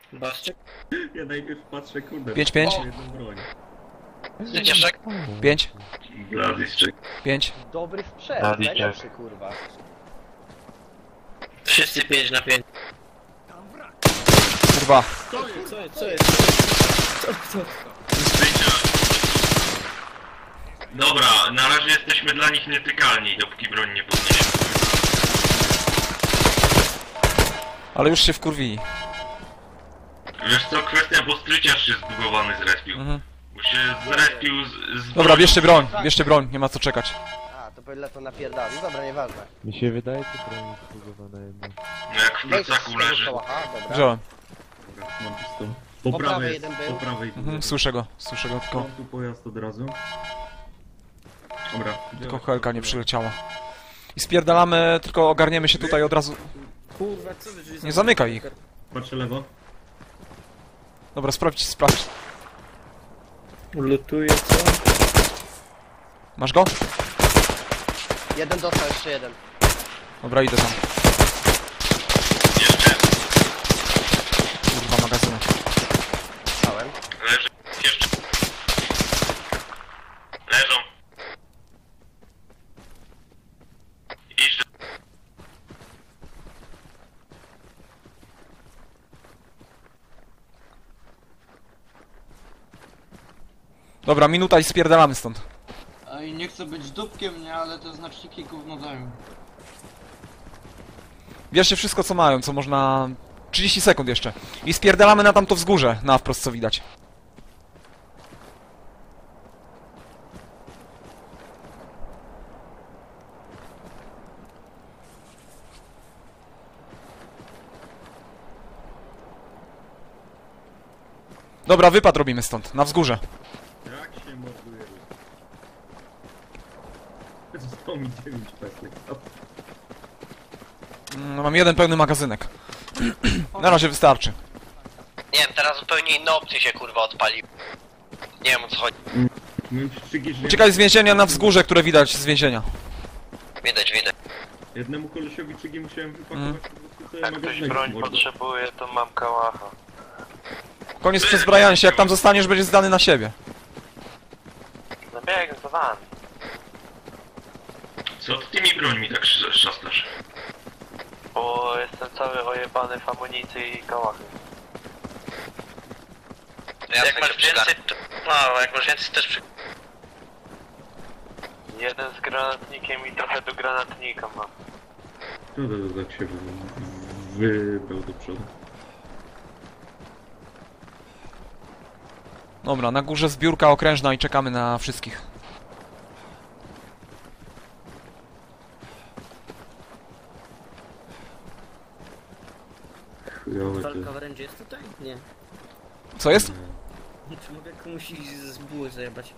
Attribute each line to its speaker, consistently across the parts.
Speaker 1: Baszczyk?
Speaker 2: Ja najpierw patrzę, kurde.
Speaker 3: 5-5.
Speaker 2: Jedną broń.
Speaker 1: Cieszek?
Speaker 3: 5.
Speaker 2: Bladyszczyk.
Speaker 3: 5.
Speaker 4: Dobry sprzęt, najlepszy kurwa.
Speaker 1: Wszyscy 5 na 5.
Speaker 3: Kurwa.
Speaker 1: Co jest?
Speaker 5: Dobra, na razie jesteśmy dla nich nietykalni, dopóki broń nie podniesie.
Speaker 3: Ale już się wkurwili.
Speaker 5: Wiesz co, kwestia, bo stryciarz się zbugowany zrespił. Bo się zrespił z
Speaker 3: Dobra, bierzcie broń, nie ma co czekać.
Speaker 4: A, to pewnie to napierdala. No dobra, nieważne.
Speaker 6: Mi się wydaje, że broń jest zbugowana jedna.
Speaker 5: No jak w
Speaker 4: Wejdź z
Speaker 5: plecaku
Speaker 4: tego
Speaker 5: leży.
Speaker 4: kołacha, dobra.
Speaker 3: Wziąłem.
Speaker 2: Dobra, mam pistol. Po
Speaker 4: Po
Speaker 2: prawej
Speaker 4: prawej
Speaker 2: jest,
Speaker 4: jeden był.
Speaker 2: po prawej.
Speaker 3: Słyszę go tylko.
Speaker 2: Tu pojazd od razu. Dobra.
Speaker 3: Tylko helka nie przyleciała. I spierdalamy, tylko ogarniemy się tutaj od razu.
Speaker 1: Kurwa, co wy drzwi
Speaker 3: Nie zamykaj ich.
Speaker 2: Patrzę lewo.
Speaker 3: Dobra, sprawdź.
Speaker 1: Lutuję co?
Speaker 3: Masz go?
Speaker 4: Jeden dostał, jeszcze jeden.
Speaker 3: Dobra, idę tam.
Speaker 5: Jeszcze
Speaker 3: Kurwa, magazynek.
Speaker 4: Stałem.
Speaker 5: leży, jeszcze. Leżą. Idź do...
Speaker 3: Dobra, minuta i spierdalamy stąd.
Speaker 7: Ej, nie chcę być dupkiem, nie, ale te znaczniki gówno dają.
Speaker 3: Bierzcie wszystko co mają, co można... 30 sekund jeszcze. I spierdalamy na tamto wzgórze, na wprost co widać. Dobra, wypad robimy stąd, na wzgórze.
Speaker 2: Jak się morduje? Zostało mi 9 pesek.
Speaker 3: Mam jeden pełny magazynek. Na razie wystarczy.
Speaker 1: Nie wiem, teraz zupełnie inne opcje się kurwa odpalił. Nie wiem o co chodzi.
Speaker 2: Mam pstrzyki, że
Speaker 3: Uciekaj z więzienia na wzgórze, które widać z więzienia.
Speaker 1: Widać.
Speaker 2: jednemu kolesiowi czygi musiałem wypakować po prostu te
Speaker 5: Jak ktoś
Speaker 2: magazynek
Speaker 5: broń
Speaker 2: w mordę.
Speaker 5: potrzebuje, to mam kałacha.
Speaker 3: Koniec przezbrajania się, jak tam zostaniesz, będziesz zdany na siebie.
Speaker 5: No biegnę za wami. Co ty tymi brońmi tak szastasz? Bo jestem cały ojebany w amunicji i kałachy.
Speaker 1: Jak masz więcej, to... No, jak masz więcej też przy...
Speaker 5: Jeden z granatnikiem i trochę do granatnika ma.
Speaker 2: No to tak się wybrał do przodu.
Speaker 3: Dobra, na górze zbiórka okrężna i czekamy na wszystkich.
Speaker 2: Chujowe
Speaker 1: Walka
Speaker 2: to.
Speaker 1: wręcz jest tutaj? Nie.
Speaker 3: Co jest?
Speaker 1: Czy mogę komuś z buły zajebać?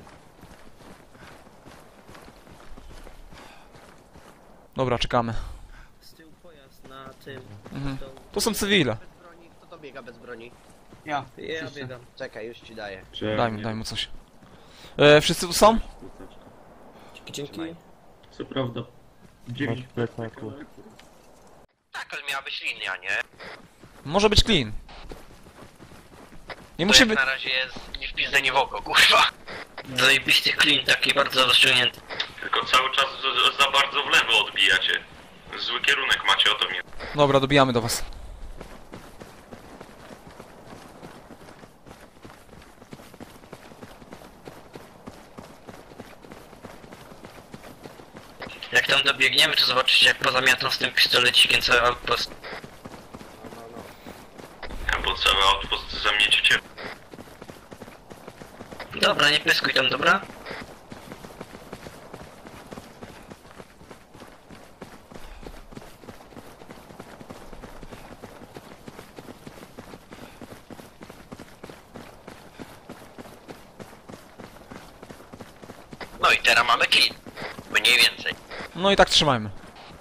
Speaker 3: Dobra, czekamy.
Speaker 1: Z tyłu pojazd na tym.
Speaker 3: To są cywile.
Speaker 4: Bez broni, kto to biega bez broni?
Speaker 7: Ja.
Speaker 1: Ja biegam.
Speaker 4: Czekaj, już ci daję.
Speaker 3: Daj mu coś. Wszyscy tu są?
Speaker 1: Dzięki.
Speaker 2: Co prawda 9
Speaker 6: Masz w plecaku.
Speaker 1: Tak, ale miała być linia, nie?
Speaker 3: Może być clean. Nie musi
Speaker 1: jak
Speaker 3: być...
Speaker 1: na razie jest nie w pizdę, nie w oko, kurwa. Zajebisty clean, taki bardzo rozciągnięty.
Speaker 5: Tylko cały czas za bardzo w lewo odbijacie. Zły kierunek macie, o to mnie.
Speaker 3: Dobra, dobijamy do was.
Speaker 1: Jak tam dobiegniemy, to zobaczycie jak pozamiatam z tym pistolecikiem cały outpost.
Speaker 5: Bo cały outpost zamiecicie.
Speaker 1: Dobra, nie pyskuj tam, dobra? No i teraz mamy clean. Mniej więcej.
Speaker 3: No i tak trzymajmy.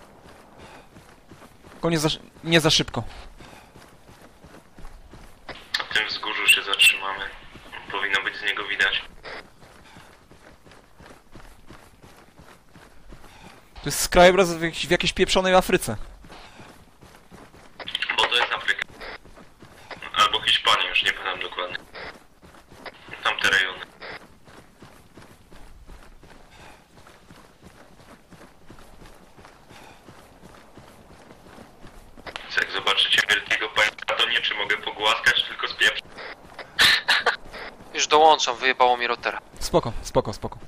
Speaker 3: Tylko nie za szybko.
Speaker 5: Na tym wzgórzu się zatrzymamy. Powinno być z niego widać.
Speaker 3: To jest krajobraz w jakiejś pieprzonej Afryce.
Speaker 5: Bo to jest Afryka. A
Speaker 8: dołączam, wyjebało mi rotera.
Speaker 3: Spoko, spoko, spoko.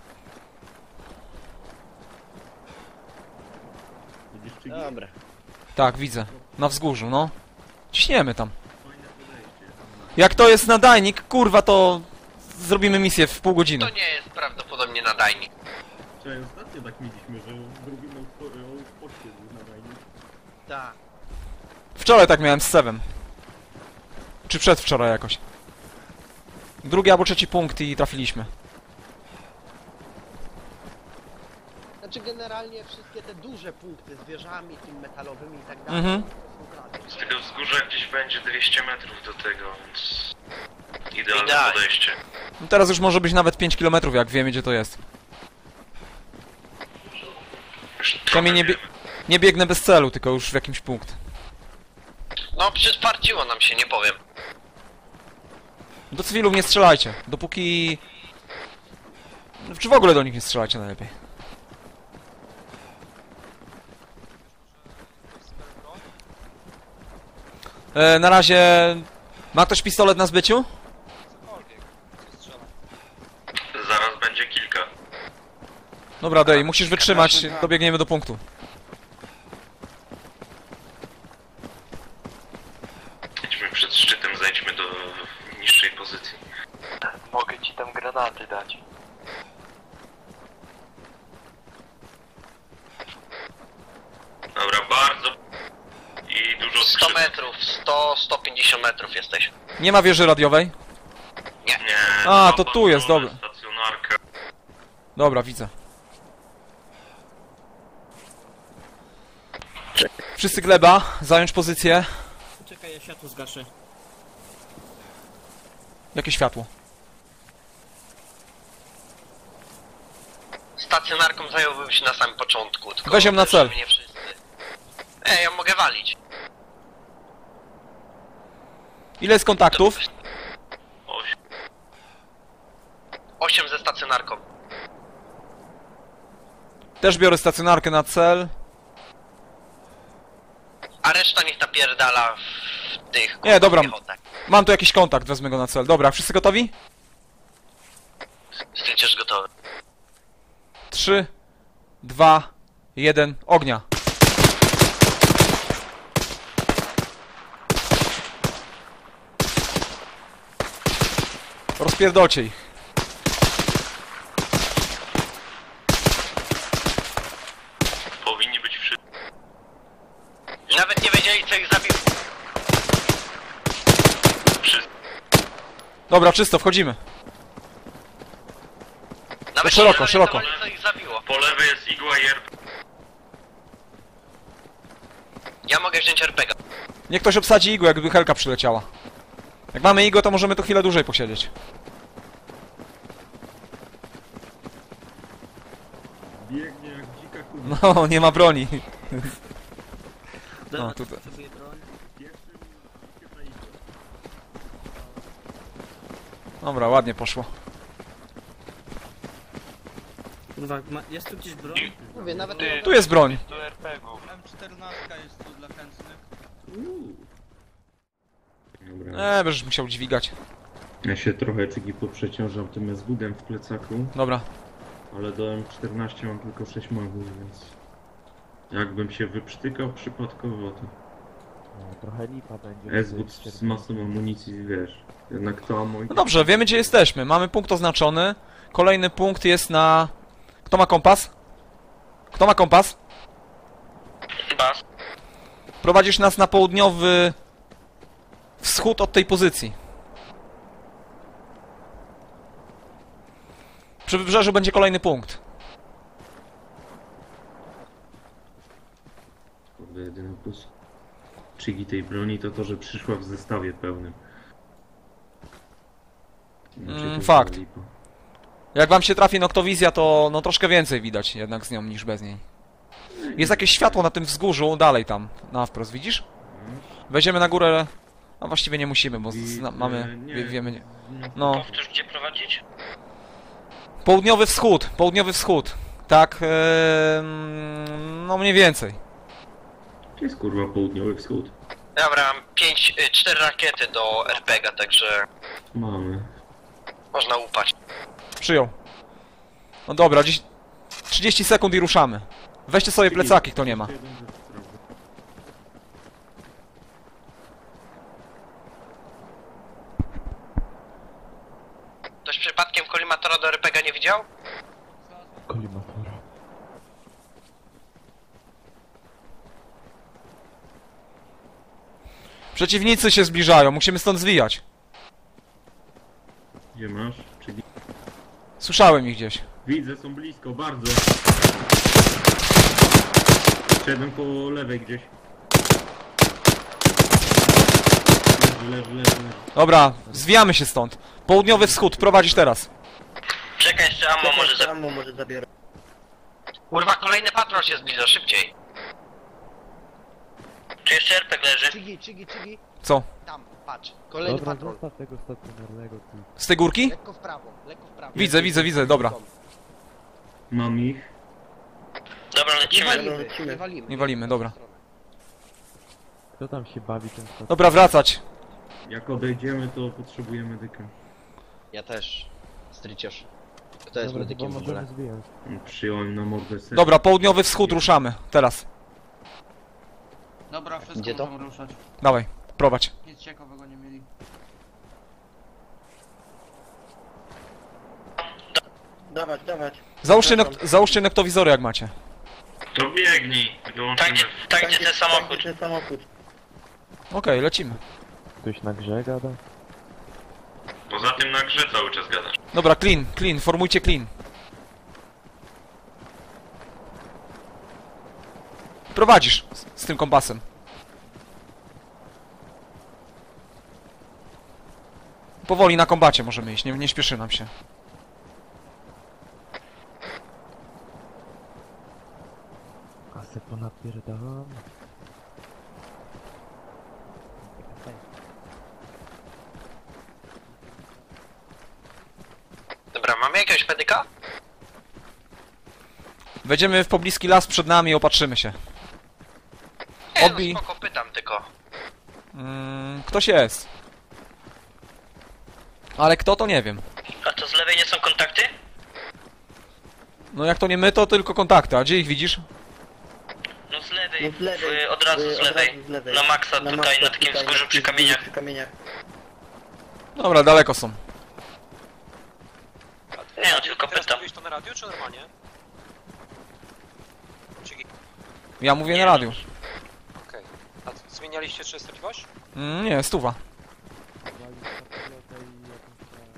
Speaker 2: Widzisz, czy
Speaker 4: Dobra.
Speaker 3: Tak, widzę. Na wzgórzu, no. Ciśniemy tam. Jak to jest nadajnik, kurwa, to zrobimy misję w pół godziny.
Speaker 1: To nie jest prawdopodobnie nadajnik.
Speaker 2: Wczoraj ostatnio tak mieliśmy, że zrobimy o poczcie na nadajnik.
Speaker 4: Tak.
Speaker 3: Wczoraj tak miałem z Sewem. Czy przedwczoraj jakoś. Drugi albo trzeci punkt i trafiliśmy.
Speaker 4: Znaczy generalnie wszystkie te duże punkty z wieżami, tym metalowymi i tak dalej.
Speaker 3: Mhm.
Speaker 4: to są gratis.
Speaker 5: Z tego wzgórza gdzieś będzie 200 metrów do tego, więc... Idealne
Speaker 1: Idealnie.
Speaker 5: podejście.
Speaker 3: No teraz już może być nawet 5 km, jak wiemy, gdzie to jest.
Speaker 5: Już
Speaker 3: Kamień nie,
Speaker 5: wiemy.
Speaker 3: nie biegnę bez celu, tylko już w jakimś punkt.
Speaker 1: No przysparciło nam się, nie powiem.
Speaker 3: Do cywilów nie strzelajcie, dopóki... Czy w ogóle do nich nie strzelajcie najlepiej. Na razie... Ma ktoś pistolet na zbyciu?
Speaker 5: Zaraz będzie kilka.
Speaker 3: Dobra, Dej, musisz wytrzymać, dobiegniemy do punktu.
Speaker 5: Idźmy przed szczytem, zejdźmy do niższej pozycji.
Speaker 8: Mogę ci tam granaty dać.
Speaker 5: Dobra, bardzo... I dużo
Speaker 1: 100
Speaker 5: skrzyp.
Speaker 1: metrów, 100-150 metrów jesteś.
Speaker 3: Nie ma wieży radiowej?
Speaker 5: Nie,
Speaker 3: A,
Speaker 5: no,
Speaker 3: to tu jest,
Speaker 5: podwórze,
Speaker 3: dobra.
Speaker 5: Stacjonarka.
Speaker 3: Dobra, widzę. Wszyscy gleba, zająć pozycję.
Speaker 9: Czekaj, ja światło zgaszę.
Speaker 3: Jakie światło?
Speaker 1: Stacjonarką zająłbym się na samym początku, tylko...
Speaker 3: Weź ją na cel.
Speaker 1: żeby nie wszyscy. Ja mogę walić.
Speaker 3: Ile jest kontaktów?
Speaker 1: 8 ze stacjonarką.
Speaker 3: Też biorę stacjonarkę na cel.
Speaker 1: A reszta niech napierdala w tych...
Speaker 3: Nie, dobra.
Speaker 1: piechotach.
Speaker 3: Mam tu jakiś kontakt, wezmę go na cel. Dobra, wszyscy gotowi?
Speaker 1: Jesteś gotowy.
Speaker 3: 3, 2, 1, ognia. Rozpierdolcie ich.
Speaker 5: Powinni być wszyscy.
Speaker 1: Nawet nie wiedzieli, co ich zabił.
Speaker 3: Dobra, czysto, wchodzimy.
Speaker 1: Nawet
Speaker 3: szeroko,
Speaker 1: nie
Speaker 3: szeroko.
Speaker 1: zorientowali, co ich zabiło.
Speaker 5: Po lewej jest igła i RP.
Speaker 1: Ja mogę wziąć RPG.
Speaker 3: Niech ktoś obsadzi igłę, jakby helka przyleciała. Jak mamy igłę, to możemy tu chwilę dłużej posiedzieć.
Speaker 2: Biegnie jak dzika kurwa.
Speaker 3: No, nie ma broni. No, tutaj.
Speaker 9: Potrzebuję broń.
Speaker 2: Pierwszym idzie ta igła.
Speaker 3: Dobra, ładnie poszło.
Speaker 9: Kurwa, jest tu gdzieś broń?
Speaker 4: Mówię, nawet
Speaker 3: Tu jest broń.
Speaker 8: Do RPG-ów.
Speaker 7: M14 jest tu dla chętnych.
Speaker 2: Dobra.
Speaker 3: Będziesz musiał dźwigać.
Speaker 2: Ja się trochę czygi poprzeciążam tym SWD-em w plecaku,
Speaker 3: Dobra.
Speaker 2: ale do M14 mam tylko 6 magów, więc... Jakbym się wyprztykał przypadkowo, to...
Speaker 6: No, trochę lipa będzie.
Speaker 2: SWD z masą amunicji, wiesz... Jednak to ammo...
Speaker 3: No dobrze, wiemy gdzie jesteśmy. Mamy punkt oznaczony. Kolejny punkt jest na... Kto ma kompas? Kto ma kompas?
Speaker 1: Bas.
Speaker 3: Prowadzisz nas na południowy... wschód od tej pozycji. Przy wybrzeżu będzie kolejny punkt.
Speaker 2: Kurde, jedyny plus czygi tej broni to to, że przyszła w zestawie pełnym. Inaczej to
Speaker 3: fakt.
Speaker 2: była lipa.
Speaker 3: Jak wam się trafi noktowizja, to no troszkę więcej widać jednak z nią niż bez niej. Jest jakieś światło na tym wzgórzu, dalej tam, na wprost, widzisz? Wejdziemy na górę, a właściwie nie musimy, bo mamy, wiemy... Nie. No,
Speaker 1: Powtórz, gdzie prowadzić?
Speaker 3: południowy wschód, tak, no mniej więcej.
Speaker 2: Gdzie jest kurwa południowy wschód?
Speaker 1: Dobra, mam 4 rakiety do RPG, także...
Speaker 2: Mamy.
Speaker 1: Można upać.
Speaker 3: Przyjął. No dobra, dziś 30 sekund i ruszamy. Weźcie sobie plecaki, kto nie ma.
Speaker 2: Jeszcze jeden rzecz sprawdzę.
Speaker 1: Ktoś przypadkiem kolimatora do RPG nie widział?
Speaker 6: Kolimatora.
Speaker 3: Przeciwnicy się zbliżają, musimy stąd zwijać.
Speaker 2: Gdzie masz? Czyli...
Speaker 3: Słyszałem ich gdzieś.
Speaker 2: Widzę, są blisko, bardzo. Jeszcze jeden po lewej gdzieś. Leży.
Speaker 3: Dobra, zwijamy się stąd. Południowy wschód, prowadzisz teraz.
Speaker 1: Czekaj, jeszcze ammo może zabiorę. Kurwa, kolejny patrol się zbliża, szybciej. Czy jeszcze RPG leży?
Speaker 4: Czygi.
Speaker 3: Co?
Speaker 4: Tam, patrz. Kolejny
Speaker 6: Dobra,
Speaker 4: patrol.
Speaker 6: zostaw tego stacjonarnego tu.
Speaker 3: Z tej górki?
Speaker 4: Lekko w prawo, lekko w prawo.
Speaker 3: Widzę, dobra.
Speaker 2: Mam ich.
Speaker 1: Dobra,
Speaker 4: Nie walimy.
Speaker 3: Nie walimy, dobra.
Speaker 6: Kto tam się bawi ten statek?
Speaker 3: Dobra, wracać.
Speaker 2: Jak odejdziemy, to potrzebujemy medyka.
Speaker 4: Ja też. Stryciarz. Kto jest
Speaker 6: Dobra,
Speaker 4: medykiem
Speaker 6: chyba
Speaker 4: w ogóle?
Speaker 6: możemy zwijać.
Speaker 2: Przyjąłem na mordę ser.
Speaker 3: Dobra, południowy wschód, ruszamy. Teraz.
Speaker 7: Dobra, wszystko
Speaker 4: Gdzie to?
Speaker 7: możemy ruszać.
Speaker 3: Dawaj, prowadź.
Speaker 7: Nic ciekawego nie mieli.
Speaker 4: Dawać.
Speaker 3: Załóżcie nektowizory jak macie.
Speaker 5: To biegnij, dołączymy.
Speaker 1: Tak, gdzie ten samochód.
Speaker 3: Okej, lecimy.
Speaker 6: Ktoś na grze gada?
Speaker 5: Poza tym na grze cały czas gadasz.
Speaker 3: Dobra, clean, formujcie clean. Prowadzisz z tym kompasem. Powoli na kombacie możemy iść, nie śpieszy nam się.
Speaker 6: A se ponapierdalam.
Speaker 1: Dobra, mamy jakiegoś medyka?
Speaker 3: Wejdziemy w pobliski las przed nami i opatrzymy się. Odbij.
Speaker 1: No spoko, pytam tylko.
Speaker 3: Ktoś jest. Ale kto, to nie wiem.
Speaker 1: A to z lewej nie są kontakty?
Speaker 3: No jak to nie my, to tylko kontakty. A gdzie ich widzisz?
Speaker 1: No z lewej, od razu z lewej. Na maksa tutaj, na takim wzgórzu przy kamieniach.
Speaker 3: Dobra, daleko są.
Speaker 1: Nie no, tylko pytam.
Speaker 8: Mówisz to na radio, czy normalnie?
Speaker 3: Ja mówię na radiu.
Speaker 8: Okej. A zmienialiście częstotliwość?
Speaker 3: Nie, 100.
Speaker 6: Walić samolota i jakąś tam...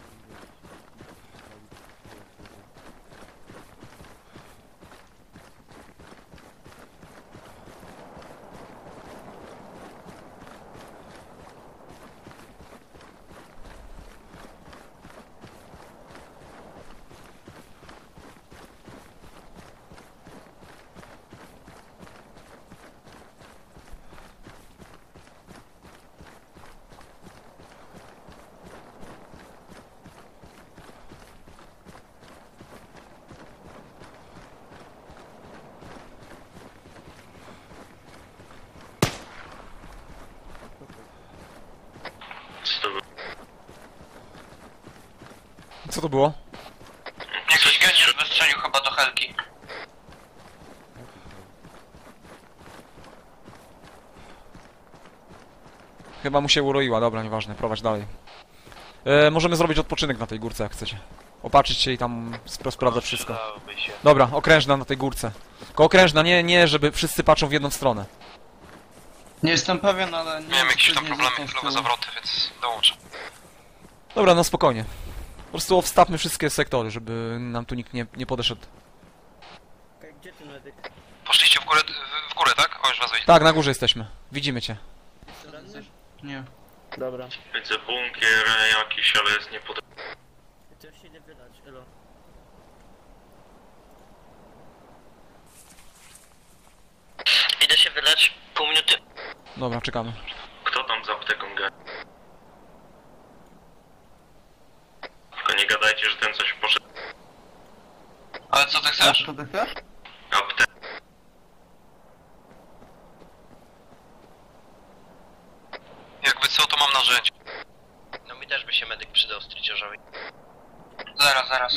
Speaker 3: Co to było?
Speaker 1: Jakiś geniusz wystrzelił chyba do helki.
Speaker 3: Chyba mu się uroiła, dobra, nieważne, prowadź dalej. Możemy zrobić odpoczynek na tej górce, jak chcecie. Opatrzyć się i tam sprawdzać wszystko.
Speaker 8: Przydałoby się.
Speaker 3: Dobra, okrężna na tej górce. Tylko okrężna, nie, żeby wszyscy patrzą w jedną stronę.
Speaker 7: Nie jestem pewien, ale nie
Speaker 1: Miałem
Speaker 7: wiem,
Speaker 1: jakieś
Speaker 7: czy
Speaker 1: tam
Speaker 7: nie
Speaker 1: problemy,
Speaker 7: został z
Speaker 1: chwilowe
Speaker 7: tyłu.
Speaker 1: zawroty, więc dołączę.
Speaker 3: Dobra, no spokojnie. Po prostu wstawmy wszystkie sektory, żeby nam tu nikt nie podeszedł.
Speaker 9: Okej, gdzie ty medyk?
Speaker 1: Poszliście w górę, tak? O, już was wyjdzie.
Speaker 3: Tak, na górze jesteśmy. Widzimy cię.
Speaker 9: Jest ranny?
Speaker 7: Nie.
Speaker 4: Dobra.
Speaker 5: Widzę bunkier jakiś, ale jest niepodobny.
Speaker 9: To już się nie wydać, elo.
Speaker 1: Idę się wyleć, pół minuty.
Speaker 3: Dobra, czekamy.
Speaker 5: Kto tam za apteką gada? Tylko nie gadajcie, że ten coś poszedł.
Speaker 1: Ale co ty chcesz?
Speaker 7: Co ty chcesz?
Speaker 5: Apte...
Speaker 1: Jakby co, to mam narzędzie. No Stryciarzowi też by się medyk przydał, Stryciarzowi.
Speaker 7: Zaraz.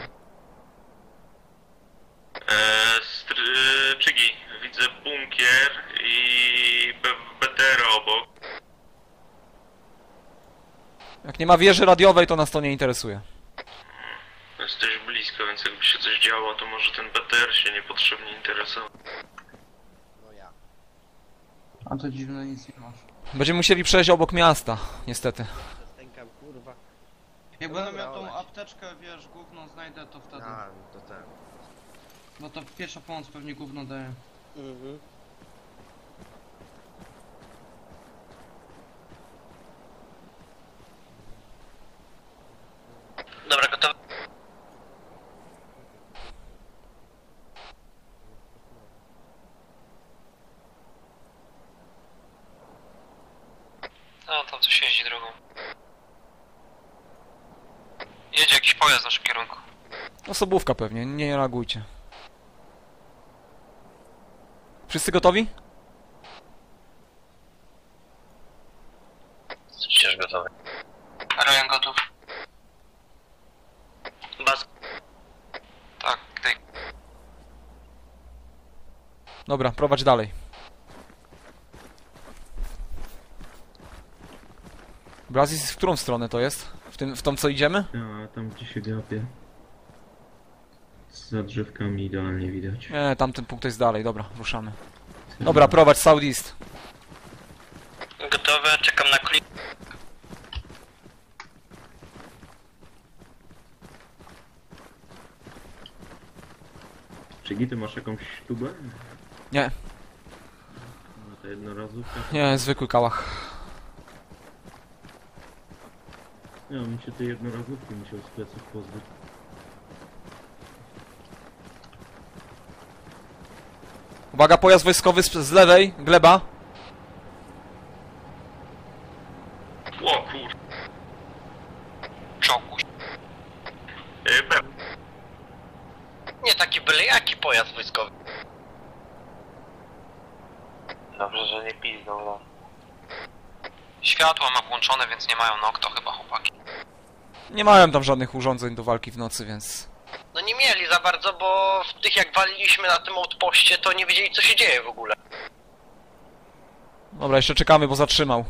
Speaker 5: Czygi, widzę bunkier i BTR obok.
Speaker 3: Jak nie ma wieży radiowej, to nas to nie interesuje.
Speaker 5: Jesteś blisko, więc jakby się coś działo, to może ten BTR się niepotrzebnie interesował.
Speaker 4: No ja.
Speaker 7: A to dziwne, nic nie masz.
Speaker 3: Będziemy musieli przejść obok miasta, niestety.
Speaker 4: Zastękam, kurwa.
Speaker 7: Jak
Speaker 4: Dobra,
Speaker 7: będę miał tą
Speaker 4: olać.
Speaker 7: apteczkę, wiesz, gówno znajdę, to wtedy.
Speaker 4: A, to ten.
Speaker 7: Bo to pierwsza pomoc pewnie gówno daje.
Speaker 4: Mhm.
Speaker 1: Dobra, gotowe?
Speaker 8: No, tam coś jeździ drogą. Jedzie jakiś pojazd w naszym kierunku.
Speaker 3: Osobówka pewnie, nie reagujcie. Wszyscy gotowi?
Speaker 1: Stryciarz gotowy.
Speaker 8: Ryan gotów.
Speaker 1: Bas.
Speaker 8: Tak, tutaj.
Speaker 3: Dobra, prowadź dalej. Brazis, w którą stronę to jest? W tą co idziemy?
Speaker 2: A tam gdzie się gapię. Za drzewkami idealnie widać.
Speaker 3: Nie, tamten punkt jest dalej, dobra, ruszamy. Dobra, prowadź Southeast.
Speaker 1: Gotowe, czekam na klip.
Speaker 2: Czygi, ty masz jakąś tubę?
Speaker 3: Nie,
Speaker 2: No to jednorazówka.
Speaker 3: nie, zwykły kałach.
Speaker 2: Ja bym się tej jednorazówki musiał z pleców pozbyć.
Speaker 3: Uwaga, pojazd wojskowy z lewej, gleba.
Speaker 5: O kur...
Speaker 8: Czołgu.
Speaker 5: B.
Speaker 1: Nie taki byle jaki pojazd wojskowy.
Speaker 8: Dobrze, że nie pizdą, no. Światła ma włączone, więc nie mają nóg, to chyba chłopaki.
Speaker 3: Nie mają tam żadnych urządzeń do walki w nocy, więc...
Speaker 1: No nie mieli za bardzo, bo w tych jak waliliśmy na tym outpoście, to nie wiedzieli co się dzieje w ogóle.
Speaker 3: Dobra, jeszcze czekamy, bo zatrzymał.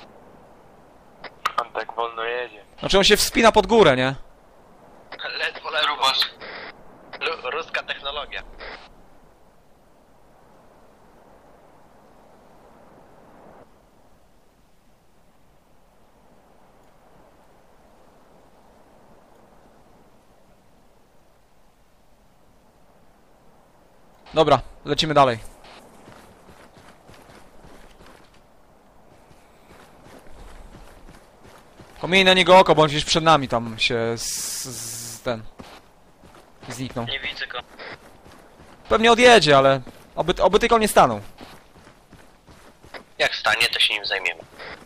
Speaker 8: On tak wolno jedzie.
Speaker 3: Znaczy on się wspina pod górę, nie?
Speaker 1: Ledwo. Ruska technologia.
Speaker 3: Dobra, lecimy dalej. Miej na niego oko, bo on gdzieś przed nami tam się zniknął.
Speaker 1: Nie widzę go.
Speaker 3: Pewnie odjedzie, ale oby tylko nie stanął.
Speaker 1: Jak stanie, to się nim zajmiemy.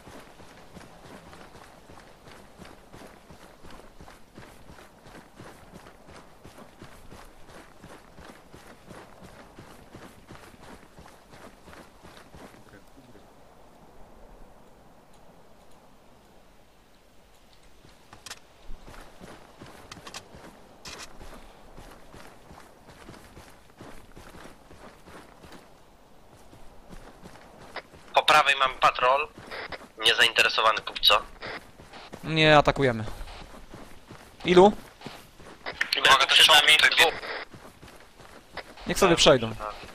Speaker 1: Po prawej mamy patrol. Niezainteresowany póki co.
Speaker 3: Nie atakujemy. Ilu?
Speaker 1: Uwaga, przed nami dwóch.
Speaker 3: Niech sobie przejdą.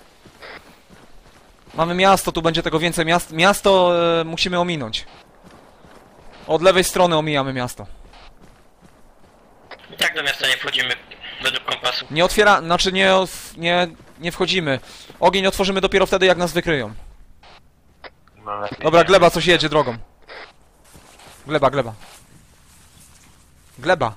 Speaker 3: Mamy miasto, tu będzie tego więcej. Miasto musimy ominąć. Od lewej strony omijamy miasto.
Speaker 1: I tak do miasta nie wchodzimy według kompasu.
Speaker 3: Nie znaczy nie wchodzimy. Ogień otworzymy dopiero wtedy, jak nas wykryją. Dobra, gleba coś jedzie drogą. Gleba. Gleba.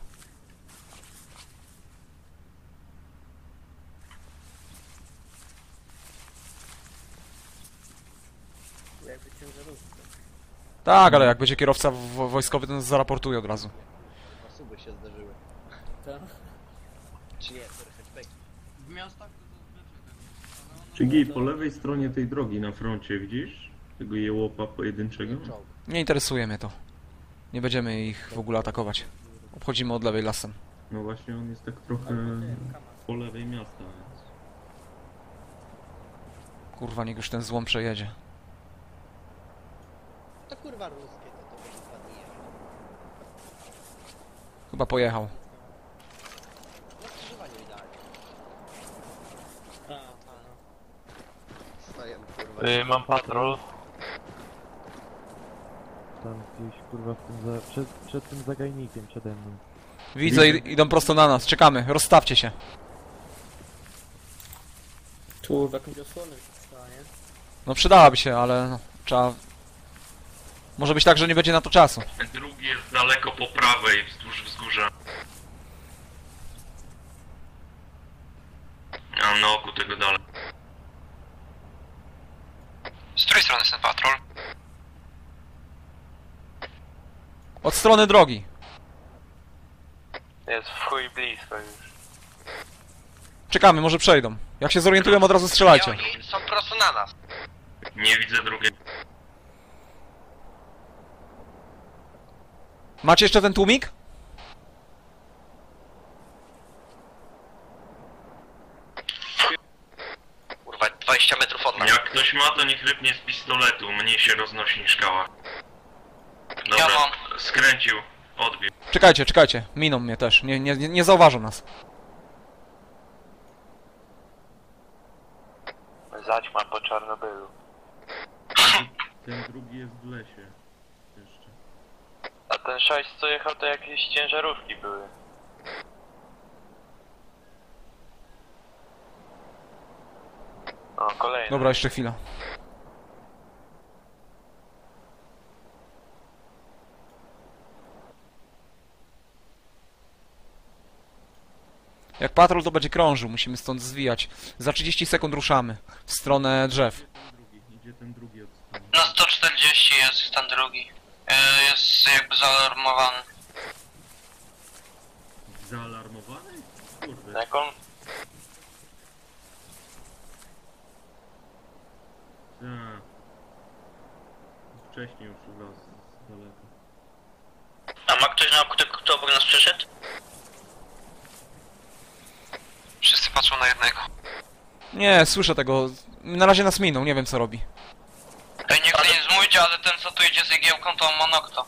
Speaker 9: Jakby ciężarówka.
Speaker 3: Tak, ale jak będzie kierowca wojskowy, to nas zaraportuje od razu.
Speaker 4: Osoby się zdarzyły.
Speaker 9: Tak?
Speaker 4: Czy nie, sorry, hatchbacki.
Speaker 7: W miastach to zazwyczaj tak jest. Ale one-
Speaker 2: Czygi, po lewej stronie tej drogi na froncie, widzisz? Tego jełopa pojedynczego?
Speaker 4: Czołg.
Speaker 3: Nie interesuje mnie to. Nie będziemy ich w ogóle atakować. Obchodzimy od lewej lasem.
Speaker 2: No właśnie on jest tak trochę po lewej miasta, więc...
Speaker 3: Kurwa, niech już ten złom przejedzie.
Speaker 4: To kurwa ruskie, to będzie ładnie jechać.
Speaker 3: Chyba pojechał.
Speaker 4: Na skrzyżowaniu idealnie. Stoję, kurwa.
Speaker 8: Mam patrol.
Speaker 6: Tam gdzieś kurwa w tym przed tym zagajnikiem przede mną.
Speaker 3: Widzę, idą prosto na nas. Czekamy, rozstawcie się.
Speaker 9: Tu w jakimś osłony trzeba, nie?
Speaker 3: No przydałaby się, ale no, trzeba... Może być tak, że nie będzie na to czasu.
Speaker 5: Drugi jest daleko po prawej, wzdłuż wzgórza. Ja mam na oku tego dalej.
Speaker 8: Z której strony jest ten patrol?
Speaker 3: Od strony drogi.
Speaker 8: Jest w chuj blisko już.
Speaker 3: Czekamy, może przejdą. Jak się zorientują, od razu strzelajcie.
Speaker 1: Oni są prosto na nas.
Speaker 5: Nie widzę drugiego.
Speaker 3: Macie jeszcze ten tłumik?
Speaker 1: Kurwa, 20 metrów od nas.
Speaker 5: Jak ktoś ma, to niech rypnie z pistoletu, mniej się roznosi niż kała. Dobra,
Speaker 8: Ja mam.
Speaker 5: skręcił, odbił.
Speaker 3: Czekajcie, czekajcie. Miną mnie też. Nie zauważą nas.
Speaker 8: Zaćma po Czarnobylu.
Speaker 2: Ten drugi jest w lesie. Jeszcze.
Speaker 8: A ten 6 co jechał to jakieś ciężarówki były. O, kolejny.
Speaker 3: Dobra, jeszcze chwila. Jak patrol to będzie krążył, musimy stąd zwijać. Za 30 sekund ruszamy w stronę drzew.
Speaker 2: Idzie ten drugi od strony.
Speaker 8: Na 140 jest ten drugi. Jest jakby zaalarmowany.
Speaker 2: Zaalarmowany? Kurde.
Speaker 8: Jak on?
Speaker 2: Tak. Wcześniej już las z daleka.
Speaker 1: A ma ktoś na oku, kto obok nas przeszedł?
Speaker 8: Wszyscy patrzą na jednego.
Speaker 3: Nie, słyszę tego. Na razie nas miną, nie wiem co robi.
Speaker 8: Ej, nie chcę nie zmówić, ale ten co tu idzie z igiełką to on ma nokto.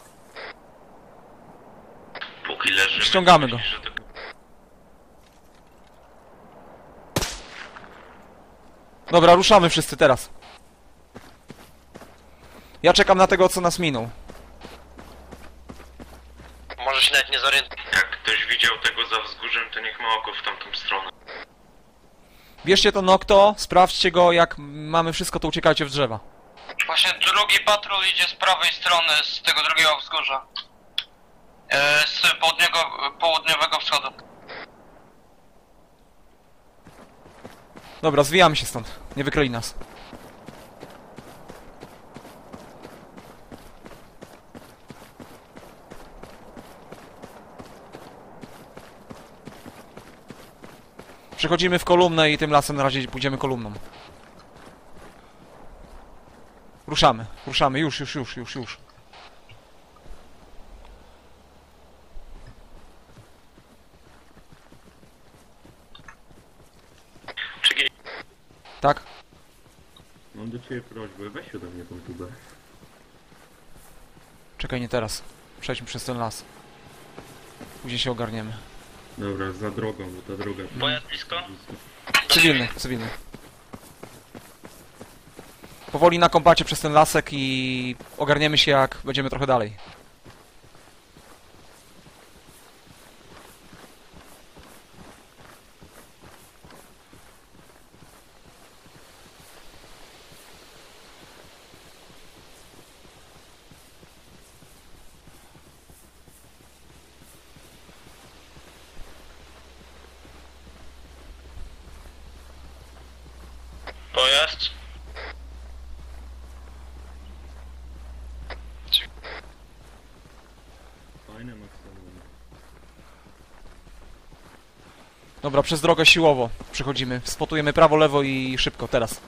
Speaker 5: Póki leży.
Speaker 3: Ściągamy go.
Speaker 5: Myśli, że to...
Speaker 3: Dobra, ruszamy wszyscy teraz. Ja czekam na tego, co nas minął.
Speaker 1: Może się nawet nie zorientuje.
Speaker 5: Jak ktoś widział tego za wzgórzem, to niech ma oko w tamtą stronę.
Speaker 3: Bierzcie to nokto, sprawdźcie go, jak mamy wszystko, to uciekajcie w drzewa.
Speaker 8: Właśnie drugi patrol idzie z prawej strony, z tego drugiego wzgórza. Z południowego wschodu.
Speaker 3: Dobra, zwijamy się stąd. Nie wykryli nas. Przechodzimy w kolumnę i tym lasem na razie pójdziemy kolumną. Ruszamy, ruszamy, już.
Speaker 5: Czekaj,
Speaker 3: Tak?
Speaker 2: Mam do ciebie prośbę, weź ode mnie tą tubę.
Speaker 3: Czekaj, nie teraz. Przejdźmy przez ten las. Później się ogarniemy.
Speaker 2: Dobra, za drogą, bo ta droga...
Speaker 1: Pojazd blisko?
Speaker 3: Cywilny. Powoli na kompacie przez ten lasek i ogarniemy się, jak będziemy trochę dalej.
Speaker 1: Pojazd?
Speaker 2: Fajne maksimum.
Speaker 3: Dobra, przez drogę siłowo przechodzimy. Spotujemy prawo, lewo i szybko, teraz.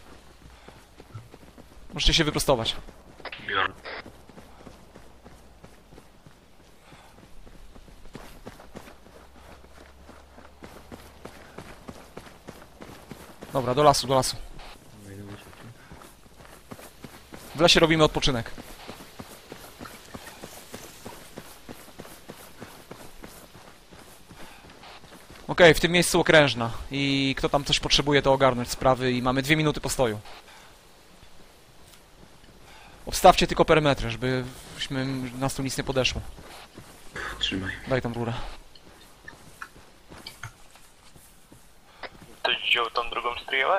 Speaker 3: Możecie się wyprostować.
Speaker 5: biorę.
Speaker 3: Dobra, do lasu, do lasu.
Speaker 2: No i dobra, szybciej.
Speaker 3: W lesie robimy odpoczynek. Okej, w tym miejscu okrężna. I kto tam coś potrzebuje, to ogarnąć sprawy i mamy 2 minuty postoju. Obstawcie tylko perymetry, żeby nas tu nic nie podeszło.
Speaker 2: Trzymaj.
Speaker 3: Daj tam rurę.
Speaker 8: Ktoś wziął tą drugą stryjałę?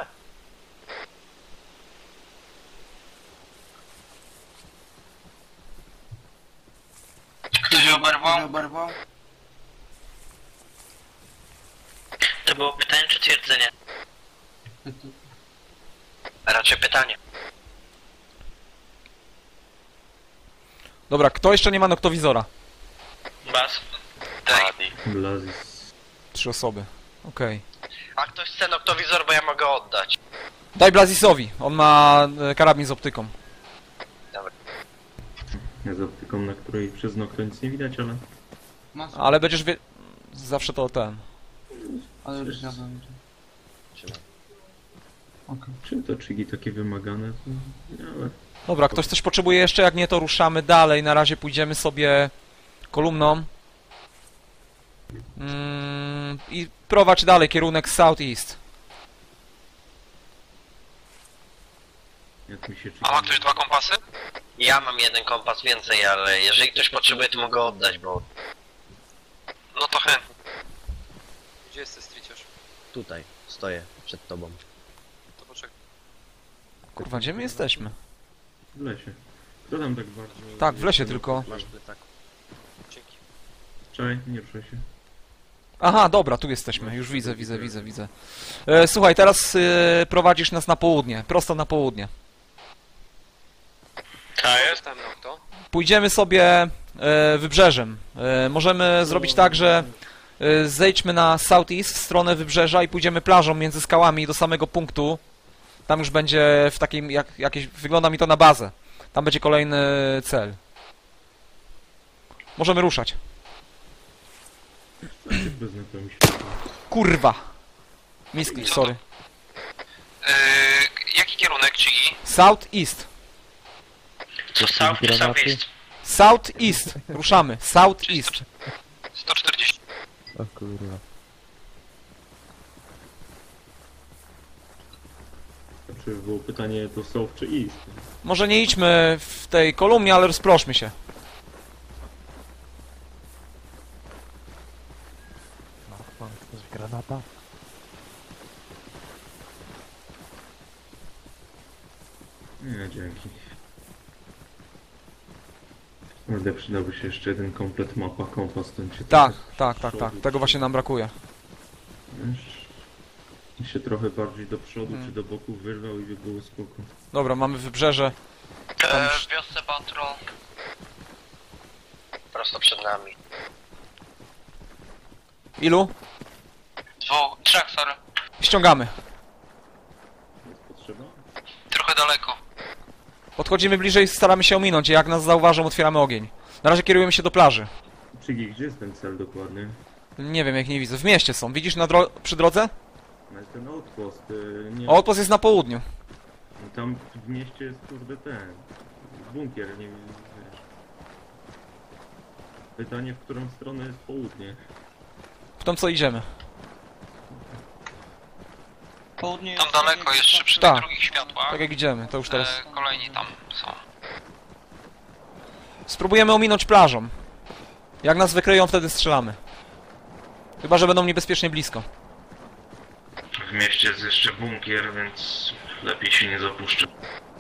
Speaker 8: Ktoś oberwał?
Speaker 1: To było pytanie czy twierdzenie? Raczej pytanie.
Speaker 3: Dobra, kto jeszcze nie ma noktowizora?
Speaker 1: Bas? Daj.
Speaker 2: Blazis.
Speaker 3: 3 osoby. Okej.
Speaker 1: A ktoś chce noktowizor, bo ja mogę oddać.
Speaker 3: Daj Blazisowi, on ma karabin z optyką.
Speaker 2: Ja z optyką, na której przez nokto nic nie widać, ale...
Speaker 3: Ale będziesz zawsze to ten.
Speaker 7: Ale już razem.
Speaker 2: Czy to czygi takie wymagane? To... Ale...
Speaker 3: Dobra, ktoś coś potrzebuje jeszcze? Jak nie, to ruszamy dalej. Na razie pójdziemy sobie kolumną. I prowadź dalej, kierunek southeast.
Speaker 2: Jak mi się
Speaker 8: A ma ktoś 2 kompasy?
Speaker 1: Ja mam 1 kompas więcej, ale jeżeli ktoś potrzebuje, to mogę oddać, bo...
Speaker 8: No to chętnie. Gdzie jesteś, Striciarz?
Speaker 4: Tutaj, stoję przed tobą.
Speaker 8: To poczekaj.
Speaker 3: Kurwa, gdzie my jesteśmy?
Speaker 2: W lesie. Kto tam tak bardzo...
Speaker 3: Tak, w lesie tylko.
Speaker 4: Masz plecak.
Speaker 8: Dzięki.
Speaker 2: Czekaj, nie ruszaj się.
Speaker 3: Aha, dobra, tu jesteśmy. Już widzę. Słuchaj, teraz prowadzisz nas na południe. Prosto na południe.
Speaker 8: Tak, jestem, no kto?
Speaker 3: Pójdziemy sobie wybrzeżem. Możemy zrobić tak, że zejdźmy na southeast w stronę wybrzeża i pójdziemy plażą między skałami do samego punktu. Tam już będzie w takim, wygląda mi to na bazę. Tam będzie kolejny cel. Możemy ruszać.
Speaker 2: Bez nokto mi świetnie.
Speaker 3: Kurwa! Misklik, sorry.
Speaker 8: Jaki kierunek, Chigi?
Speaker 3: Southeast.
Speaker 1: Co south czy southeast?
Speaker 3: Southeast. Ruszamy. Southeast.
Speaker 8: 140.
Speaker 6: O kurwa.
Speaker 2: Znaczy było pytanie to south czy east?
Speaker 3: Może nie idźmy w tej kolumnie, ale rozproszmy się.
Speaker 6: Mam coś granata?
Speaker 2: Nie, dzięki. Kurde, przydałby się jeszcze jeden komplet mapa, kompas ten czy
Speaker 3: Tak.
Speaker 2: przodu,
Speaker 3: Tego właśnie nam brakuje.
Speaker 2: Wiesz, się trochę bardziej do przodu czy do boku wyrwał i by było spoko.
Speaker 3: Dobra, mamy wybrzeże.
Speaker 8: W wiosce patrol.
Speaker 1: Prosto przed nami.
Speaker 3: Ilu?
Speaker 8: 3, sorry.
Speaker 3: Ściągamy.
Speaker 2: Jest potrzeba?
Speaker 8: Trochę daleko.
Speaker 3: Podchodzimy bliżej, staramy się ominąć. Jak nas zauważą, otwieramy ogień. Na razie kierujemy się do plaży.
Speaker 2: Czygi, gdzie jest ten cel dokładnie?
Speaker 3: Nie wiem, jak nie widzę. W mieście są. Widzisz przy drodze?
Speaker 2: No jest ten outpost, nie...
Speaker 3: Outpost jest na południu.
Speaker 2: No tam w mieście jest kurde ten... bunkier, nie wiem, wiesz. Pytanie, w którą stronę jest południe?
Speaker 3: W tą co idziemy.
Speaker 7: Południe
Speaker 8: Tam
Speaker 7: jest
Speaker 8: daleko,
Speaker 7: tak,
Speaker 8: jeszcze przy
Speaker 3: Tak.
Speaker 8: tych drugich światłach.
Speaker 3: Tak jak idziemy, to już teraz...
Speaker 8: Kolejni tam są.
Speaker 3: Spróbujemy ominąć plażą. Jak nas wykryją, wtedy strzelamy. Chyba, że będą niebezpiecznie blisko.
Speaker 5: W mieście jest jeszcze bunkier, więc lepiej się nie zapuszczę.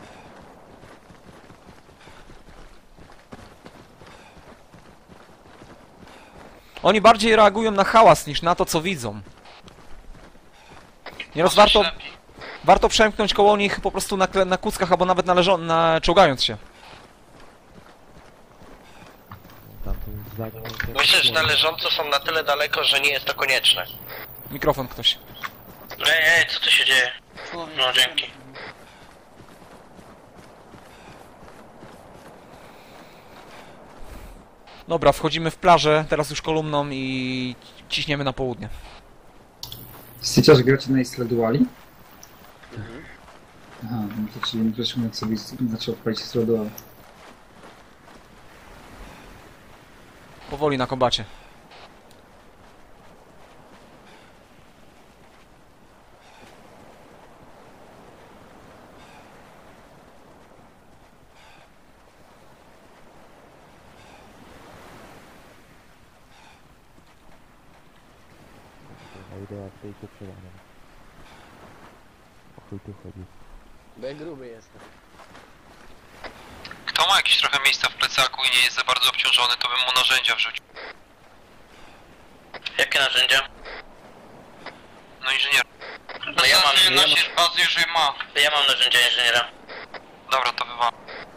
Speaker 3: Oni bardziej reagują na hałas niż na to, co widzą. Nieraz warto przemknąć koło nich po prostu na kuckach, albo nawet czołgając się.
Speaker 6: Tamten zagrał...
Speaker 1: Myślę, że należąco są na tyle daleko, że nie jest to konieczne.
Speaker 3: Mikrofon ktoś.
Speaker 1: Ej, co tu się dzieje?
Speaker 7: człowiek.
Speaker 1: No, dzięki.
Speaker 3: Dobra, wchodzimy w plażę, teraz już kolumną i ciśniemy na południe.
Speaker 10: Chcecie gracie na Isle Duali? Aha, no to czyli wyszło sobie zaczął odpalić strodoła.
Speaker 3: Powoli na kombacie.
Speaker 6: A idea w tej to przegrana. O chuj tu chodzi.
Speaker 4: Bo ja gruby jestem.
Speaker 8: Kto ma jakieś trochę miejsca w plecaku i nie jest za bardzo obciążony, to bym mu narzędzia wrzucił.
Speaker 1: Jakie narzędzia?
Speaker 8: No inżynier.
Speaker 1: No ja mam,
Speaker 8: Nosisz bazy, jeżeli ma.
Speaker 1: ja mam narzędzia inżyniera.
Speaker 8: Dobra, to wywal.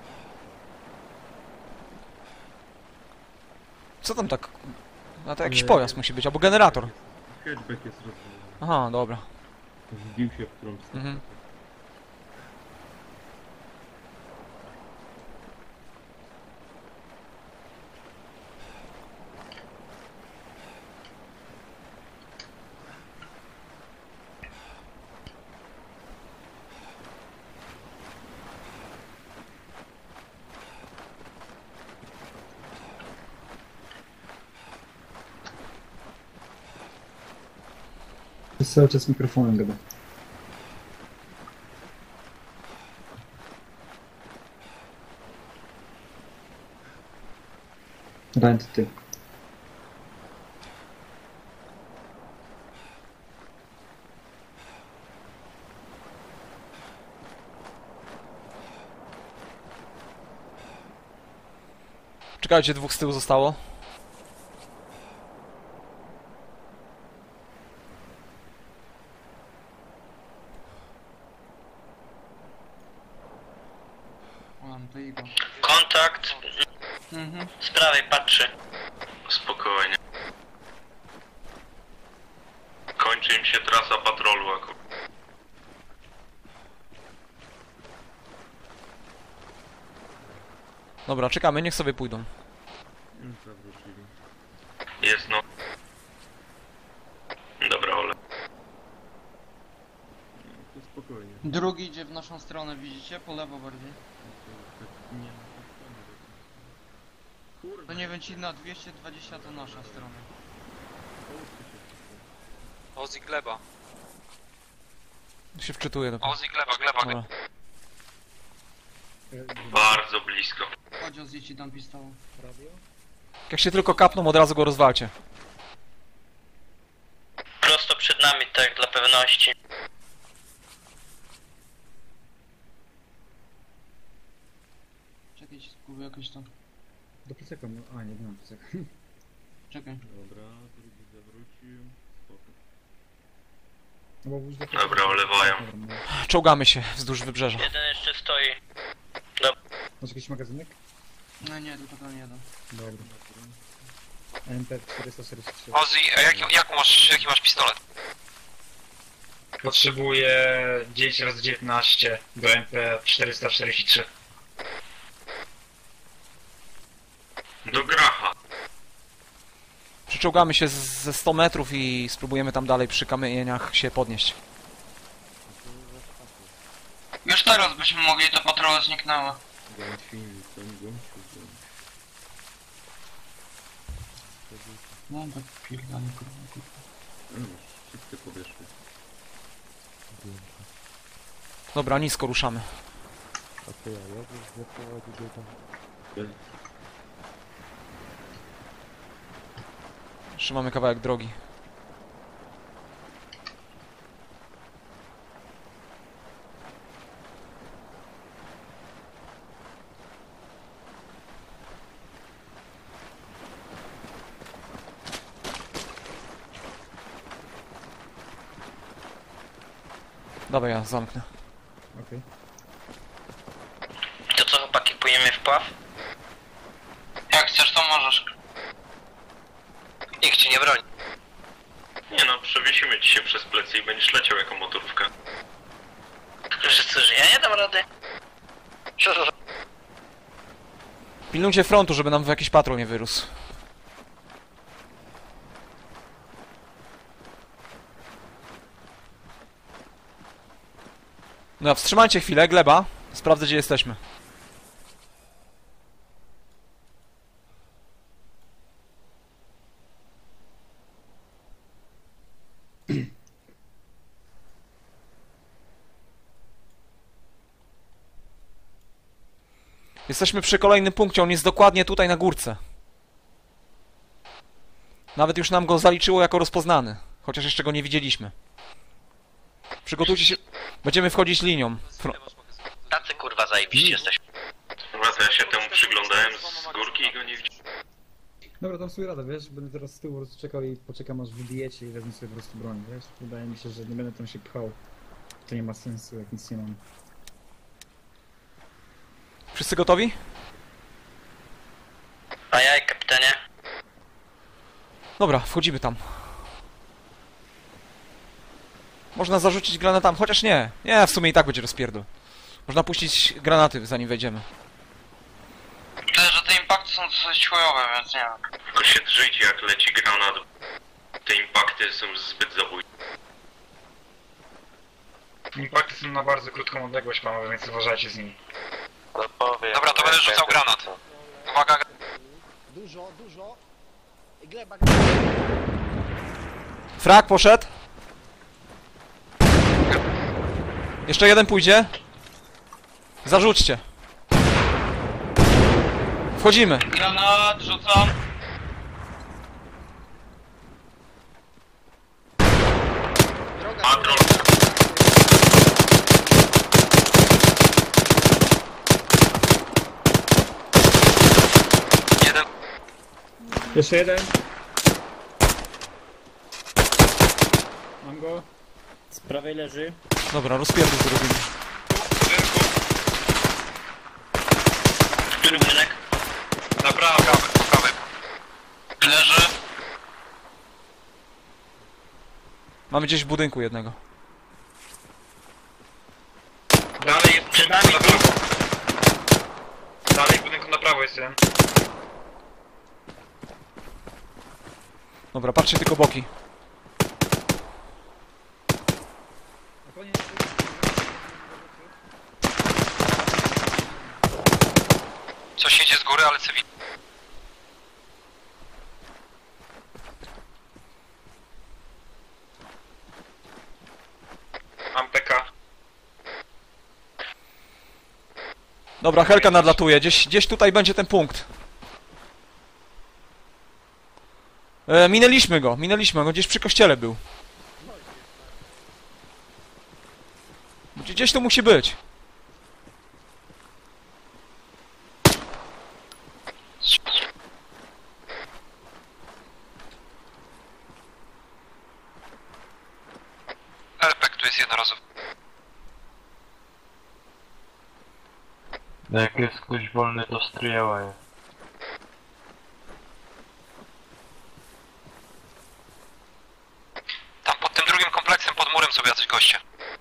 Speaker 3: Co tam tak? No to jakiś pojazd musi być, albo generator.
Speaker 2: Hatchback jest rozwalony.
Speaker 3: Aha, dobra.
Speaker 2: Wbił się w którąś stronę.
Speaker 3: Mhm.
Speaker 10: Jest cały czas mikrofonem gada. Rand ty.
Speaker 3: Czekajcie, dwóch z tyłu zostało.
Speaker 7: Mam to i go.
Speaker 1: Kontakt z prawej patrzy.
Speaker 5: Spokojnie. Kończy im się trasa patrolu akurat.
Speaker 3: Dobra, czekamy, niech sobie pójdą.
Speaker 2: Zawrócili.
Speaker 5: Jest no. Dobra, Ole.
Speaker 2: No, to spokojnie.
Speaker 7: Drugi idzie w naszą stronę, widzicie? Po lewo bardziej.
Speaker 2: To tak nie ma tak strony. Kurwa.
Speaker 7: To nie wiem, ci na 220 to nasza strona.
Speaker 8: Ozzy gleba.
Speaker 3: Się wczytuję do
Speaker 8: Ozzy gleba.
Speaker 3: Dobra.
Speaker 5: Bardzo blisko.
Speaker 7: Chodź, Ozzy, ci dam pistolet.
Speaker 3: Jak się tylko kapną, od razu go rozwalcie.
Speaker 1: Prosto przed nami, tak dla pewności.
Speaker 7: Czekaj, spróbuję jakoś tam.
Speaker 10: Do plecaka, no, a nie mam plecaka.
Speaker 7: Czekaj.
Speaker 2: Dobra, drugi zawrócił. Spoko.
Speaker 10: No, bo wóz do
Speaker 5: Dobra, olewają.
Speaker 3: Czołgamy się wzdłuż wybrzeża.
Speaker 1: Jeden jeszcze stoi.
Speaker 10: Masz jakiś magazynek?
Speaker 7: No nie, tylko to nie dam.
Speaker 10: Dobra. MP 443.
Speaker 8: Ozzy, a jaki masz pistolet?
Speaker 11: Potrzebuję 10x19 do MP 443.
Speaker 5: Do Gracha.
Speaker 3: Przyczołgamy się ze 100 metrów i spróbujemy tam dalej przy kamieniach się podnieść.
Speaker 8: Już teraz byśmy mogli, to patrola zniknęła.
Speaker 2: Gąsili, są gąsiu.
Speaker 7: No tak pierdolę, kurwa.
Speaker 2: No, wszyscy podeszły.
Speaker 3: Dobra, nisko ruszamy.
Speaker 6: A co ja bym zaprowadził tam.
Speaker 3: Jeszcze mamy kawałek drogi. Dawaj, ja zamknę.
Speaker 10: Okej.
Speaker 1: To co, chłopaki, płyniemy w pław?
Speaker 8: Jak chcesz, to możesz.
Speaker 1: Nikt ci nie broni.
Speaker 5: Nie no, przewiesimy ci się przez plecy i będziesz leciał jako motorówka.
Speaker 1: Że co, że ja nie dam rady?
Speaker 3: Pilnujcie frontu, żeby nam w jakiś patrol nie wyrósł. No, wstrzymajcie chwilę, gleba. Sprawdzę, gdzie jesteśmy. Jesteśmy przy kolejnym punkcie, on jest dokładnie tutaj na górce. Nawet już nam go zaliczyło jako rozpoznany. Chociaż jeszcze go nie widzieliśmy. Przygotujcie się. Będziemy wchodzić linią.
Speaker 1: Tacy kurwa zajebiści jesteśmy.
Speaker 5: Wraca, ja się temu przyglądałem z górki i go nie widziałem.
Speaker 10: Dobra, tam sobie radę, wiesz? Będę teraz z tyłu po prostu czekał i poczekam aż wybijecie i wezmę sobie po prostu broń, wiesz? Wydaje mi się, że nie będę tam się pchał. To nie ma sensu, jak nic nie mam.
Speaker 3: Wszyscy gotowi?
Speaker 1: A ja, kapitanie.
Speaker 3: Dobra, wchodzimy tam. Można zarzucić granatami, chociaż nie. Nie, w sumie i tak będzie rozpierdol. Można puścić granaty, zanim wejdziemy.
Speaker 8: Tyle, że te impakty są dosyć chujowe, więc nie wiem.
Speaker 5: Tylko się drżyjcie, jak leci granat. Te impakty są zbyt zabójcze.
Speaker 11: Impakty są na bardzo krótką odległość, panowie, więc uważajcie z nimi.
Speaker 8: Dobra, to będę rzucał granat. Uwaga,
Speaker 4: Dużo. Gleba.
Speaker 3: Frak poszedł. Jeszcze jeden pójdzie. Zarzućcie. Wchodzimy.
Speaker 8: granat rzucam.
Speaker 4: Droga.
Speaker 5: Patrol.
Speaker 8: Jeden.
Speaker 10: Jeszcze jeden. Mam go.
Speaker 9: Z prawej leży.
Speaker 3: Dobra, rozpierdol zrobimy.
Speaker 1: Który budynek?
Speaker 8: Na prawej, po prawej. Leży.
Speaker 3: Mamy gdzieś w budynku jednego.
Speaker 11: Dalej jest
Speaker 1: Przed
Speaker 11: budynku
Speaker 1: nami.
Speaker 11: na prawo. Dalej w budynku na prawo jest jeden.
Speaker 3: Dobra, patrzcie tylko boki.
Speaker 8: Coś idzie z góry, ale cywil.
Speaker 11: Mam PK.
Speaker 3: Dobra, Helka nadlatuje. Gdzieś tutaj będzie ten punkt. Minęliśmy go, gdzieś przy kościele był. Gdzieś tu musi być.
Speaker 8: Elpek tu jest jednorazowy.
Speaker 6: Jak jest ktoś wolny, to stryjała je.
Speaker 8: Tam pod tym drugim kompleksem, pod murem sobie jacyś goście.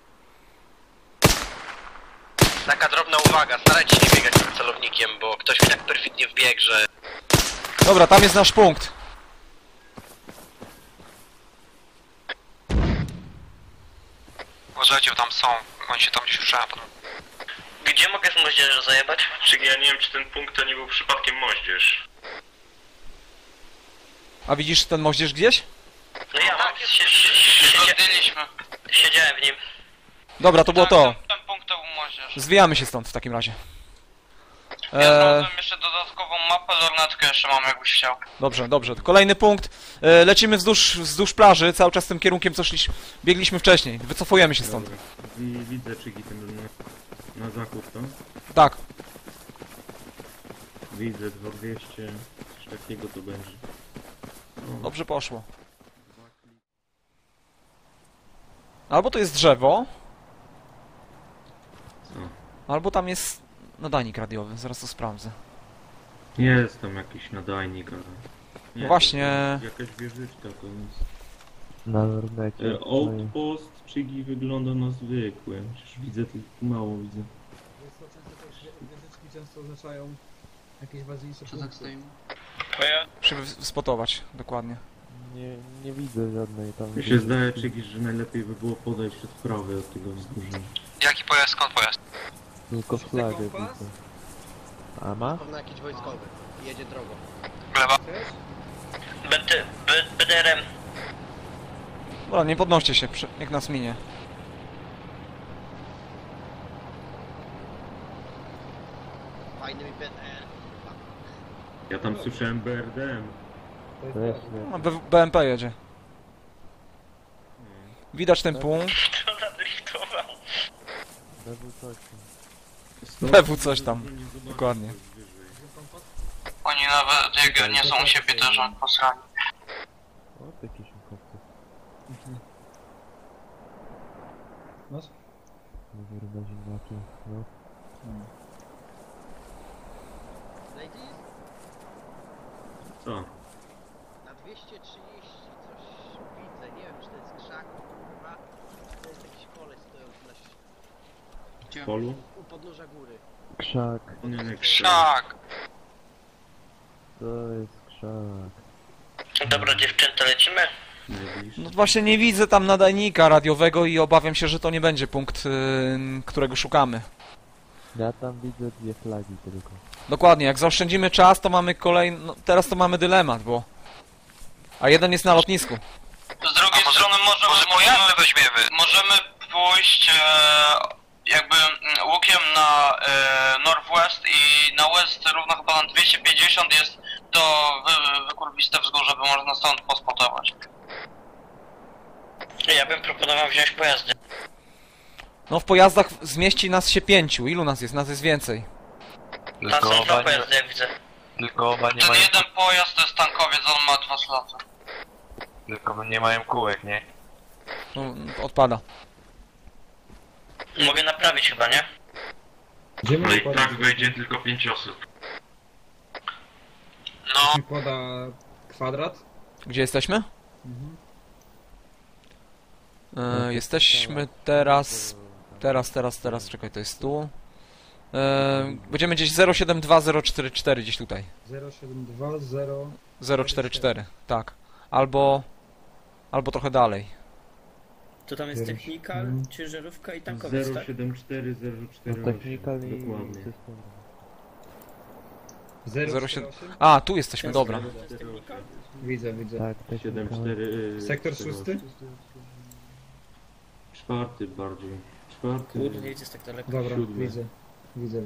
Speaker 1: Taka drobna uwaga, starajcie się nie biegać przed celownikiem, bo ktoś mi tak perfidnie wbiegł, że...
Speaker 3: Dobra, tam jest nasz punkt.
Speaker 8: Uważajcie, bo tam są. Oni się tam gdzieś przepną.
Speaker 1: Gdzie mogę z moździerza zajebać?
Speaker 5: Czy ja nie wiem, czy ten punkt to nie był przypadkiem moździerz.
Speaker 3: A widzisz ten moździerz gdzieś?
Speaker 1: No ja mam,
Speaker 8: Zgodniliśmy.
Speaker 1: siedziałem w nim.
Speaker 3: Dobra, to było to.
Speaker 8: Ten punkt to był moździerz.
Speaker 3: Zwijamy się stąd w takim razie.
Speaker 8: Ja znalazłem jeszcze dodatkową mapę, lornetkę jeszcze mam, jakbyś chciał.
Speaker 3: Dobrze. Kolejny punkt. Lecimy wzdłuż plaży, cały czas tym kierunkiem, co biegliśmy wcześniej. Wycofujemy się stąd.
Speaker 2: Dobra. Widzę Czygi ten na zachód, to?
Speaker 3: Tak.
Speaker 2: Widzę 2200, coś takiego to będzie. O,
Speaker 3: Dobrze poszło. Albo to jest drzewo.
Speaker 2: co?
Speaker 3: Albo tam jest nadajnik radiowy, zaraz to sprawdzę.
Speaker 2: Jest tam jakiś nadajnik, ale... Nie,
Speaker 3: No właśnie.
Speaker 2: to jakaś wieżyczka to nic.
Speaker 6: Na lornecie.
Speaker 2: Outpost Czygi wygląda na zwykły. Przecież widzę tylko mało widzę.
Speaker 10: Wieżyczki często oznaczają jakieś ważniejsze
Speaker 7: Co tak stoimy?
Speaker 3: Musimy spotować, dokładnie.
Speaker 6: Nie widzę żadnej tam.
Speaker 2: Mi się zdaje, Czygi, że najlepiej by było podejść od prawej od tego wzgórza.
Speaker 8: Jaki pojazd, skąd pojazd?
Speaker 6: Tylko flagę widzę. A ma?
Speaker 4: Pewno jakiś wojskowy. Jedzie drogą.
Speaker 8: Gleba.
Speaker 1: BDR-em.
Speaker 3: Dobra, nie podnoście się, niech nas minie.
Speaker 4: Fajny mi BTR.
Speaker 2: Ja tam słyszałem BRDM.
Speaker 6: To jest
Speaker 3: No, BMP jedzie. Widać ten punkt.
Speaker 1: To nadriftował.
Speaker 6: lewu coś.
Speaker 3: BW coś tam. Dokładnie.
Speaker 8: Oni nawet jak nie są u siebie też posrani.
Speaker 6: O, jakieś chłopcy.
Speaker 10: Masz?
Speaker 6: Mówię na ziemniaki. No.
Speaker 4: Ladies?
Speaker 2: Co?
Speaker 4: Na 230 coś widzę, nie wiem czy to jest krzak, kurwa. To jest jakiś koleś stojący na
Speaker 2: W polu?
Speaker 4: u podnóża góry.
Speaker 6: Krzak.
Speaker 2: Nie, nie,
Speaker 8: Krzak!
Speaker 6: To jest krzak.
Speaker 1: Dobra dziewczęta, lecimy?
Speaker 2: Najbliższy.
Speaker 3: No właśnie nie widzę tam nadajnika radiowego i obawiam się, że to nie będzie punkt, którego szukamy.
Speaker 6: Ja tam widzę dwie flagi tylko.
Speaker 3: Dokładnie, jak zaoszczędzimy czas, to mamy kolejny... No, teraz to mamy dylemat, bo... A jeden jest na lotnisku.
Speaker 8: Z drugiej strony możemy pójść jakby łukiem na northwest i na west równo chyba na 250 jest to wykurwiste wzgórze, by można stąd pospotować.
Speaker 1: Ja bym proponował wziąć pojazdy.
Speaker 3: No w pojazdach zmieści nas się 5. Ilu nas jest? Nas jest więcej.
Speaker 1: Tam są dwa pojazdy, jak widzę.
Speaker 12: Tylko oba nie
Speaker 8: Ten
Speaker 12: mają,
Speaker 8: jeden pojazd to jest tankowiec, on ma 2 sloty.
Speaker 12: tylko nie mają kółek, nie?
Speaker 3: No, odpada.
Speaker 1: Mogę naprawić chyba, nie?
Speaker 10: Gdzie
Speaker 5: No
Speaker 10: mi
Speaker 5: i tak wejdzie tylko 5 osób.
Speaker 8: No,
Speaker 10: mi poda kwadrat?
Speaker 3: Gdzie jesteśmy?
Speaker 10: Mhm.
Speaker 3: Jesteśmy teraz... Teraz, czekaj, to jest tu. Będziemy gdzieś 072044, gdzieś tutaj.
Speaker 10: 072
Speaker 3: 044, tak. Albo trochę dalej.
Speaker 9: To tam jest technikal, ciężarówka i tankowiec, tak?
Speaker 2: 074 048.
Speaker 6: Technikal i
Speaker 2: Dokładnie.
Speaker 6: system.
Speaker 10: 078?
Speaker 3: A, tu jesteśmy, dobra.
Speaker 10: Widzę.
Speaker 6: Tak, technikal.
Speaker 2: 74.
Speaker 10: Sektor 6?
Speaker 2: Czwarty bardziej. Czwarty.
Speaker 9: Kurde, nie jest tak daleko.
Speaker 10: Dobra,
Speaker 2: Siódmy.
Speaker 10: widzę.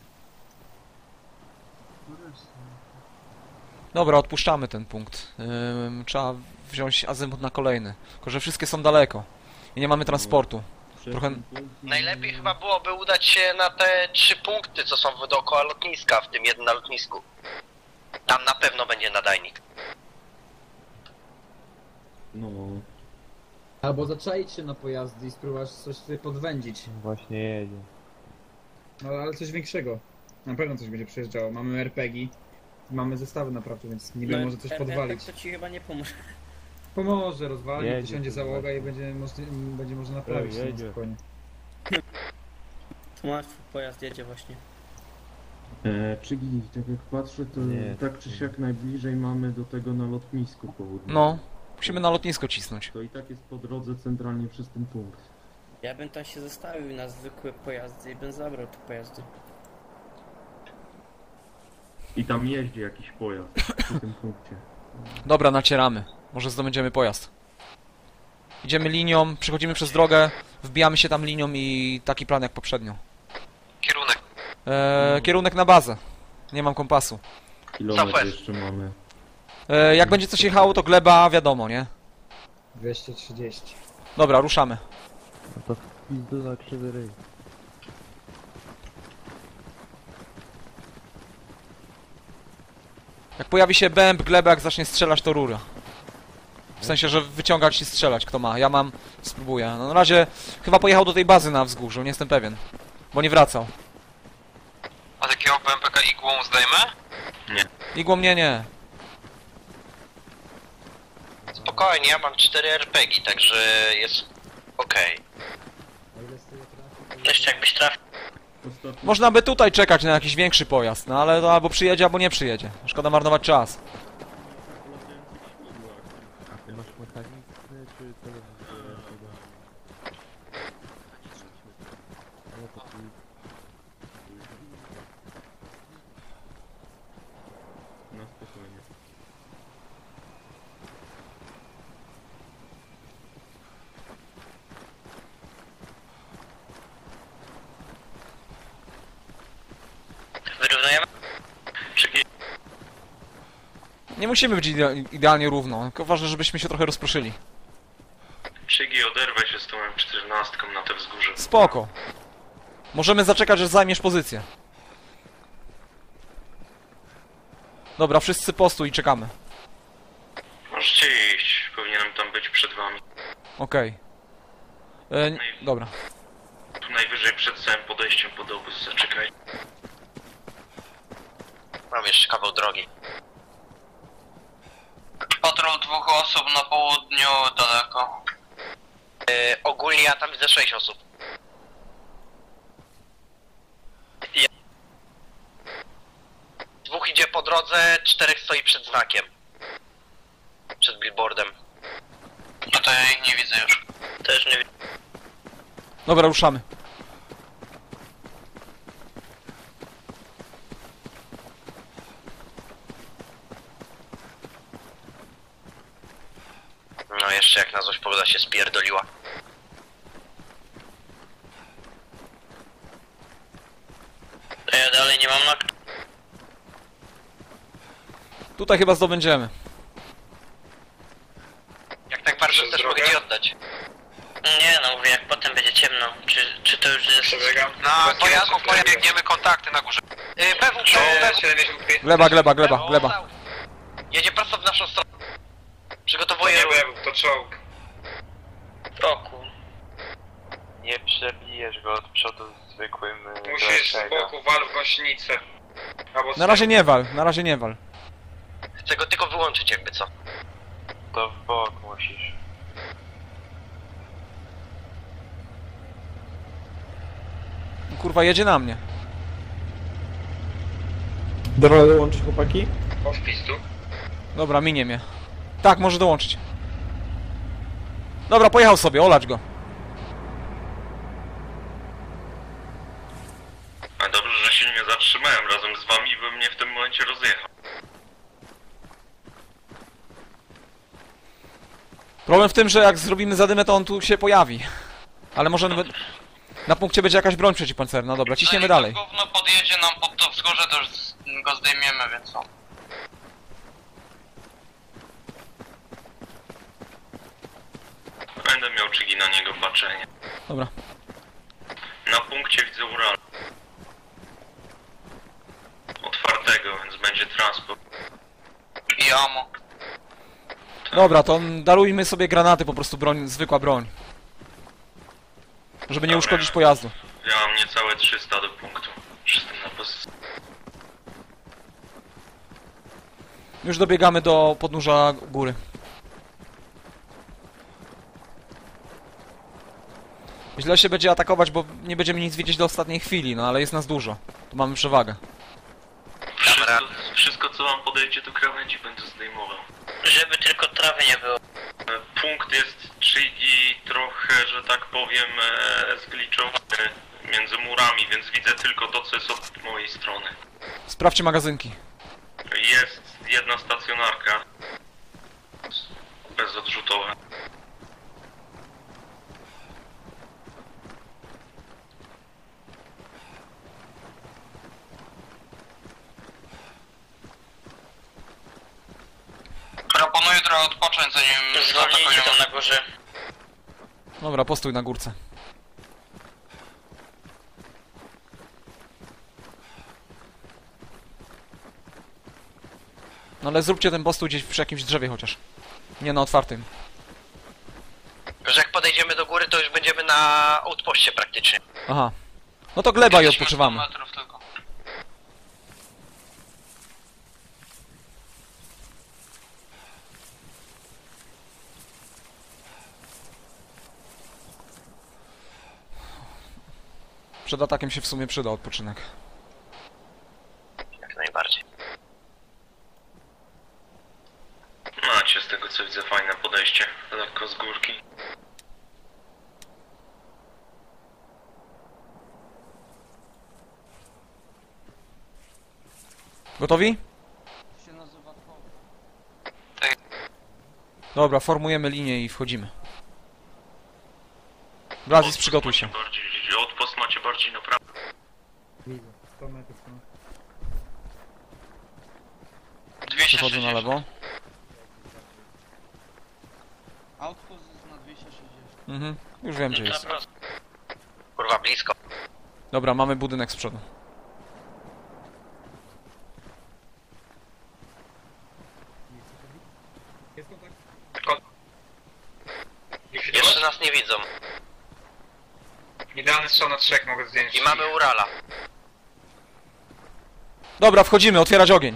Speaker 3: Dobra, odpuszczamy ten punkt. Trzeba wziąć azymut na kolejny. Tylko, że wszystkie są daleko. I nie mamy transportu. Trochę...
Speaker 4: Najlepiej chyba byłoby udać się na te 3 punkty, co są dookoła lotniska, w tym jednym na lotnisku. Tam na pewno będzie nadajnik.
Speaker 2: No.
Speaker 10: Albo zaczaić się na pojazdy i spróbować coś sobie podwędzić.
Speaker 6: Właśnie jedzie.
Speaker 10: No ale coś większego. Na pewno coś będzie przejeżdżało. Mamy RPG. Mamy zestawy naprawdę, więc niby może coś podwalić.
Speaker 9: To ci chyba nie pomoże.
Speaker 10: Pomoże, rozwali,
Speaker 6: Jedzie,
Speaker 10: wysiądzie
Speaker 6: kurwa.
Speaker 10: załoga i będzie można naprawić to
Speaker 6: jedzie.
Speaker 10: spokojnie.
Speaker 9: Tu masz pojazd, jedzie właśnie.
Speaker 2: Czyli tak jak patrzę, to
Speaker 6: Nie.
Speaker 2: tak czy siak najbliżej mamy do tego na lotnisku południowym.
Speaker 3: No, musimy na lotnisko cisnąć.
Speaker 2: To i tak jest po drodze centralnie przez ten punkt.
Speaker 9: Ja bym tam się zostawił na zwykłe pojazdy i bym zabrał te pojazdy.
Speaker 2: I tam jeździ jakiś pojazd przy tym punkcie.
Speaker 3: Dobra, nacieramy. Może zdobędziemy pojazd. Idziemy linią, przechodzimy przez drogę, wbijamy się tam linią i taki plan jak poprzednio.
Speaker 8: Kierunek.
Speaker 3: Kierunek na bazę. Nie mam kompasu.
Speaker 2: Kilometr jeszcze mamy.
Speaker 3: Jak będzie coś jechało, to gleba wiadomo, nie?
Speaker 10: 230.
Speaker 3: Dobra, ruszamy.
Speaker 6: No to pizdu na krzywy ryj.
Speaker 3: Jak pojawi się bęb, gleba, jak zacznie strzelać, to rura. W sensie, że wyciągać i strzelać, kto ma. Ja mam, spróbuję. No, na razie chyba pojechał do tej bazy na wzgórzu, nie jestem pewien. Bo nie wracał.
Speaker 8: A takiego BMPK igłą zdejmę?
Speaker 3: Igłą mnie nie.
Speaker 4: Spokojnie, ja mam 4 RPG, także jest okej.
Speaker 1: Jeszcze jakbyś trafił.
Speaker 2: Ostatni
Speaker 3: Można by tutaj czekać na jakiś większy pojazd, no ale to albo przyjedzie, albo nie przyjedzie. Szkoda marnować czas.
Speaker 6: A ty masz mechaniczny czy telewizor?
Speaker 2: spokojnie.
Speaker 1: Wyrównujemy?
Speaker 3: Nie musimy być idealnie równo, tylko ważne, żebyśmy się trochę rozproszyli.
Speaker 5: Czygi, oderwaj się z tą M14 na te wzgórze.
Speaker 3: Spoko. Możemy zaczekać, aż zajmiesz pozycję. Dobra, wszyscy postój i czekamy.
Speaker 5: Możecie iść, powinienem tam być przed wami.
Speaker 3: Okej. Dobra.
Speaker 5: Tu najwyżej przed całym podejściem pod obóz, zaczekaj.
Speaker 4: Mam jeszcze kawał drogi.
Speaker 8: Patrol 2 osób na południu daleko.
Speaker 4: Ogólnie ja tam widzę 6 osób. Dwóch idzie po drodze, 4 stoi przed znakiem. Przed billboardem.
Speaker 8: No to ja ich nie widzę już.
Speaker 1: Też nie widzę.
Speaker 3: Dobra, ruszamy.
Speaker 4: No jeszcze jak na złość pogoda się spierdoliła.
Speaker 1: To ja dalej nie mam na...
Speaker 3: Tutaj chyba zdobędziemy.
Speaker 4: Jak tak bardzo chcesz, mogę ci oddać.
Speaker 1: Nie no, mówię, jak potem będzie ciemno. Czy to już jest...
Speaker 11: Przebiegam.
Speaker 4: Na pojazdu biegniemy kontakty na górze. PW.
Speaker 3: Gleba.
Speaker 4: Jedzie prosto w naszą stronę. Przygotowuję ruch.
Speaker 11: To czołg.
Speaker 1: Roku.
Speaker 12: Nie przebijesz go od przodu zwykłym...
Speaker 11: Musisz z boku wal w gąsienicę. Albo
Speaker 3: Na razie nie wal.
Speaker 4: Chcę go tylko wyłączyć jakby co.
Speaker 12: To w bok musisz.
Speaker 3: Kurwa, jedzie na mnie.
Speaker 6: Dobra, dołączyć chłopaki?
Speaker 11: O wpis tu.
Speaker 3: Dobra, minie mnie. Tak, może dołączyć. Dobra, pojechał sobie, olać go.
Speaker 5: A dobrze, że się nie zatrzymałem razem z wami, by mnie w tym momencie rozjechał.
Speaker 3: Problem w tym, że jak zrobimy zadymę, to on tu się pojawi. Ale może na punkcie będzie jakaś broń przeciwpancerna. Dobra, ciśniemy dalej.
Speaker 8: Jak to gówno podjedzie nam pod to wzgórze, to już go zdejmiemy, więc co?
Speaker 5: Będę miał czygi na niego patrzenie.
Speaker 3: Dobra.
Speaker 5: Na punkcie widzę Ural. Otwartego, więc będzie transport.
Speaker 8: I ammo.
Speaker 3: Dobra, to darujmy sobie granaty, po prostu broń, zwykła broń. Żeby nie uszkodzić pojazdu.
Speaker 5: Ja mam niecałe 300 do punktu. Jestem na pozycji.
Speaker 3: Już dobiegamy do podnóża góry. Źle się będzie atakować, bo nie będziemy nic wiedzieć do ostatniej chwili, no ale jest nas dużo. Tu mamy przewagę.
Speaker 5: Wszystko co wam podejdzie do krawędzi będę zdejmował.
Speaker 1: Żeby tylko trawy nie było.
Speaker 5: Punkt jest czygi trochę, że tak powiem, zgliczowany między murami, więc widzę tylko to, co jest od mojej strony.
Speaker 3: Sprawdźcie magazynki.
Speaker 5: Jest jedna stacjonarka. Bezodrzutowa.
Speaker 8: Proponuję trochę odpocząć, zanim
Speaker 1: Zwolnijcie tam na górze.
Speaker 3: Dobra, postój na górce. No ale zróbcie ten postój gdzieś przy jakimś drzewie chociaż. Nie na otwartym.
Speaker 4: Że jak podejdziemy do góry, to już będziemy na outpoście praktycznie.
Speaker 3: Aha. No to gleba i odpoczywamy.
Speaker 8: 100 metrów tylko.
Speaker 3: Przed atakiem się w sumie przyda odpoczynek.
Speaker 4: Jak najbardziej.
Speaker 5: Macie z tego co widzę fajne podejście. Lekko z górki.
Speaker 3: Gotowi?
Speaker 7: To się nazywa
Speaker 3: Dobra, formujemy linię i wchodzimy. Blazis, przygotuj się.
Speaker 5: Outpost macie bardziej na prawo.
Speaker 10: Widzę. 100 metrów, no.
Speaker 8: 260.
Speaker 3: Przechodzę na lewo.
Speaker 7: Outpost jest na 260.
Speaker 3: Mhm, już wiem gdzie jest.
Speaker 4: Kurwa, blisko.
Speaker 3: Dobra, mamy budynek z przodu.
Speaker 10: Jest kontakt?
Speaker 4: Jeszcze nas nie widzą.
Speaker 11: Idealny strzał na 3 mogę zdjąć.
Speaker 4: I mamy Urala.
Speaker 3: Dobra, wchodzimy, otwierać ogień.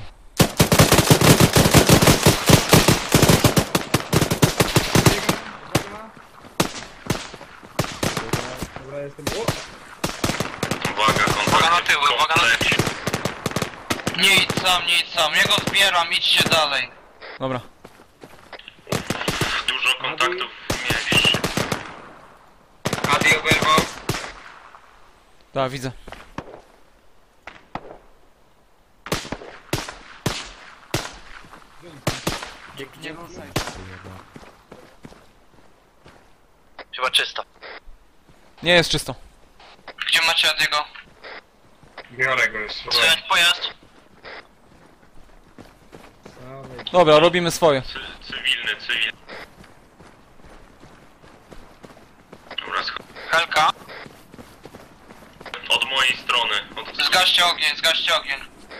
Speaker 10: Dobra, jestem...
Speaker 5: Uwaga,
Speaker 8: Uwaga na
Speaker 5: kontakt.
Speaker 8: tyły, uwaga na tyły. Nie idź sam, ja go zbieram, idźcie dalej.
Speaker 3: Dobra.
Speaker 5: Dużo kontaktów mieliście.
Speaker 11: Adi oberwał.
Speaker 3: Tak, widzę.
Speaker 7: Nie ruszaj.
Speaker 4: Chyba czysto.
Speaker 3: Nie jest czysto.
Speaker 8: Gdzie macie Adiego?
Speaker 11: Biorę go już.
Speaker 4: Słychać pojazd?
Speaker 3: Dobra, robimy swoje.
Speaker 5: Cywilny. Dobra,
Speaker 8: Helka?
Speaker 5: od mojej strony.
Speaker 8: Zgaście ogień.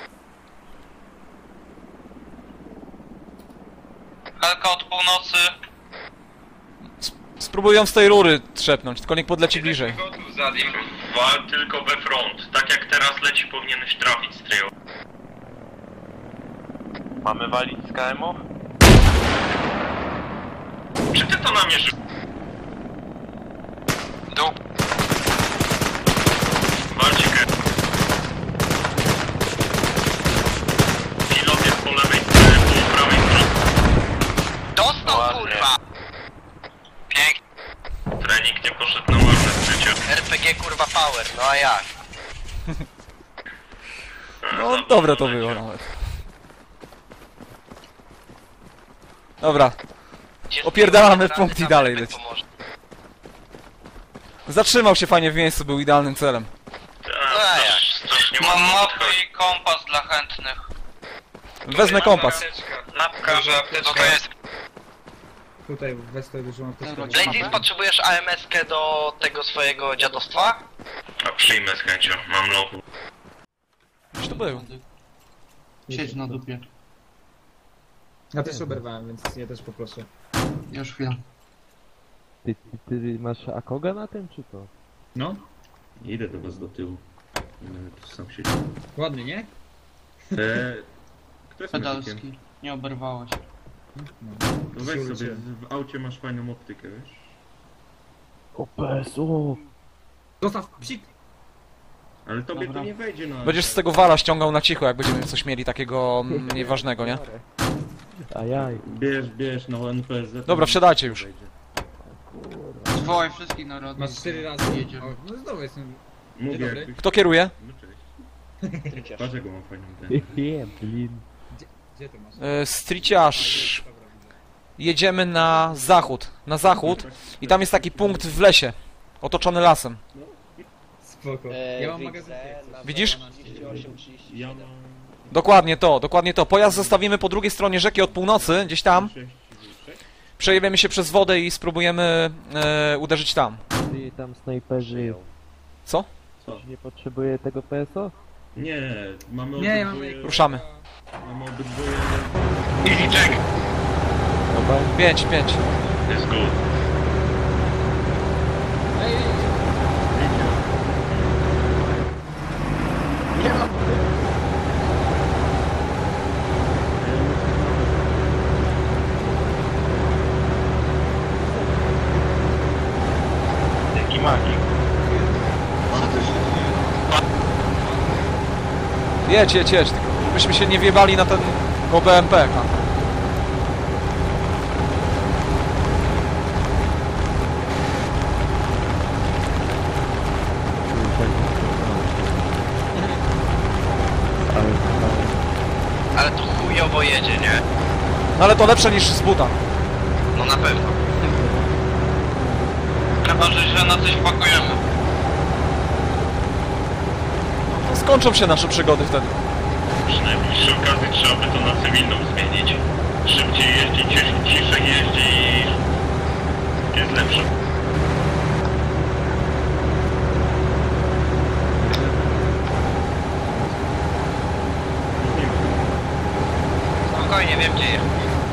Speaker 8: Helka od północy.
Speaker 3: Spróbuję ją z tej rury trzepnąć, tylko niech podleci bliżej.
Speaker 11: Gotów za nim.
Speaker 5: Wal tylko we front. Tak jak teraz leci, powinieneś trafić z trio.
Speaker 12: Mamy walić z KM-ów?
Speaker 5: Czy ty to namierzysz?
Speaker 8: Dół.
Speaker 5: Walcie pilot jest po lewej stronie, po prawej stronie.
Speaker 4: Dostał, kurwa!
Speaker 8: Pięknie.
Speaker 5: Trening nie poszedł na marne życie.
Speaker 4: RPG kurwa power, no a jak?
Speaker 3: No, dobre to było nawet. Dobra, opierdalamy w punkt i dalej leci. Zatrzymał się fajnie w miejscu, był idealnym celem.
Speaker 5: Strasznie
Speaker 8: Mam
Speaker 5: mocno
Speaker 8: mapę
Speaker 5: podchodzi.
Speaker 8: i kompas dla chętnych.
Speaker 3: Wezmę kompas.
Speaker 8: Mapka.
Speaker 11: Duża apteczka.
Speaker 8: No to jest.
Speaker 10: Tutaj westę dużą apteczkę.
Speaker 4: Ladies, potrzebujesz AMS-kę do tego swojego dziadostwa?
Speaker 5: A przyjmę z chęcią, mam lochu.
Speaker 3: Gdzieś to był.
Speaker 7: Siedź na dupie.
Speaker 10: Ja też oberwałem, więc ja też poproszę.
Speaker 7: Już chwilę.
Speaker 6: Ty masz Akoga na tym, czy to?
Speaker 10: No,
Speaker 2: Idę do was do tyłu. Sam siedzi.
Speaker 10: ładny, nie?
Speaker 2: Kto jest medykiem?
Speaker 7: Pedalski. Nie oberwałeś.
Speaker 10: No.
Speaker 2: To weź sobie, w aucie masz fajną optykę, wiesz?
Speaker 6: O PSO!
Speaker 10: Zostaw psik!
Speaker 2: Ale tobie
Speaker 7: Dobra.
Speaker 2: to nie wejdzie na...
Speaker 3: Będziesz z tego wala ściągał na cicho, jak będziemy coś mieli takiego nieważnego, nie?
Speaker 6: Ajaj.
Speaker 2: Bierz na NPZ.
Speaker 3: Dobra, wsiadajcie już.
Speaker 7: Zwołaj wszystkich narodów.
Speaker 10: Masz 4 razy?
Speaker 7: Jedziemy.
Speaker 10: O, no znowu jestem...
Speaker 2: Mówię,
Speaker 10: Dzień dobry.
Speaker 2: jakbyś...
Speaker 3: Kto kieruje?
Speaker 2: No cześć. Patrz jaką mam fajną ten.
Speaker 6: Blin.
Speaker 10: Gdzie ty masz?
Speaker 3: Striciarz.
Speaker 10: Dobra, widzę.
Speaker 3: Jedziemy na zachód. Na zachód. I tam jest taki punkt w lesie. Otoczony lasem.
Speaker 10: Spoko. Ja mam magazyn.
Speaker 3: Widzisz?
Speaker 2: Ja mam...
Speaker 3: Dokładnie to. Pojazd zostawimy po drugiej stronie rzeki od północy, gdzieś tam. Przejebiemy się przez wodę i spróbujemy uderzyć tam.
Speaker 6: Ty tam snajperzy.
Speaker 3: Co?
Speaker 2: Co?
Speaker 6: Nie potrzebuje tego PSO?
Speaker 2: Nie, mamy
Speaker 10: Nie, ja mam...
Speaker 2: obydwoje...
Speaker 3: Ruszamy.
Speaker 2: Mamy obydwoje...
Speaker 5: Easy check.
Speaker 6: Dobra.
Speaker 3: 5.
Speaker 5: Jest good.
Speaker 12: Jaki magik.
Speaker 3: Jedź, tylko byśmy się nie wjebali na ten BMP.
Speaker 4: Ale tu chujowo jedzie, nie? nie?
Speaker 3: No ale to lepsze niż z buta.
Speaker 4: No na pewno.
Speaker 8: Chyba, że się na coś pakujemy.
Speaker 3: No, skończą się nasze przygody wtedy.
Speaker 5: Przy najbliższej okazji trzeba by to na cywilną zmienić. Szybciej jeździ, ciszej jeździ i jest lepsze.
Speaker 4: Spokojnie, wiem gdzie jest.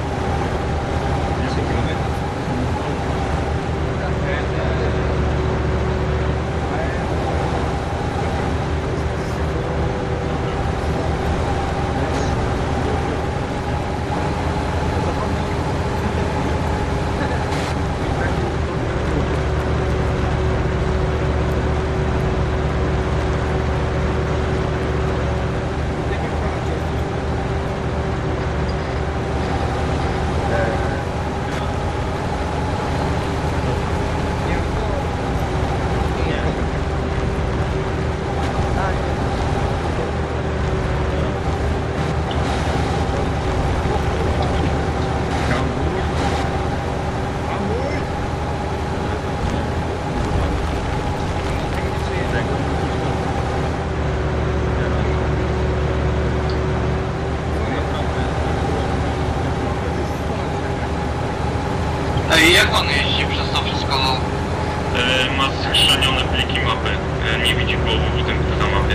Speaker 8: Ej, jak on jeździ przez to wszystko?
Speaker 5: Ma skrzanione pliki mapy. Nie widzi głowy budynków na mapie.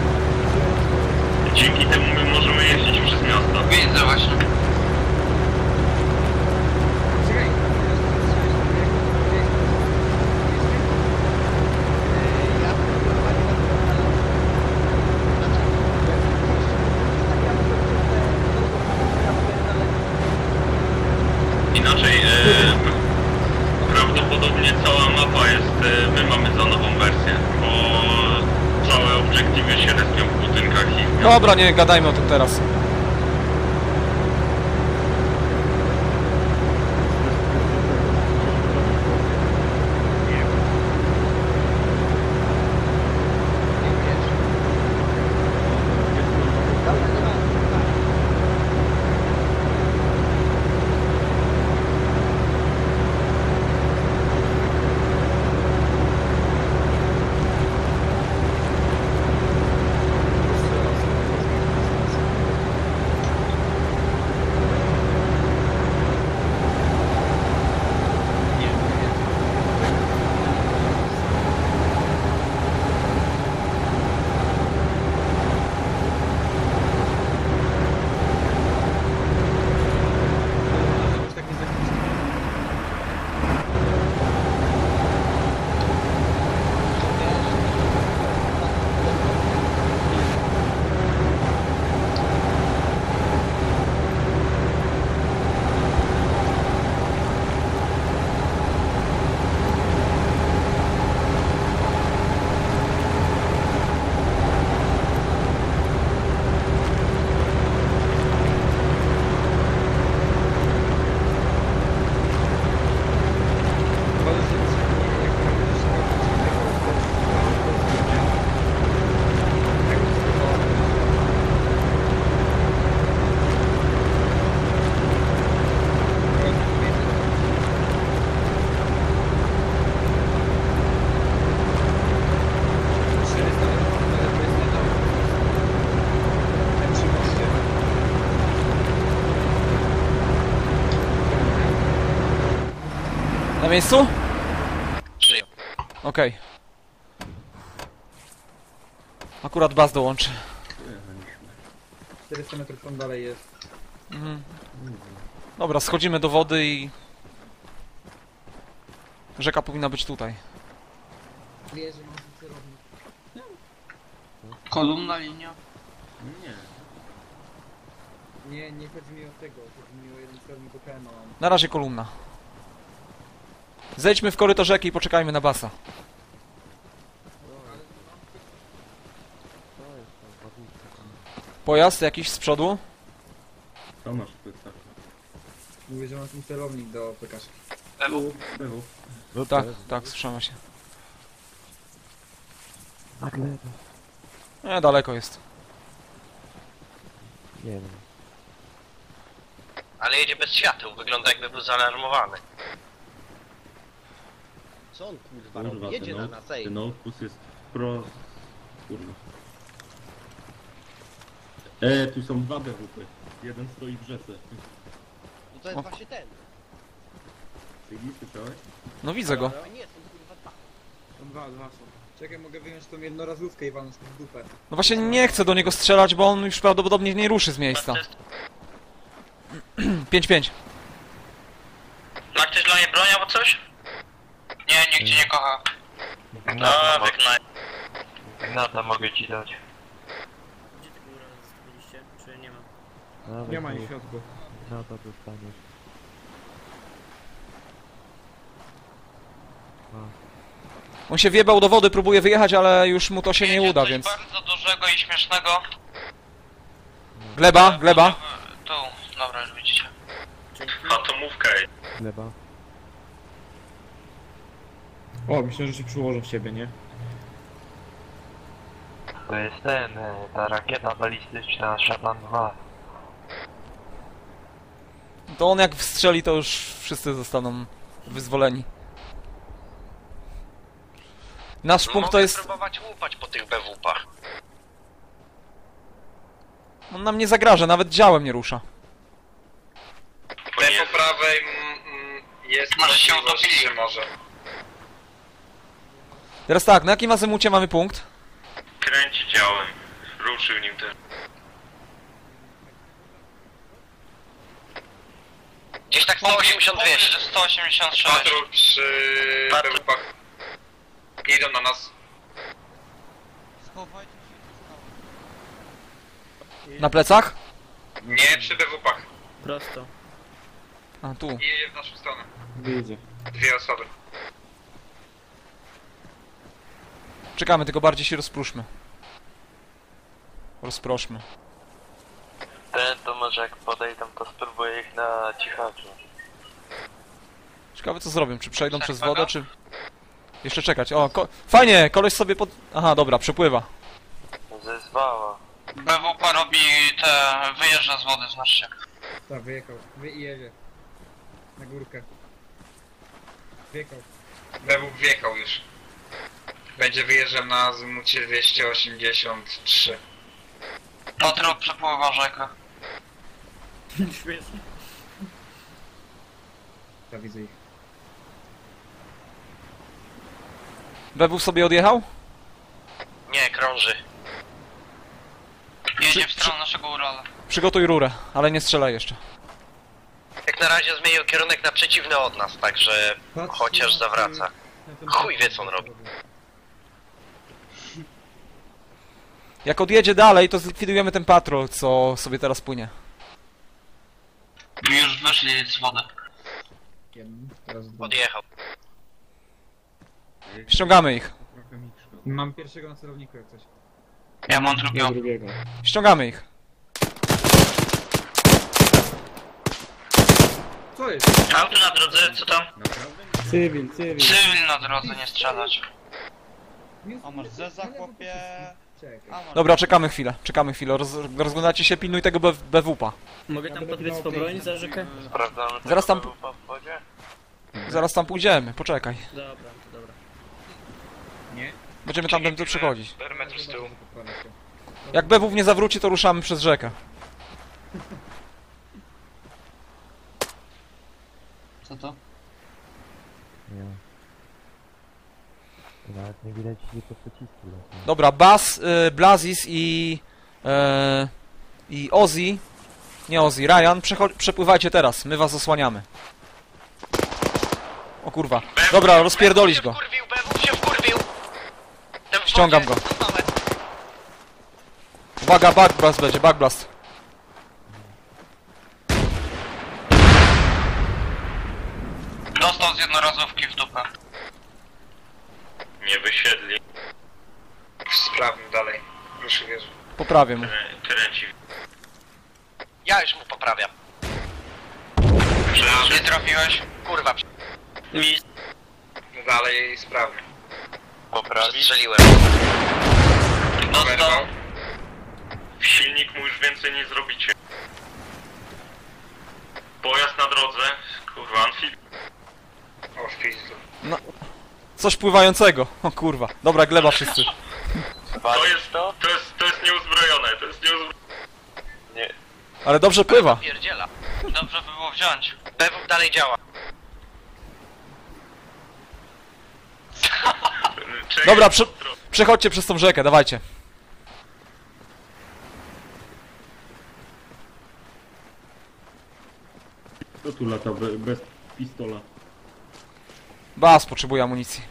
Speaker 5: Dzięki temu my możemy jeździć przez miasto.
Speaker 8: Widzę właśnie.
Speaker 5: Inaczej, prawdopodobnie cała mapa jest, my mamy za nową wersję, bo całe obiektywy się respią w budynkach i...
Speaker 3: Dobra, nie gadajmy o tym teraz. Na miejscu?
Speaker 4: Przyjął.
Speaker 3: Okej. Akurat baz dołączy.
Speaker 10: 400 metrów tam dalej jest.
Speaker 3: Mhm. Dobra, schodzimy do wody i... Rzeka powinna być tutaj.
Speaker 10: Wie, że mam celownik.
Speaker 7: Kolumna, linia?
Speaker 10: Nie chodzi mi o tego, chodzi mi o jeden celownik OKM.
Speaker 3: Na razie kolumna. Zejdźmy w koryto rzeki i poczekajmy na basa. Pojazd jakiś z przodu?
Speaker 2: To masz pytanie.
Speaker 10: Mówię, że mam ten celownik do PKS.
Speaker 3: No tak, tak, słyszałem się. Nie, daleko jest.
Speaker 6: Nie wiem.
Speaker 4: Ale jedzie bez świateł, wygląda jakby był zaalarmowany.
Speaker 13: Co on kurwa robi? Jedzie na nas, ej.
Speaker 2: Ten output jest wprost... Kurwa. Tu są dwa BWP. Jeden stoi w rzece.
Speaker 13: No to jest właśnie ten.
Speaker 2: Czyli słyszałeś?
Speaker 3: No widzę go.
Speaker 13: Ale nie, są kurwa dwa.
Speaker 10: Są dwa są. Czekaj, mogę wyjąć tą jednorazówkę i walnąć w dupę.
Speaker 3: No właśnie nie chcę do niego strzelać, bo on już prawdopodobnie nie ruszy z miejsca. 5-5.
Speaker 4: Ma ktoś dla mnie broń albo coś?
Speaker 8: Nie, nikt cię nie kocha.
Speaker 4: No, wygnaj.
Speaker 12: Gnata mogę ci dać.
Speaker 9: Gdzie tego urana zostawiliście? Czy nie ma?
Speaker 6: Dawaj,
Speaker 10: Nie ma
Speaker 6: tu.
Speaker 10: ich w środku.
Speaker 6: No to dostaniesz.
Speaker 3: On się wjebał do wody, próbuje wyjechać, ale już mu to się nie uda,
Speaker 8: coś
Speaker 3: więc...
Speaker 8: bardzo dużego i śmiesznego.
Speaker 3: Gleba, gleba.
Speaker 8: Tu, dobra, już widzicie.
Speaker 5: Atomówka.
Speaker 6: Gleba.
Speaker 10: O, myślę, że się przyłożę w siebie, nie?
Speaker 12: To jest ta rakieta balistyczna Shetland 2.
Speaker 3: To on jak wstrzeli, to już wszyscy zostaną wyzwoleni. Nasz punkt to jest...
Speaker 4: próbować łupać po tych BWP-ach.
Speaker 3: On nam nie zagraża, nawet działem nie rusza.
Speaker 11: Ten po prawej jest
Speaker 8: Może się
Speaker 11: możliwość,
Speaker 8: utopili.
Speaker 11: że może.
Speaker 3: Teraz tak, na jakim azymucie mamy punkt?
Speaker 5: Kręci działem. Ruszył nim też.
Speaker 4: Gdzieś tak 180-200.
Speaker 8: 186.
Speaker 11: Patrol przy BWP-ach. Idą na nas.
Speaker 3: Na plecach?
Speaker 11: Nie, przy BWP-ach.
Speaker 9: Prosto.
Speaker 3: A, tu.
Speaker 11: I jedzie w naszą stronę.
Speaker 10: Widzę.
Speaker 11: Dwie osoby.
Speaker 3: Czekamy, tylko bardziej się rozprószmy. Rozproszmy.
Speaker 12: Ten to może jak podejdą, to spróbuję ich na cichaczu.
Speaker 3: Ciekawe co zrobią, czy przejdą przez wodę, czy... Jeszcze czekać, o, fajnie, koleś sobie pod... Aha, dobra, przepływa.
Speaker 12: Zezwała.
Speaker 8: BWP robi wyjeżdża z wody, znaczy.
Speaker 10: Tak, wyjechał. I jedzie. Na górkę. Wjechał.
Speaker 11: BWP wjechał już. Będzie wyjeżdżał na azymucie 283.
Speaker 8: Patrol przepływa rzekę.
Speaker 9: Śmiesznie.
Speaker 10: Tak, widzę ich.
Speaker 3: BW sobie odjechał?
Speaker 4: Nie, krąży.
Speaker 8: Jedzie w stronę naszego Urala.
Speaker 3: Przygotuj rurę, ale nie strzelaj jeszcze.
Speaker 4: Jak na razie zmienił kierunek na przeciwny od nas, także
Speaker 10: Patrz,
Speaker 4: chociaż
Speaker 10: na
Speaker 4: zawraca.
Speaker 10: ten
Speaker 4: Chuj wie, co on robi.
Speaker 3: Jak odjedzie dalej, to zlikwidujemy ten patrol, co sobie teraz płynie.
Speaker 8: Już wyszli z wody.
Speaker 10: Jeden, teraz dwa.
Speaker 4: Odjechał.
Speaker 3: Ściągamy ich.
Speaker 2: Trochę mi szkoda.
Speaker 10: Mam pierwszego na celowniku jak coś.
Speaker 8: Ja mam drugiego.
Speaker 10: Drugiego.
Speaker 3: Ściągamy ich.
Speaker 10: Co jest?
Speaker 4: Auto na drodze, co tam?
Speaker 2: Naprawdę?
Speaker 10: Cywil.
Speaker 8: Cywil na drodze, nie strzelać.
Speaker 10: A masz zeza, chłopie? Czekaj.
Speaker 3: Dobra, czekamy chwilę, rozglądacie się, pilnuj tego BWP-a.
Speaker 9: Mogę tam podbiec po broń za rzekę?
Speaker 12: Sprawdzamy
Speaker 3: Zaraz tam-
Speaker 12: w wodzie?
Speaker 3: Zaraz tam pójdziemy, poczekaj.
Speaker 9: Dobra, to dobra.
Speaker 10: Nie?
Speaker 3: Będziemy tam będę przychodzić.
Speaker 11: Perimetr z tyłu.
Speaker 3: Jak BW nie zawróci, to ruszamy przez rzekę.
Speaker 7: Co to?
Speaker 6: Nie. Nawet nie widać, gdzie to pociski lecą.
Speaker 3: Dobra, Bas, Blazis i Ozzy, nie Ozzy, Ryan, przepływajcie teraz, my was osłaniamy. O kurwa, dobra, rozpierdolić go.
Speaker 4: BW się wkurwił! Ten w
Speaker 3: Ściągam
Speaker 4: wodzie,
Speaker 3: go.
Speaker 4: na małe.
Speaker 3: Uwaga, backblast będzie, backblast.
Speaker 8: Dostał z jednorazówki w dupę.
Speaker 5: Nie wysiedli.
Speaker 11: Sprawny dalej. Proszę wierzyć.
Speaker 3: Poprawię mu.
Speaker 5: Kręci.
Speaker 4: Ja już mu poprawiam.
Speaker 8: Nie trafiłeś?
Speaker 4: Kurwa,
Speaker 11: Dalej sprawny.
Speaker 12: Poprawić?
Speaker 4: przestrzeliłem.
Speaker 8: Dostał.
Speaker 5: W silnik mu już więcej nie zrobicie. na drodze. Kurwa, amfib.
Speaker 11: O, w pizdu.
Speaker 3: No. Coś pływającego. O kurwa. Dobra, gleba wszyscy.
Speaker 5: To jest nieuzbrojone, to jest nieuzbrojone.
Speaker 12: Nie.
Speaker 3: Ale dobrze pływa.
Speaker 4: Pierdziela.
Speaker 8: Dobrze by było wziąć.
Speaker 4: BW dalej działa.
Speaker 3: Dobra, przechodźcie przez tą rzekę, dawajcie.
Speaker 2: Kto tu lata bez pistola?
Speaker 3: Bas potrzebuje amunicji.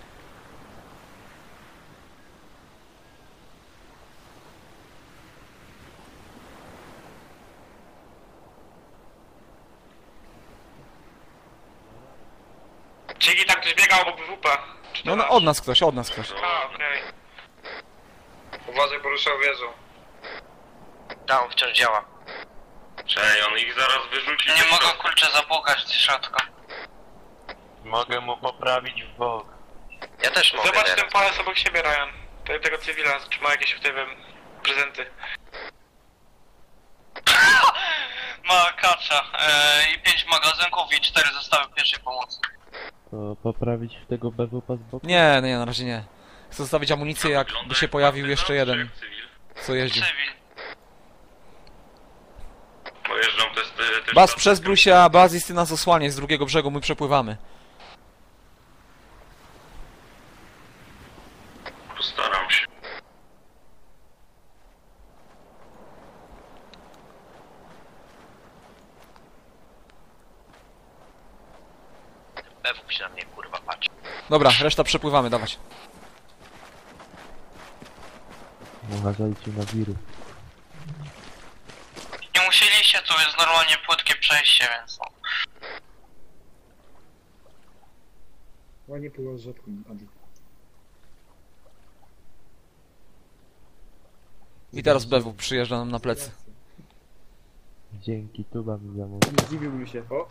Speaker 11: Czyli tam ktoś biegał obok WP.
Speaker 3: No od nas ktoś, od nas ktoś.
Speaker 11: A, okej. Uważaj, bo ruszał wieżą.
Speaker 4: Down wciąż działa.
Speaker 5: Czej, on ich zaraz wyrzuci.
Speaker 8: Nie mogę kurczę zapukać z środka.
Speaker 12: Mogę mu poprawić w bok.
Speaker 4: Ja też mogę.
Speaker 11: Zobacz
Speaker 4: teraz.
Speaker 11: ten pales obok siebie, Ryan. Tego cywila, czy ma jakieś w tym prezenty.
Speaker 8: Ma kacza i 5 magazynków i 4 zestawy pierwszej pomocy.
Speaker 6: To poprawić tego BWP z boku?
Speaker 3: Nie, nie, na razie nie. Chcę zostawić amunicję, jakby się pojawił jeszcze jeden, co jeździł.
Speaker 8: Cywil.
Speaker 5: Pojeżdżam też...
Speaker 3: Bas, przezbrój się, a Bazis ty nas osłanie z drugiego brzegu, my przepływamy.
Speaker 5: Postaram się.
Speaker 4: BW się na mnie kurwa patrzy.
Speaker 3: Dobra, reszta przepływamy, dawać.
Speaker 6: Uważajcie na wiry.
Speaker 8: Nie musieliście, tu jest normalnie płytkie przejście, więc no.
Speaker 10: Ładnie pływa z rzadką, Adi.
Speaker 3: I teraz BW przyjeżdża nam na plecy.
Speaker 6: Dzięki, tuba mi zamówił.
Speaker 10: Nie zdziwiłbym się. O!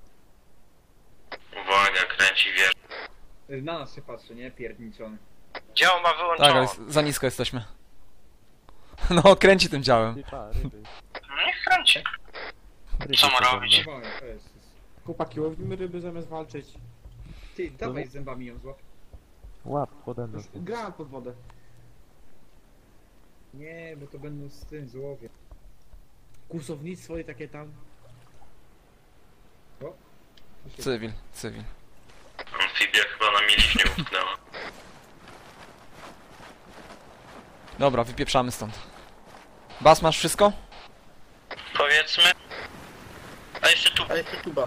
Speaker 5: Uwaga, kręci wieżę.
Speaker 10: Na nas się patrzy, nie? Pierdniczony.
Speaker 4: Dział ma
Speaker 3: Tak,
Speaker 4: wyłączone.
Speaker 3: ale za nisko jesteśmy. No, kręci tym działem.
Speaker 6: Ryby.
Speaker 8: Niech kręci. Co ma robić?
Speaker 10: Chłopaki, łowimy ryby zamiast walczyć. Ty, dawaj zębami ją złap.
Speaker 6: Łap, pode mną.
Speaker 10: Granat pod wodę. Nie, bo to będą z tym złowie. Kłusownictwo i takie tam. O?
Speaker 3: Cywil, cywil.
Speaker 5: Amfibia chyba na mieliźnie utknęła.
Speaker 3: Dobra, wypieprzamy stąd. Bas, masz wszystko?
Speaker 8: Powiedzmy.
Speaker 4: A jeszcze tuba.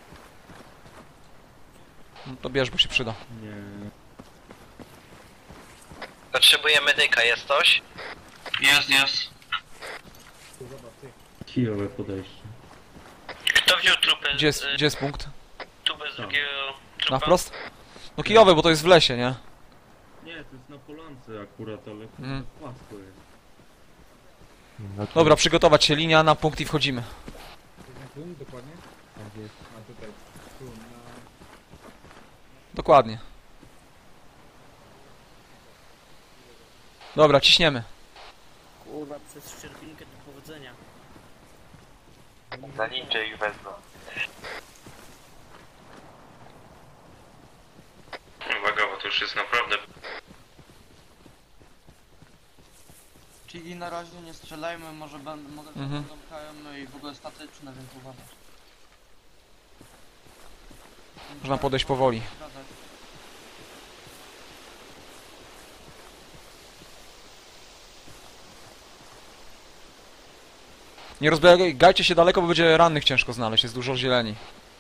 Speaker 3: No to bierz, bo się przyda.
Speaker 2: Nie.
Speaker 4: Potrzebuję medyka, jest coś?
Speaker 8: Jest.
Speaker 2: Kijowe podejście.
Speaker 4: Kto wziął trupy?
Speaker 3: Gdzie jest punkt?
Speaker 4: Tubę z drugiego trupa?
Speaker 3: Na wprost? No kijowe, bo to jest w lesie, nie?
Speaker 2: Nie, to jest na polance akurat, ale płasko jest.
Speaker 3: Dobra, przygotować się, linia na punkt i wchodzimy.
Speaker 10: Punkt, dokładnie?
Speaker 6: Tak jest.
Speaker 10: A tutaj. Tu, na...
Speaker 3: Dokładnie. Dobra, ciśniemy.
Speaker 9: Kurwa, przez szczerpinkę do powodzenia.
Speaker 12: Na ninja ich wezmę.
Speaker 5: Uwaga, bo to już jest naprawdę...
Speaker 7: Czyli na razie nie strzelajmy, może będą KM i w ogóle statyczne, więc uważaj.
Speaker 3: Można podejść powoli. Nie rozbiegajcie się daleko, bo będzie rannych ciężko znaleźć, jest dużo zieleni.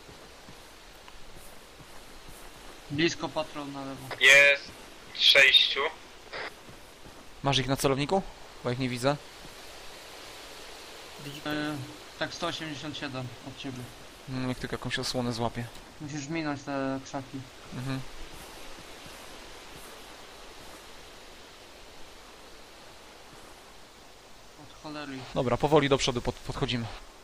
Speaker 7: Blisko patrol na lewo.
Speaker 11: Jest 6.
Speaker 3: Masz ich na celowniku? Bo ich nie widzę.
Speaker 7: Tak 187 od ciebie.
Speaker 3: Niech tylko jakąś osłonę złapie.
Speaker 7: Musisz minąć te krzaki.
Speaker 3: Mhm.
Speaker 7: Od cholery.
Speaker 3: Dobra, powoli do przodu podchodzimy.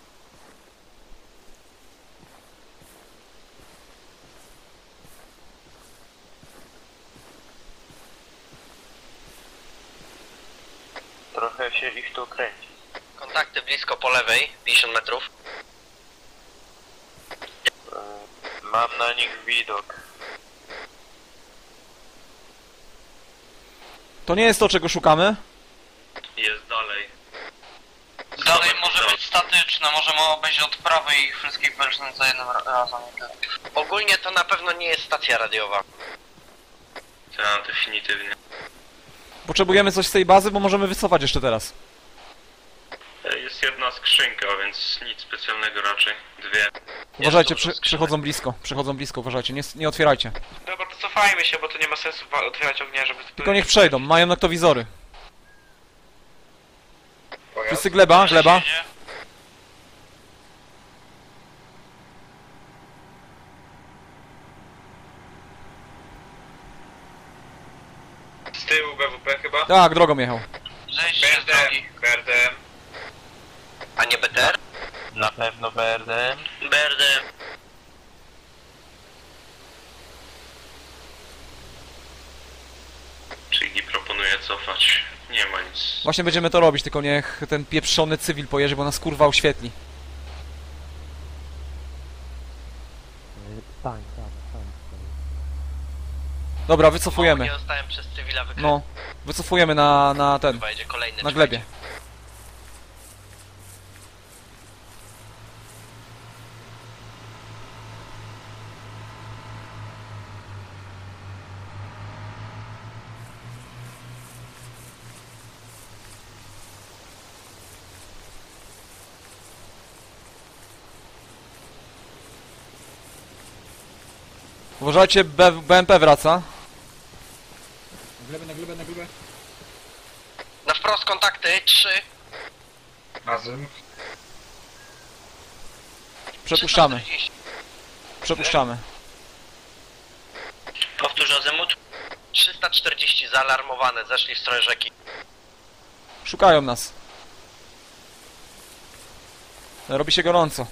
Speaker 12: Trochę się ich tu kręci.
Speaker 4: Kontakty blisko po lewej, 50 metrów.
Speaker 12: Mam na nich widok.
Speaker 3: To nie jest to, czego szukamy.
Speaker 5: Jest dalej.
Speaker 8: Dalej może być statyczne, możemy obejść od prawej ich wszystkich wyrzucać za jednym razem.
Speaker 4: Ogólnie to na pewno nie jest stacja radiowa.
Speaker 5: Tak, definitywnie.
Speaker 3: Potrzebujemy coś z tej bazy, bo możemy wycofać jeszcze teraz.
Speaker 5: Jest jedna skrzynka, więc nic specjalnego raczej. Dwie.
Speaker 3: Uważajcie, przychodzą blisko, uważajcie, nie otwierajcie.
Speaker 11: Dobra, to cofajmy się, bo to nie ma sensu otwierać ognia, żeby...
Speaker 3: Tylko niech przejdą, mają noktowizory. Wszyscy gleba.
Speaker 11: Z tyłu BWP chyba?
Speaker 3: Tak, drogą jechał.
Speaker 8: Zejście z drogi.
Speaker 11: BRDM.
Speaker 4: A nie BTR?
Speaker 12: Na pewno BRDM.
Speaker 4: BRDM.
Speaker 5: Czyli proponuję cofać. Nie ma nic.
Speaker 3: Właśnie będziemy to robić, tylko niech ten pieprzony cywil pojedzie, bo nas kurwa oświetli.
Speaker 6: Stań.
Speaker 3: Dobra, wycofujemy.
Speaker 4: Nie zostałem przez cywila wykryty.
Speaker 3: No, wycofujemy na ten,
Speaker 4: Chyba jedzie kolejny.
Speaker 3: na glebie. Uważajcie, BMP wraca.
Speaker 10: Na glebę.
Speaker 4: Na wprost kontakty, 3.
Speaker 11: Azym.
Speaker 3: Przepuszczamy.
Speaker 4: 340.
Speaker 3: Przepuszczamy.
Speaker 4: Powtórz azymut. 340 zaalarmowane, zeszli w stronę rzeki.
Speaker 3: Szukają nas. Robi się gorąco.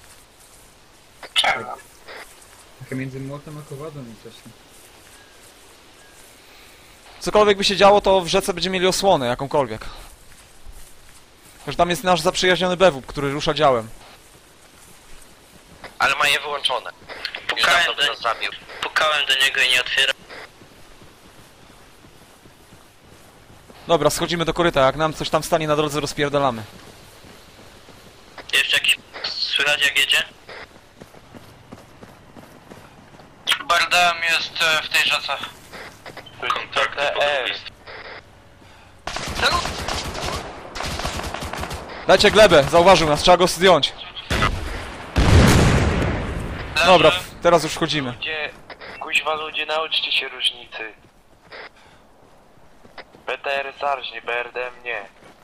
Speaker 10: Trochę między młotem a kowadą wcześniej.
Speaker 3: Cokolwiek by się działo, to w rzece będziemy mieli osłonę, jakąkolwiek. Że tam jest nasz zaprzyjaźniony BW, który rusza działem.
Speaker 4: Ale ma je wyłączone. Pukałem do niego i nie otwierał.
Speaker 3: Dobra, schodzimy do koryta, jak nam coś tam stanie na drodze, rozpierdalamy.
Speaker 4: Jeszcze jakiś... Słychać jak jedzie?
Speaker 8: BRDM jest w tej rzece.
Speaker 5: Kontakty po drugiej stronie.
Speaker 3: Dajcie glebę, zauważył nas, trzeba go zdjąć. Dobra, teraz już wchodzimy.
Speaker 12: Ludzie, nauczcie się różnicy. BTR zarżnie, BRDM nie.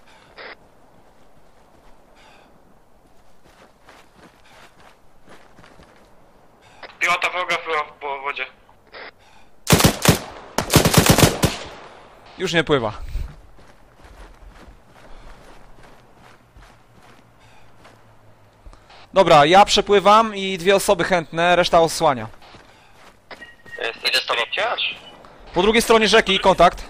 Speaker 11: Piłata wroga po wodzie.
Speaker 3: Już nie pływa. Dobra, ja przepływam i 2 osoby chętne, reszta osłania.
Speaker 12: Jesteś spryciarz?
Speaker 3: Po drugiej stronie rzeki, kontakt.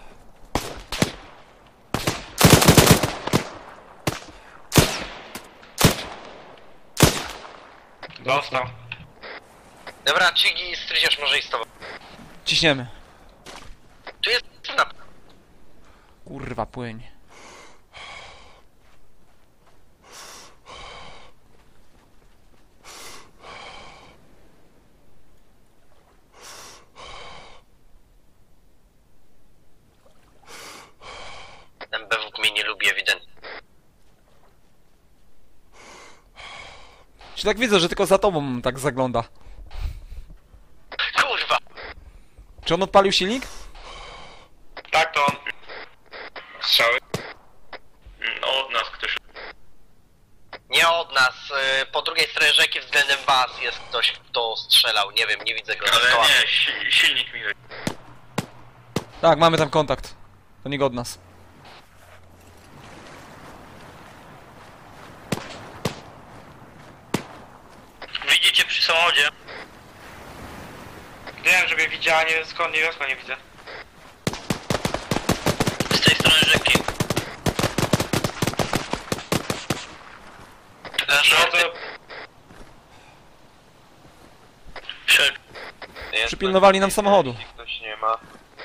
Speaker 11: Dostał.
Speaker 4: Dobra, Chigi, stryziarz może iść z tobą.
Speaker 3: Ciśniemy.
Speaker 4: Tu jest na...
Speaker 3: Kurwa, płyń.
Speaker 4: Ten BWK mnie nie lubi ewidentnie.
Speaker 3: Czy tak widzę, że tylko za tobą tak zagląda.
Speaker 4: Kurwa!
Speaker 3: Czy on odpalił silnik?
Speaker 11: Tak, to on. Strzały.
Speaker 5: Od nas ktoś.
Speaker 4: Nie od nas, po drugiej stronie rzeki względem was jest ktoś, kto strzelał, nie wiem, nie widzę go.
Speaker 5: Ale nie, silnik mi wyjdzie.
Speaker 3: Tak, mamy tam kontakt. To nikt od nas.
Speaker 4: Widzicie przy samochodzie?
Speaker 11: Wiem, żeby widziała, nie skąd nie widzę.
Speaker 4: Z tej strony rzeki.
Speaker 11: Przodzę.
Speaker 3: przypilnowali nam samochodu.
Speaker 12: Jeśli ktoś nie ma.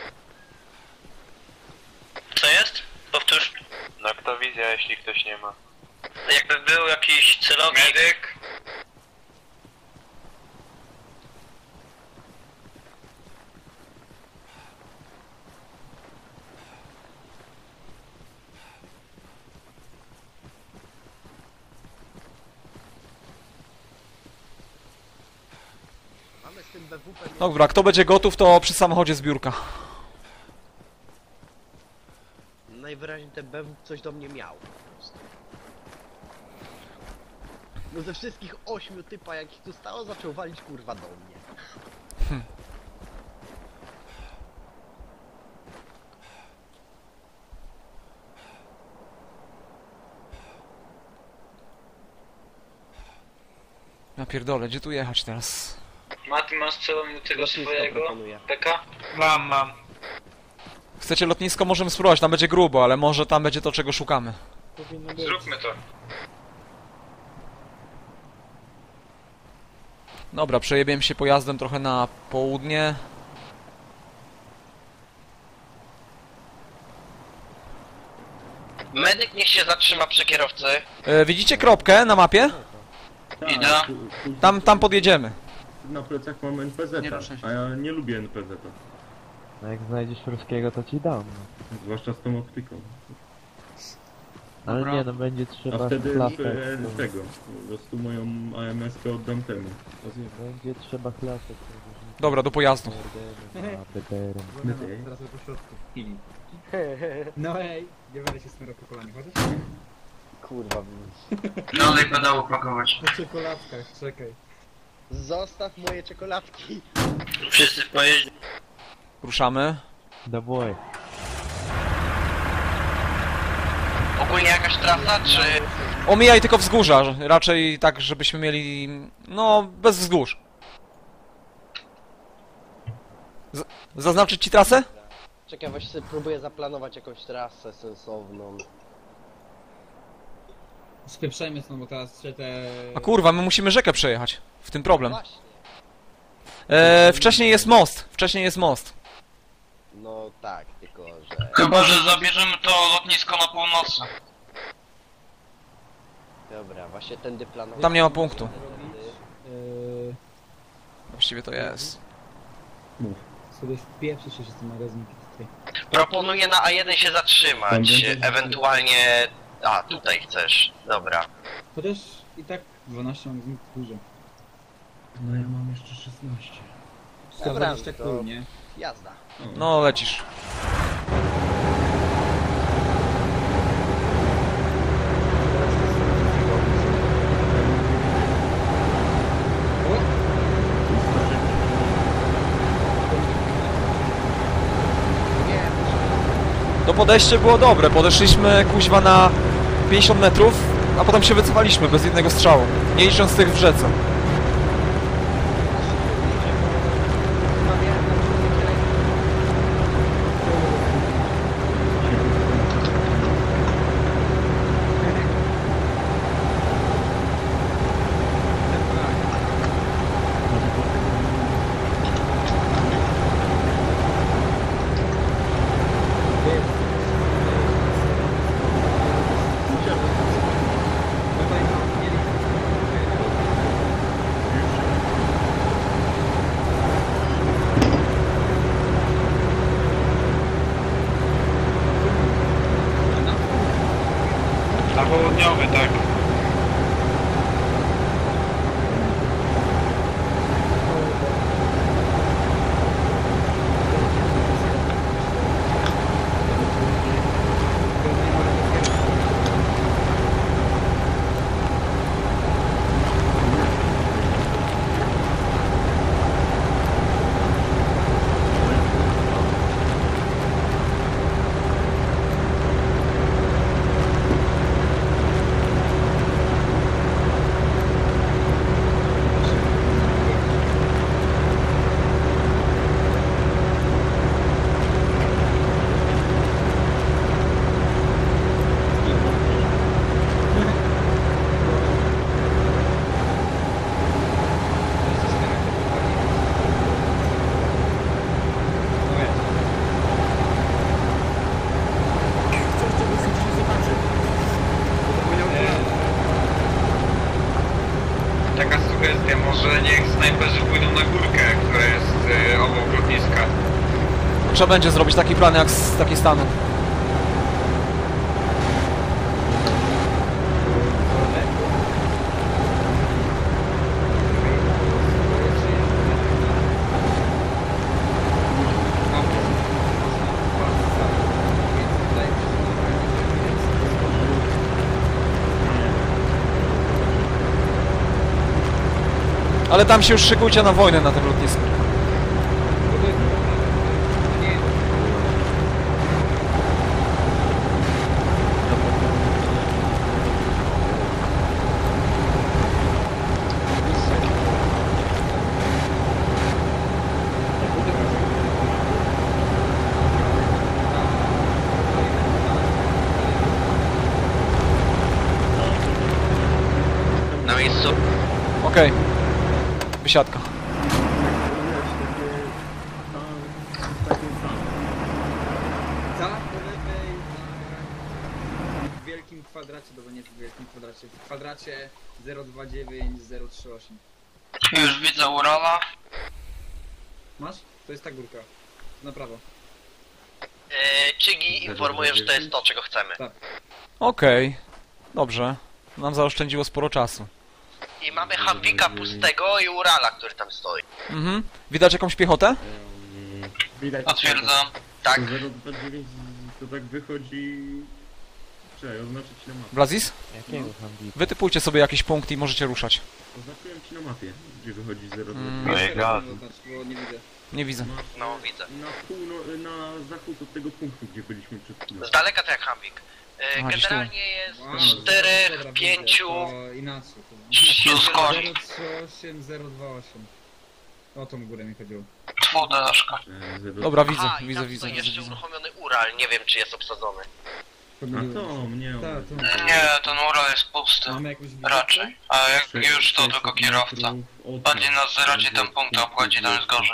Speaker 4: Co jest? Powtórz.
Speaker 12: Noktowizja, jeśli ktoś nie ma.
Speaker 4: Jakby był jakiś celownik.
Speaker 13: Mamy z tym BWP...
Speaker 3: Dobra, kto będzie gotów, to przy samochodzie zbiórka.
Speaker 13: Najwyraźniej ten BW coś do mnie miał. po prostu. No ze wszystkich 8 typa jakich tu stało, zaczął walić kurwa do mnie.
Speaker 3: Ja pierdolę, gdzie tu jechać teraz?
Speaker 11: Mati, masz celownik do tego
Speaker 13: Lotnisko
Speaker 11: swojego
Speaker 13: proponuję.
Speaker 11: PK? Mam.
Speaker 3: Chcecie lotnisko? Możemy spróbować, tam będzie grubo, ale może tam będzie to, czego szukamy.
Speaker 6: Powinno być.
Speaker 11: Zróbmy to.
Speaker 3: Dobra, przejebiemy się pojazdem trochę na południe.
Speaker 4: Medyk niech się zatrzyma przy kierowcy.
Speaker 3: Widzicie kropkę na mapie?
Speaker 4: Idę.
Speaker 3: Tam podjedziemy.
Speaker 2: Na plecach mam NPZ,
Speaker 7: Nie ruszaj się.
Speaker 2: a ja nie lubię NPZ.
Speaker 6: No jak znajdziesz ruskiego, to ci dam.
Speaker 2: Zwłaszcza z tą optyką.
Speaker 6: Ale
Speaker 7: Dobra.
Speaker 6: nie, no będzie
Speaker 2: A
Speaker 6: trzeba
Speaker 2: wtedy
Speaker 6: chlapek.
Speaker 2: tego, po prostu moją AMS-kę oddam temu.
Speaker 6: Będzie trzeba chlapek.
Speaker 3: Dobra, do pojazdu.
Speaker 10: Teraz po środku. Chwili. No ej, nie będę się smyrał po kolanie, chociaż?
Speaker 13: Kurwa.
Speaker 11: Dalej pedało pakować.
Speaker 10: Po czekoladkach, czekaj.
Speaker 13: Zostaw moje czekoladki.
Speaker 4: Wszyscy pojeździ.
Speaker 3: Ruszamy.
Speaker 6: Dawaj.
Speaker 4: Ogólnie jakaś trasa, czy...
Speaker 3: Omijaj tylko wzgórza, raczej tak, żebyśmy mieli... no, bez wzgórz. Zaznaczyć ci trasę?
Speaker 13: Czekaj, właśnie sobie próbuję zaplanować jakąś trasę sensowną.
Speaker 10: Spieprzajmy stąd, bo teraz się te...
Speaker 3: A kurwa, my musimy rzekę przejechać. W tym problem.
Speaker 13: Właśnie.
Speaker 3: Wcześniej jest most. Wcześniej jest most.
Speaker 13: No tak, tylko że...
Speaker 8: Chyba, że zabierzemy to lotnisko na północy.
Speaker 13: Dobra, właśnie tędy planować.
Speaker 3: Tam nie ma punktu.
Speaker 10: Yy,
Speaker 3: Właściwie to jest.
Speaker 10: sobie wpieprzy się z tym magazynkiem tutaj.
Speaker 4: Proponuję na A1 się zatrzymać, ewentualnie... A, tutaj chcesz. Dobra.
Speaker 10: Chociaż i tak 12 magazynków dużo.
Speaker 2: No ja mam jeszcze 16.
Speaker 10: 120
Speaker 13: to-
Speaker 10: kul, nie?
Speaker 13: Jazda.
Speaker 3: No, lecisz. To podejście było dobre, podeszliśmy kuźwa na 50 metrów, a potem się wycofaliśmy bez jednego strzału, nie licząc tych w rzece.
Speaker 11: Może niech snajperzy pójdą na górkę, która jest obok lotniska.
Speaker 3: Trzeba będzie zrobić taki plan jak z takiej stanu. Ale tam się już szykujcie na wojnę na tym lotnisku.
Speaker 4: Na miejscu.
Speaker 3: Okej. Wysiadka.
Speaker 10: Za po lewej w wielkim kwadracie, dobra nie w wielkim kwadracie, w kwadracie 029038.
Speaker 8: Już widzę Urala.
Speaker 10: Masz? To jest ta górka. Na prawo.
Speaker 4: Czygi informuje, że to jest to, czego chcemy.
Speaker 3: Okej. Dobrze. Nam zaoszczędziło sporo czasu.
Speaker 4: I mamy Humveeka pustego i Urala, który tam stoi.
Speaker 3: Mhm. Widać jakąś piechotę?
Speaker 2: Widać.
Speaker 8: Potwierdzam.
Speaker 4: Tak.
Speaker 2: 029 to tak wychodzi... Czekaj, oznaczyć na mapie.
Speaker 3: Blazis?
Speaker 6: Jakiego handli?
Speaker 3: Wytypujcie sobie jakiś punkt i możecie ruszać.
Speaker 2: Oznaczyłem ci na mapie, gdzie wychodzi 029.
Speaker 3: No
Speaker 10: i gaz. Bo nie widzę.
Speaker 3: Nie widzę.
Speaker 4: No, widzę.
Speaker 2: Na zachód od tego punktu, gdzie byliśmy przed chwilą.
Speaker 4: Z daleka to jak Humveek.
Speaker 3: Aha, gdzieś tu.
Speaker 4: Generalnie jest
Speaker 10: Wow,
Speaker 4: 4,
Speaker 10: dobra,
Speaker 4: 5...
Speaker 10: widzę, to inaczej.
Speaker 8: Tu skori.
Speaker 10: 038028. O tą górę mi chodziło.
Speaker 8: Dwudeszka.
Speaker 3: Dobra, widzę,
Speaker 4: Aha, i
Speaker 3: widzę,
Speaker 4: tam
Speaker 3: widzę,
Speaker 4: stoi
Speaker 3: widzę,
Speaker 4: jeszcze
Speaker 3: widzę.
Speaker 4: uruchomiony Ural, nie wiem czy jest obsadzony.
Speaker 2: A to mnie
Speaker 8: Nie, ten Ural jest pusty.
Speaker 10: Mamy jakąś wizytę?
Speaker 8: Raczej. A jak już to tylko kierowca. Bardziej nas zerocie ten punkt obchodzi, tam jest gorzej.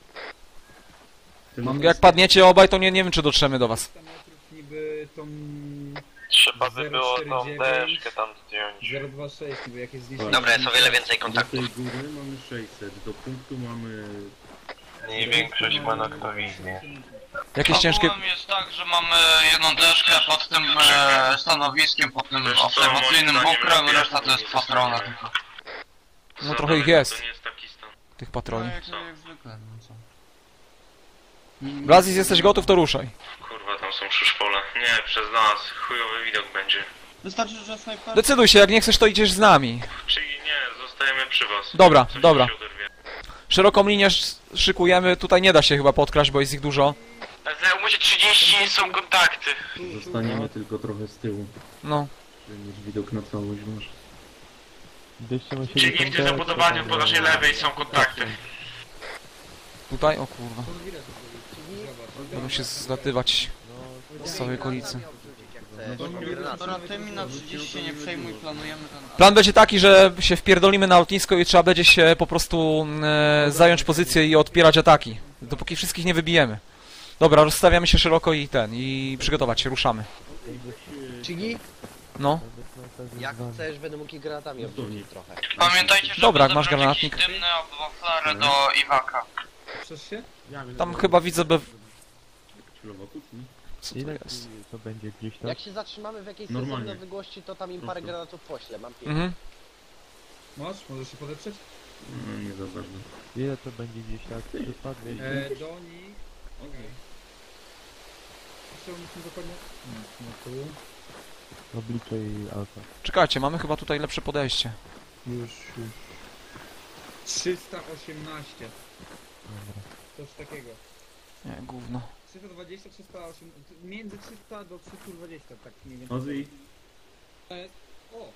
Speaker 3: Jak padniecie obaj, to nie wiem czy dotrzemy do was.
Speaker 10: Niby tą...
Speaker 12: Trzeba by było tą deszkę tam zdjąć.
Speaker 10: 026, niby jakieś zliczenie.
Speaker 4: Dobra, jest o wiele więcej
Speaker 2: Do
Speaker 4: kontaktów.
Speaker 2: tej góry mamy 600, do punktu mamy...
Speaker 12: Mniej większość ma noktowizję.
Speaker 3: Jakieś ciężkie...
Speaker 8: Ogółem jest tak, że mamy jedną deszkę pod tym stanowiskiem, pod tym obserwacyjnym bukrem, reszta to jest patrona tylko.
Speaker 3: No trochę ich jest.
Speaker 5: To nie jest taki stan.
Speaker 3: Tych patroli.
Speaker 8: Jak zwykle, no co.
Speaker 3: Blazis, jesteś gotów, to ruszaj.
Speaker 5: Kurwa, tam są szyszpole. Nie, przez nas. Chujowy widok będzie.
Speaker 7: Wystarczy, że snajper...
Speaker 3: Decyduj się, jak nie chcesz, to idziesz z nami.
Speaker 5: Czyli nie, zostajemy przy was.
Speaker 3: Dobra,
Speaker 5: Coś
Speaker 3: dobra.
Speaker 5: się oderwie.
Speaker 3: Szeroką linię szykujemy, tutaj nie da się chyba podkraść, bo jest ich dużo.
Speaker 8: Za umowie 30 są kontakty.
Speaker 2: Zostaniemy tylko trochę z tyłu,
Speaker 3: No.
Speaker 2: żeby mieć widok na całość masz.
Speaker 6: Byście musieli
Speaker 11: Czyli w tym zabudowaniu po naszej lewej są kontakty.
Speaker 3: Tutaj? O kurwa. Będą się zlatywać z całej okolicy.
Speaker 7: Dobra, tymi na 30 się nie przejmuj, planujemy ten...
Speaker 3: Plan będzie taki, że się wpierdolimy na lotnisko i trzeba będzie się po prostu zająć pozycję i odpierać ataki. Dopóki wszystkich nie wybijemy. Dobra, rozstawiamy się szeroko i przygotować się, ruszamy.
Speaker 13: Czygi?
Speaker 3: No.
Speaker 13: Jak chcesz, będę mógł ich granatami obrócić trochę.
Speaker 8: Pamiętajcie, że
Speaker 3: Dobra, masz granatnik.
Speaker 8: dymny albo flarę do Iwaka.
Speaker 10: Przesz się?
Speaker 3: Tam chyba widzę Co to
Speaker 6: Ile
Speaker 3: jest?
Speaker 6: to będzie gdzieś tam?
Speaker 13: Jak się zatrzymamy w jakiejś
Speaker 2: Normalnie.
Speaker 13: sensownej odległości, to tam im parę granatów poślę, mam 5.
Speaker 3: Mhm.
Speaker 10: Masz? Możesz się podeprzeć?
Speaker 2: No nie za bardzo.
Speaker 6: Ile to będzie gdzieś tak? 300, 200?
Speaker 10: Do nich... Okej. Co musimy dokładnie? No tu.
Speaker 6: Oblicze i alfa.
Speaker 3: Czekajcie, mamy chyba tutaj lepsze podejście.
Speaker 10: Już. 318.
Speaker 6: Dobra.
Speaker 10: Coś takiego.
Speaker 3: Nie, gówno.
Speaker 10: 320, 308, między 300 do 320, tak mniej więcej.
Speaker 2: Ozzy,
Speaker 10: To jest... O!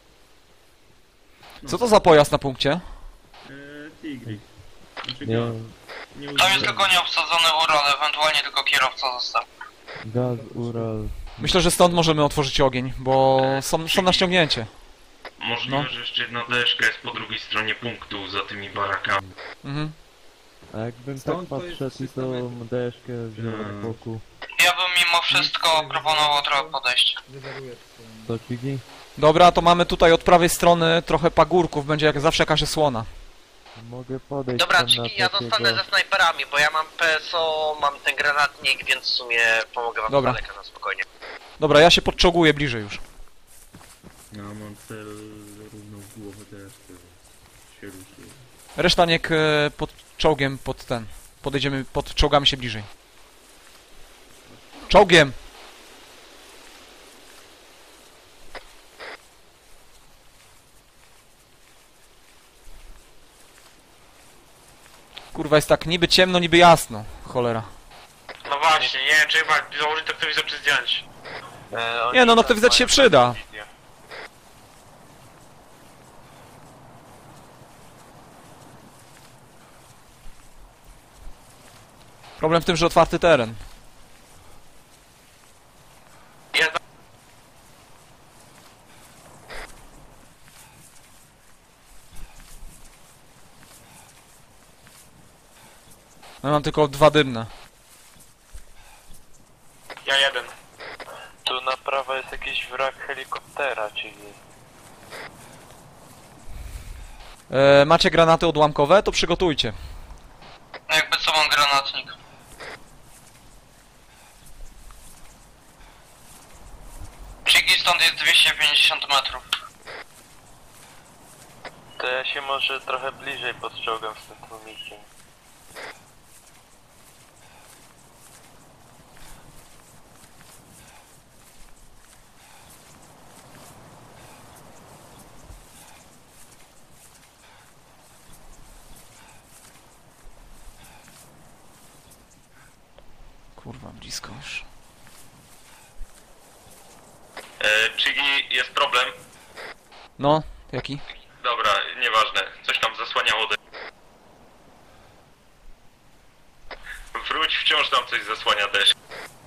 Speaker 3: Co to za pojazd na punkcie?
Speaker 2: Tigris. Znaczy
Speaker 6: Nie,
Speaker 2: nie
Speaker 8: Tam jest tylko nieobsadzony Ural, ewentualnie tylko kierowca został.
Speaker 6: gaz, Ural.
Speaker 3: Myślę, że stąd możemy otworzyć ogień, bo są na ściągnięcie.
Speaker 5: Możliwe,
Speaker 3: No.
Speaker 5: że jeszcze jedna deszka jest po drugiej stronie punktu, za tymi barakami.
Speaker 3: Mhm.
Speaker 6: A jakbym
Speaker 10: Stąd
Speaker 6: tak
Speaker 10: to jest
Speaker 6: patrzał i
Speaker 10: 300
Speaker 6: tą
Speaker 10: metrów.
Speaker 6: deszkę wziął od boku,
Speaker 8: Ja bym mimo wszystko proponował trochę podejść.
Speaker 10: Wyzeruję
Speaker 6: to Cigi?
Speaker 3: Dobra, to mamy tutaj od prawej strony trochę pagórków, będzie jak zawsze jakaś osłona.
Speaker 6: Mogę podejść
Speaker 4: Dobra,
Speaker 6: tam na
Speaker 4: czyli ja
Speaker 6: takiego...
Speaker 4: zostanę ze snajperami, bo ja mam PSO, mam ten granatnik, więc w sumie pomogę wam
Speaker 3: Dobra.
Speaker 4: z daleka na spokojnie.
Speaker 3: Dobra, ja się podczołguję bliżej już.
Speaker 2: No, mam cel równo w głowę też, więc się ruszy.
Speaker 3: Reszta niech pod czołgiem, pod ten. Podejdziemy, podczołgamy się bliżej. Czołgiem! Kurwa, jest tak niby ciemno, niby jasno. Cholera.
Speaker 5: No właśnie, nie wiem czy chyba założyć noktowizor czy zdjąć.
Speaker 3: Nie no, noktowizor ci się przyda. Problem w tym, że otwarty teren. No mam tylko 2 dymne.
Speaker 5: Ja jeden.
Speaker 12: Tu na prawo jest jakiś wrak helikoptera, czyli...
Speaker 3: Macie granaty odłamkowe? To przygotujcie.
Speaker 8: Jakby co mam granatnik. Chigi stąd jest 250 metrów.
Speaker 12: To ja się może trochę bliżej podczołgam z tym tłumikiem.
Speaker 3: Kurwa, blisko już.
Speaker 5: Chigi, jest problem.
Speaker 3: No, jaki?
Speaker 5: Dobra, nieważne. Coś tam zasłaniało. Wróć, wciąż tam coś zasłania deszcz.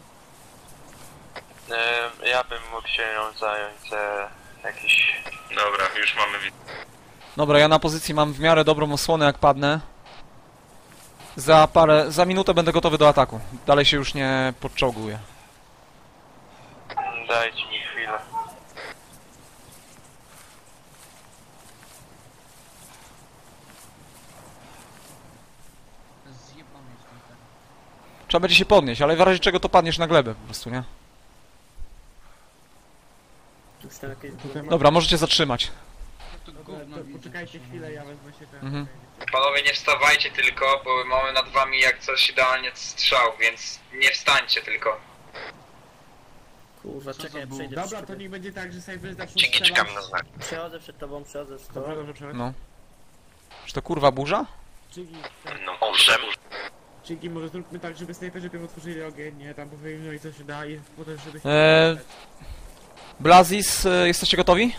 Speaker 12: Ja bym mógł się nią zająć za jakiś...
Speaker 5: Dobra, już mamy
Speaker 3: Dobra, ja na pozycji mam w miarę dobrą osłonę, jak padnę. Za minutę będę gotowy do ataku. Dalej się już nie podczołguję.
Speaker 12: Dajcie mi chwilę.
Speaker 3: Trzeba będzie się podnieść, ale w razie czego to padniesz na glebę po prostu, nie?
Speaker 9: Już tam jakieś...
Speaker 3: Dobra, możecie zatrzymać.
Speaker 14: Poczekajcie chwilę, ja wezmę się ten...
Speaker 3: Mhm.
Speaker 11: Panowie, nie wstawajcie tylko, bo mamy nad wami jak coś idealnie strzał, więc nie wstańcie tylko.
Speaker 9: Kurwa, czekaj, ja przejdę
Speaker 14: Dobra, to niech będzie tak, że Cyber zacznie
Speaker 4: Chigi,
Speaker 14: strzelać.
Speaker 4: czekam na znak.
Speaker 9: Przechodzę przed tobą, przechodzę z tobą.
Speaker 14: Dobra, dobrze, przechodź.
Speaker 3: No. Czy to kurwa burza?
Speaker 14: Chigi,
Speaker 4: No, owszem.
Speaker 14: Chigi, może zróbmy tak, żeby snajperzy tym otworzyli ogień, nie? Tam powiemy, no i co się da i potem żeby...
Speaker 3: Blazis, jesteście gotowi?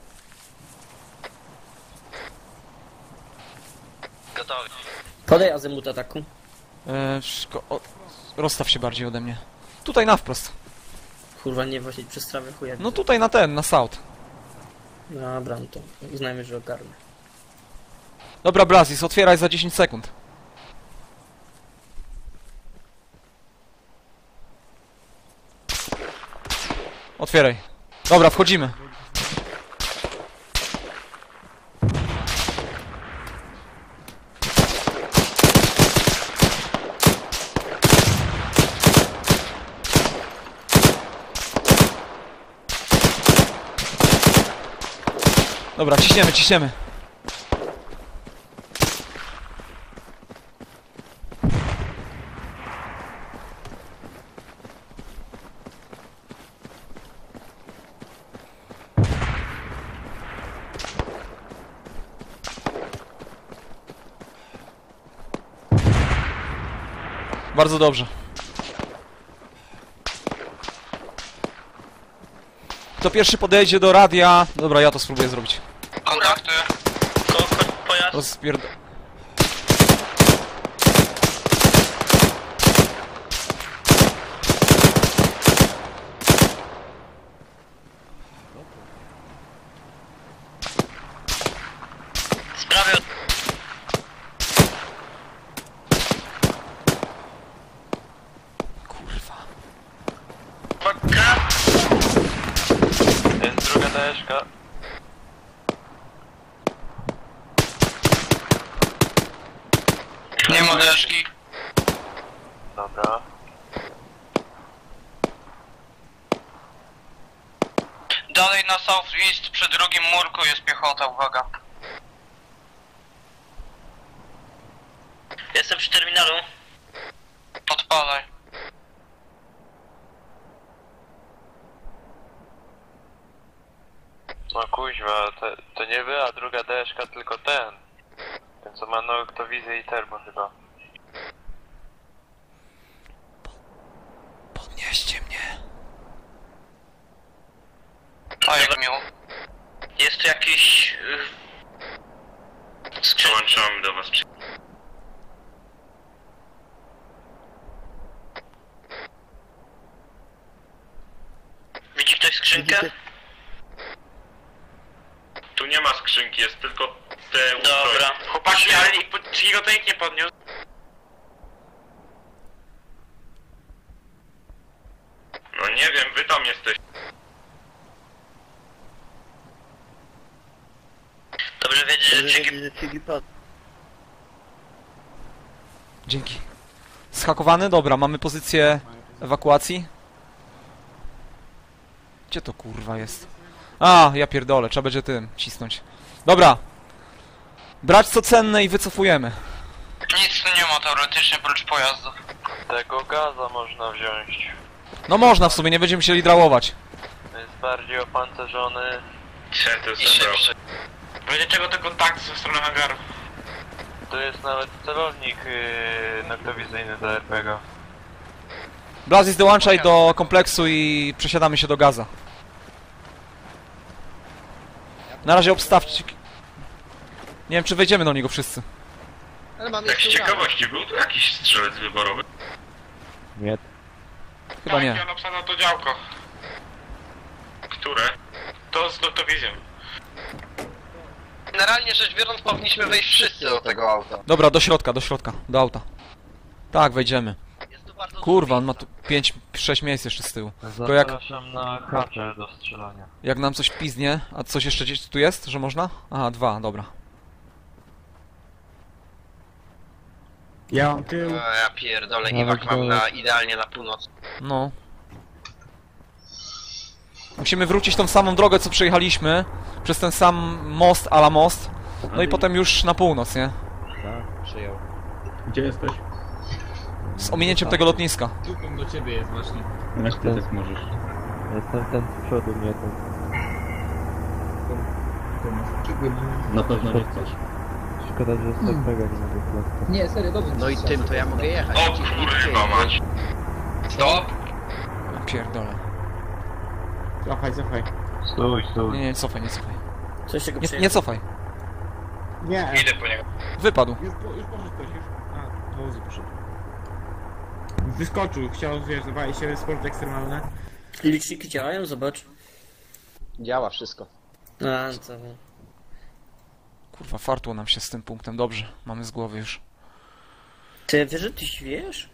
Speaker 4: Gotowy.
Speaker 9: Podaj azymut ataku.
Speaker 3: Rozstaw się bardziej ode mnie. Tutaj na wprost.
Speaker 9: Kurwa, nie właśnie przez trawę chuja.
Speaker 3: No tutaj na south.
Speaker 9: Dobra, no to uznajmy, że ogarnę.
Speaker 3: Dobra, Blazis, otwieraj za 10 sekund. Otwieraj. Dobra, wchodzimy. Dobra, ciśniemy, ciśniemy. Bardzo dobrze. Kto pierwszy podejdzie do radia... Dobra, ja to spróbuję zrobić.
Speaker 8: Kontakty.
Speaker 4: Pojazd.
Speaker 3: Rozpierd...
Speaker 4: Sprawy od...
Speaker 3: Kurwa.
Speaker 12: Jest druga deszka.
Speaker 8: deszki.
Speaker 12: Dobra.
Speaker 8: Dalej na southeast przy drugim murku jest piechota, uwaga.
Speaker 1: Jestem przy terminalu.
Speaker 8: Podpalaj.
Speaker 12: No kuźwa, to nie wy, a druga DSK, tylko ten. Ten co ma noktowizję i termo chyba.
Speaker 3: Podnieście mnie.
Speaker 8: A jak miło.
Speaker 1: Jest tu jakiś...
Speaker 5: Dołączamy do was.
Speaker 1: Widzi ktoś skrzynkę?
Speaker 5: Tu nie ma skrzynki, jest tylko te
Speaker 1: Dobra.
Speaker 5: Chłopaki, ale czy go to nikt nie podniósł? No nie wiem, wy tam jesteście.
Speaker 1: Dobrze wiedzieć, że Cigi...
Speaker 3: Dzięki. Zhakowany? Dobra, mamy pozycję ewakuacji. Gdzie to kurwa jest? A, ja pierdolę, trzeba będzie tym cisnąć. Dobra. Brać co cenne i wycofujemy.
Speaker 8: Nic tu nie ma teoretycznie prócz pojazdów.
Speaker 12: Tego gaza można wziąć.
Speaker 3: No można w sumie, nie będziemy musieli drałować.
Speaker 12: Jest bardziej opancerzony.
Speaker 5: To jest szybszy.
Speaker 8: Będzie czego te kontakty ze strony hangaru.
Speaker 12: To jest nawet celownik noktowizyjny do RPG.
Speaker 3: Blazis, dołączaj do kompleksu i przesiadamy się do gaza. Na razie obstawcie. Nie wiem, czy wejdziemy do niego wszyscy.
Speaker 13: Ale mam
Speaker 5: Tak z
Speaker 13: jeszcze
Speaker 5: ciekawości, był tu jakiś strzelec wyborowy?
Speaker 6: Nie.
Speaker 3: Chyba nie.
Speaker 5: on obsadza to działko. Które? To z noktowizją.
Speaker 4: Generalnie rzecz biorąc powinniśmy wejść wszyscy do tego auta.
Speaker 3: Dobra, do środka, do auta. Tak, wejdziemy. Kurwa, on ma tu 5-6 miejsc jeszcze z tyłu. To jak...
Speaker 12: Zapraszam na kaczę do strzelania.
Speaker 3: Jak nam coś piznie, a coś jeszcze gdzieś tu jest, że można? Aha, 2, dobra.
Speaker 14: Ja mam tył.
Speaker 4: Ja pierdolę, Iwak mam na, idealnie na północ.
Speaker 3: No. Musimy wrócić tą samą drogę, co przejechaliśmy. Przez ten sam most, ala most. No i potem już na północ, nie?
Speaker 10: Tak, przyjął.
Speaker 2: Gdzie jesteś?
Speaker 3: Z ominięciem tego lotniska.
Speaker 10: Dupą do ciebie jest właśnie.
Speaker 2: Jak ty też możesz.
Speaker 6: Jestem ten z przodu, nie ten.
Speaker 2: Na pewno nie chcesz.
Speaker 6: Szkoda, że z RPG nie mogę klaskać.
Speaker 10: Nie, serio, dobrze.
Speaker 13: No i tym to ja mogę jechać.
Speaker 5: O kurwa mać.
Speaker 4: Stop!
Speaker 3: Pierdolę.
Speaker 14: Cofaj.
Speaker 6: Stój.
Speaker 3: Nie, cofaj.
Speaker 9: Coś tego
Speaker 3: Nie cofaj.
Speaker 14: Nie.
Speaker 5: Idę po niego.
Speaker 3: Wypadł.
Speaker 14: Już poszedł ktoś, już. A, wozy poszedł. Wyskoczył, chciał, wiesz, zawali się sport ekstremalne.
Speaker 9: Liczniki działają? Zobacz.
Speaker 13: Działa wszystko.
Speaker 9: A, co?
Speaker 3: Kurwa, fartło nam się z tym punktem. Dobrze, mamy z głowy już.
Speaker 9: Ty wiesz, że ty wiesz?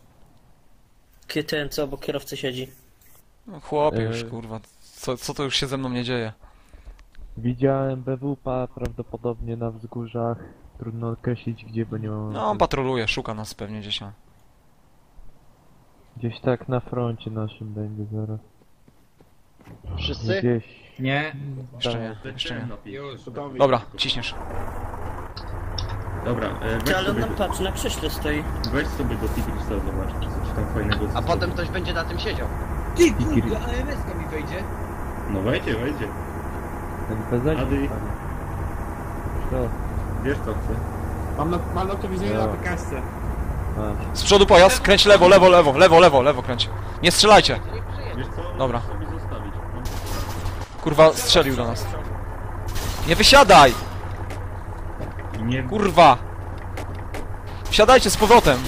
Speaker 9: Ten, co obok kierowcy siedzi.
Speaker 3: No chłopie już, kurwa. Co to już się ze mną nie dzieje?
Speaker 6: Widziałem BWP prawdopodobnie na wzgórzach. Trudno określić gdzie, bo nie mam...
Speaker 3: No, on patroluje, szuka nas pewnie gdzieś tam.
Speaker 6: Gdzieś tak na froncie naszym będzie zaraz.
Speaker 13: Wszyscy?
Speaker 6: Gdzieś...
Speaker 10: Nie.
Speaker 3: Jeszcze nie, jeszcze nie.
Speaker 10: Już.
Speaker 3: Dobra, ciśniesz.
Speaker 2: Dobra,
Speaker 9: Ty, ale on nam patrzy, na krześle stoi.
Speaker 2: weź sobie do Tigrusa, zobacz, czy coś tam fajnego
Speaker 13: A potem ktoś będzie na tym siedział.
Speaker 10: Ty kurde, AMS-ka mi wejdzie.
Speaker 2: No wejdzie.
Speaker 6: Ten bez
Speaker 2: Ady.
Speaker 6: Co?
Speaker 2: Wiesz co chcę?
Speaker 14: Mam noktowizyjny na PKS-ce.
Speaker 3: Z przodu pojazd, kręć lewo, kręć. Nie strzelajcie.
Speaker 2: Wiesz co?
Speaker 3: Dobra.
Speaker 2: Możesz sobie zostawić.
Speaker 3: Kurwa, strzelił do nas. Nie wysiadaj!
Speaker 2: Nie...
Speaker 3: Kurwa! Wsiadajcie z powrotem!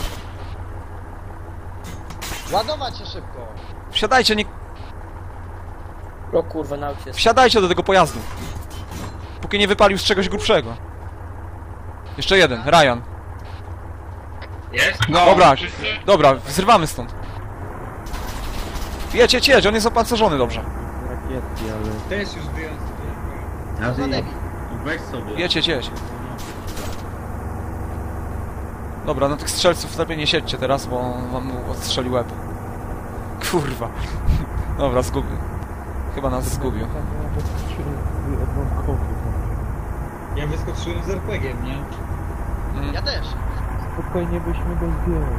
Speaker 13: Ładować się szybko.
Speaker 3: Wsiadajcie, nie...
Speaker 9: O kurwa, na aucie jest.
Speaker 3: Wsiadajcie do tego pojazdu. Póki nie wypalił z czegoś grubszego. Jeszcze jeden, Ryan.
Speaker 5: Jest?
Speaker 3: Dobra, zrywamy stąd. Jedź, on jest opancerzony dobrze.
Speaker 6: Rakietki, ale...
Speaker 10: Też już wyjąć.
Speaker 2: Ady, weź sobie.
Speaker 3: Jedź. Dobra, no tych strzelców lepiej nie siedźcie teraz, bo wam mu odstrzeli łeb. Kurwa. Dobra, zgubił. Chyba nas zgubił.
Speaker 10: Ja wyskoczyłem z RPG-iem, nie?
Speaker 13: Ja też.
Speaker 6: Spokojnie byśmy go zdjęli.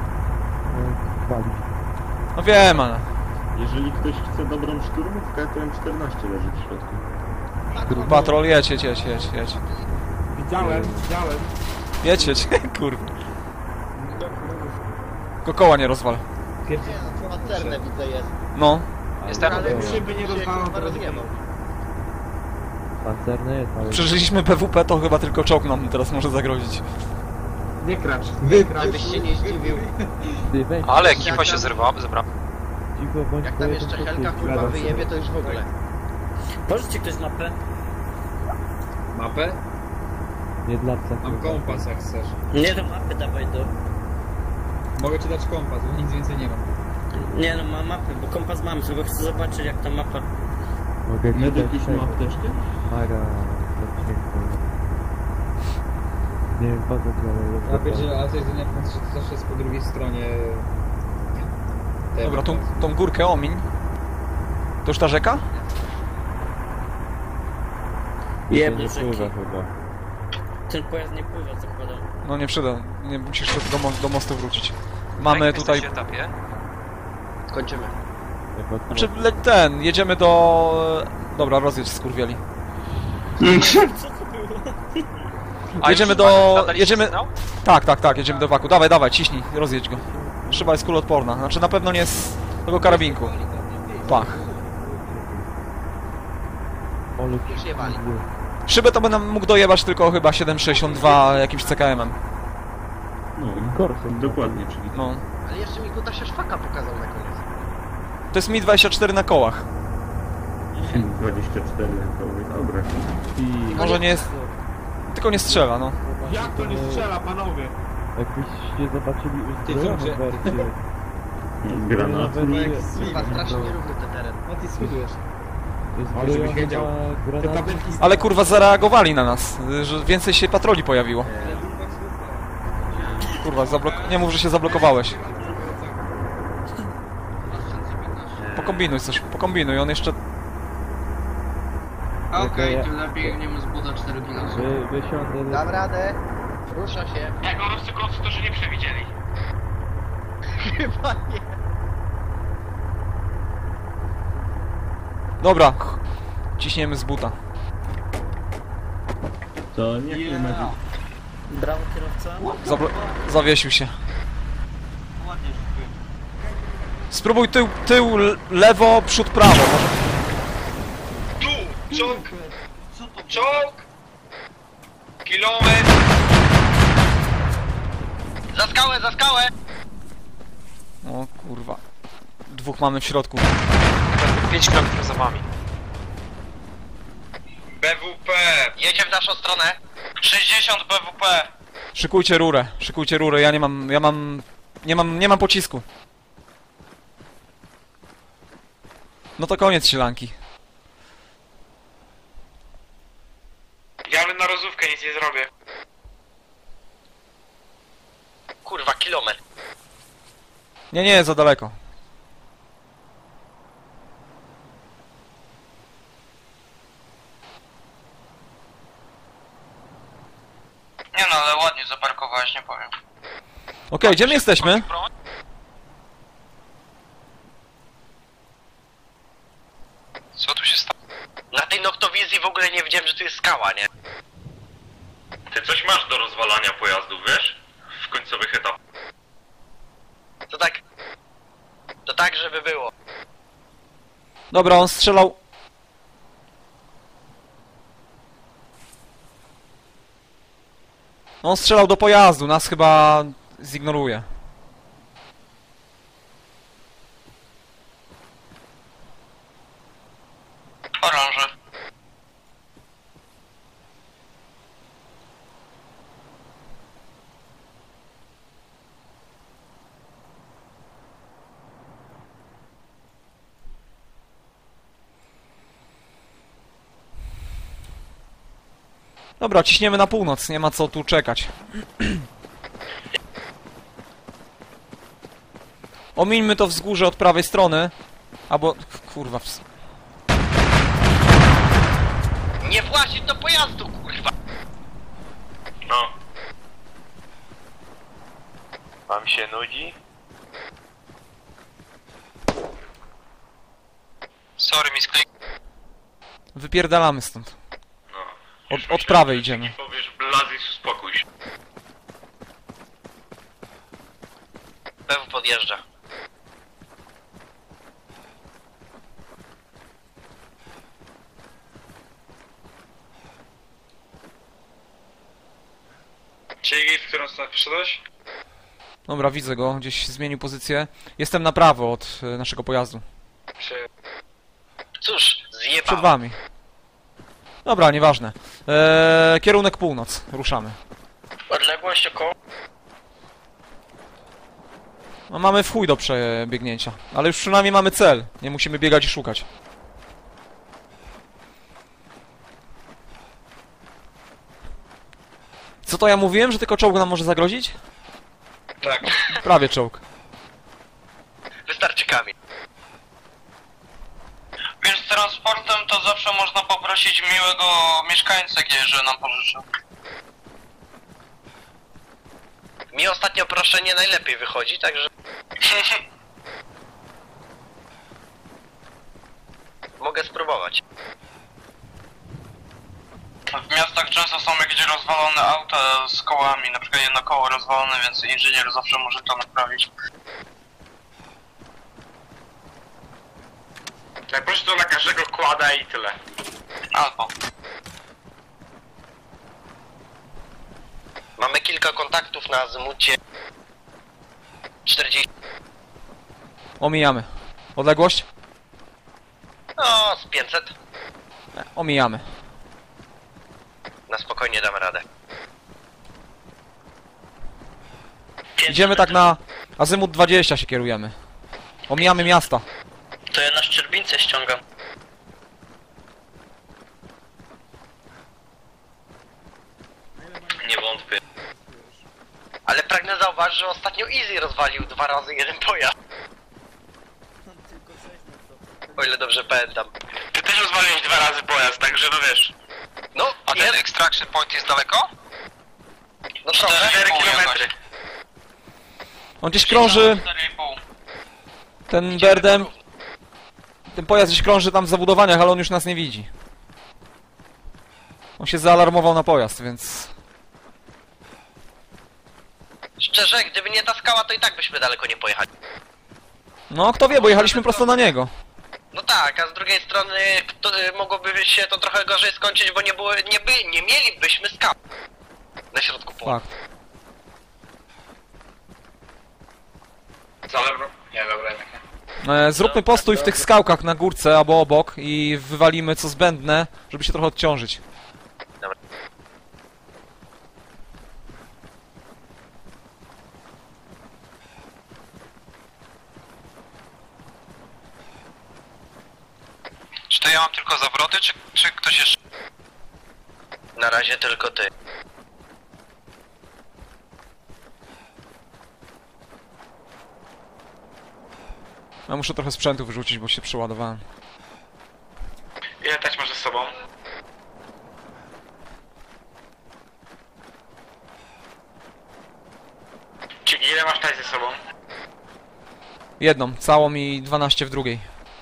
Speaker 3: No wiem, ale...
Speaker 2: Jeżeli ktoś chce dobrą szturmówkę, to M14 leży w środku.
Speaker 3: Patrol, jedź.
Speaker 14: Widziałem.
Speaker 3: Jedź, kurwa. Tylko koła nie rozwal.
Speaker 13: Pancerne widzę jest.
Speaker 3: No.
Speaker 13: Jestem, ale
Speaker 14: Szyby nie rozwalam, to
Speaker 13: rozjebał.
Speaker 6: Pancerne jest, ale...
Speaker 3: Przeżyliśmy PWP, to chyba tylko czołg nam teraz może zagrozić.
Speaker 14: Nie kracz.
Speaker 13: Żebyś się nie zdziwił.
Speaker 12: Ale ekipa się zebrała.
Speaker 13: Jak tam jeszcze Helka kurwa wyjebie, to już w ogóle.
Speaker 9: Pożyczcie ktoś mapę?
Speaker 10: Mapę?
Speaker 6: Nie dla psa.
Speaker 10: Mam kompas jak chcesz.
Speaker 9: Nie, to mapy dawaj do...
Speaker 10: Mogę ci dać kompas, bo nic więcej nie mam.
Speaker 9: Nie no, ma mapy, bo kompas mam, tylko chcę zobaczyć jak ta mapa...
Speaker 6: Mogę
Speaker 2: Medyk już ma apteczkę?
Speaker 6: Mara... Nie wiem po co, ale...
Speaker 10: Ja pierdzielę, ale to jest jedyne, że to zawsze jest po drugiej stronie...
Speaker 3: Dobra, tą górkę omiń. To już ta rzeka?
Speaker 9: Jebny rzeki. Ten pojazd nie pływa, zakładam.
Speaker 3: No nie przyda, nie musisz do mostu wrócić. Mamy tutaj...
Speaker 13: Kończymy.
Speaker 3: Znaczy, jedziemy do... Dobra, rozjedź skurwieli.
Speaker 9: Co to było?
Speaker 3: Jedziemy do... Jedziemy... Tak, jedziemy do waku. Dawaj, ciśnij, rozjedź go. Szyba jest kuloodporna, znaczy na pewno nie z tego karabinku. Pach.
Speaker 13: Już je wali.
Speaker 3: Szybę to będę mógł dojebać tylko chyba 7,62 jakimś CKM-em.
Speaker 2: No, dokładnie, czyli...
Speaker 3: No.
Speaker 13: Ale jeszcze mi Kutasia szwaka pokazał na koniec.
Speaker 3: To jest Mi-24 na kołach.
Speaker 2: 24 dobra.
Speaker 3: Może nie jest... Tylko nie strzela, no.
Speaker 14: Jak to nie strzela, panowie?
Speaker 6: Jakbyście zobaczyli uzbrojoną wersję...
Speaker 2: Granat.
Speaker 13: Chyba strasznie nierówny ten teren.
Speaker 10: A ty schudujesz.
Speaker 6: Ale żebyś wiedział.
Speaker 3: Ale kurwa zareagowali na nas, że więcej się patroli pojawiło. Kurwa, nie mów, że się zablokowałeś. Pokombinuj coś, pokombinuj, on jeszcze...
Speaker 7: Okej, to lepiej nie z buda 4 kg.
Speaker 6: Wysiądę...
Speaker 13: Dam radę. Rusza się.
Speaker 5: Jak po prostu konstruktorzy nie przewidzieli.
Speaker 13: Chyba nie.
Speaker 3: Dobra, ciśniemy z buta.
Speaker 2: To niech nie medyk.
Speaker 9: Brawo kierowca.
Speaker 3: Zawiesił się. Spróbuj tył, lewo, przód, prawo. Może...
Speaker 11: Tu! Czołg! Czołg! Kilometr!
Speaker 4: Za skałę, za skałę!
Speaker 3: O kurwa. Dwóch mamy w środku.
Speaker 12: 5 km za wami.
Speaker 11: BWP!
Speaker 4: Jedzie w naszą stronę.
Speaker 8: 60 BWP.
Speaker 3: Szykujcie rurę, ja nie mam pocisku. No to koniec sielanki.
Speaker 11: Jadę na rozówkę, nic nie zrobię.
Speaker 4: Kurwa, kilometr.
Speaker 3: Nie, za daleko.
Speaker 8: Nie no, ale ładnie zaparkowałeś, nie powiem.
Speaker 3: Okej, gdzie my jesteśmy?
Speaker 8: Co tu się stało?
Speaker 4: Na tej noktowizji w ogóle nie wiedziałem, że tu jest skała, nie?
Speaker 5: Ty coś masz do rozwalania pojazdów, wiesz? W końcowych etapach.
Speaker 4: To tak, żeby było.
Speaker 3: Dobra, on strzelał... On strzelał do pojazdu, nas chyba zignoruje.
Speaker 8: Oranże.
Speaker 3: Dobra, ciśniemy na północ, nie ma co tu czekać. Omińmy to wzgórze od prawej strony. Albo... kurwa...
Speaker 4: Nie włazić do pojazdu, kurwa!
Speaker 5: No.
Speaker 12: Wam się nudzi?
Speaker 8: Sorry, misklik.
Speaker 3: Wypierdalamy stąd.
Speaker 5: No.
Speaker 3: Od prawej idziemy.
Speaker 5: Powiesz, Blazis, uspokój się.
Speaker 4: PW podjeżdża.
Speaker 11: Czyli w którą stronę poszedłeś?
Speaker 3: Dobra, widzę go, gdzieś zmienił pozycję. Jestem na prawo od naszego pojazdu.
Speaker 4: Cóż, zjebał.
Speaker 3: Przed wami. Dobra, nieważne. Kierunek północ, ruszamy.
Speaker 4: Odległość około...
Speaker 3: No, mamy w chuj do przebiegnięcia, ale już przynajmniej mamy cel. Nie musimy biegać i szukać. Co to ja mówiłem, że tylko czołg nam może zagrozić?
Speaker 4: Tak.
Speaker 3: Prawie czołg.
Speaker 4: Wystarczy kamień.
Speaker 8: Wiesz, z transportem to zawsze można poprosić miłego mieszkańca, że nam pożyczy.
Speaker 4: Mi ostatnio proszenie najlepiej wychodzi, także... Mogę spróbować.
Speaker 8: W miastach często są jakieś rozwalone auta z kołami, na przykład jedno koło rozwalone, więc inżynier zawsze może to naprawić.
Speaker 11: Tak, proszę to na każdego kłada i tyle.
Speaker 8: Albo.
Speaker 4: Mamy kilka kontaktów na azymucie 40.
Speaker 3: Omijamy. Odległość?
Speaker 4: No, z 500.
Speaker 3: Omijamy.
Speaker 4: Na spokojnie damy radę.
Speaker 3: Idziemy tak na azymut 20 się kierujemy. Omijamy miasta.
Speaker 4: To ja na Szczerbince ściągam.
Speaker 5: Nie wątpię.
Speaker 4: Ale pragnę zauważyć, że ostatnio Easy rozwalił 2 razy jeden pojazd. O ile dobrze pamiętam.
Speaker 5: Ty też rozwaliłeś 2 razy pojazd, także no wiesz.
Speaker 4: No,
Speaker 8: A ten extraction point jest daleko?
Speaker 4: No trochę.
Speaker 5: 4 kilometry.
Speaker 3: On gdzieś krąży.
Speaker 8: 4,5.
Speaker 3: Ten Berdem. Ten pojazd gdzieś krąży tam w zabudowaniach, ale on już nas nie widzi. On się zaalarmował na pojazd, więc...
Speaker 4: Szczerze, gdyby nie ta skała, to i tak byśmy daleko nie pojechali.
Speaker 3: No, kto wie, bo jechaliśmy prosto na niego.
Speaker 4: No tak, a z drugiej strony mogłoby się to trochę gorzej skończyć, bo nie mielibyśmy skał na środku pola.
Speaker 3: Fakt.
Speaker 11: Nie, dobra, jednak nie.
Speaker 3: Zróbmy postój w tych skałkach na górce albo obok i wywalimy co zbędne, żeby się trochę odciążyć.
Speaker 4: Dobra.
Speaker 8: Czy to ja mam tylko zawroty, czy ktoś jeszcze?
Speaker 4: Na razie tylko ty.
Speaker 3: Ja muszę trochę sprzętu wyrzucić, bo się przeładowałem.
Speaker 11: Ile też masz ze sobą? Czyli ile masz taj ze sobą?
Speaker 3: Jedną, całą i 12 w drugiej.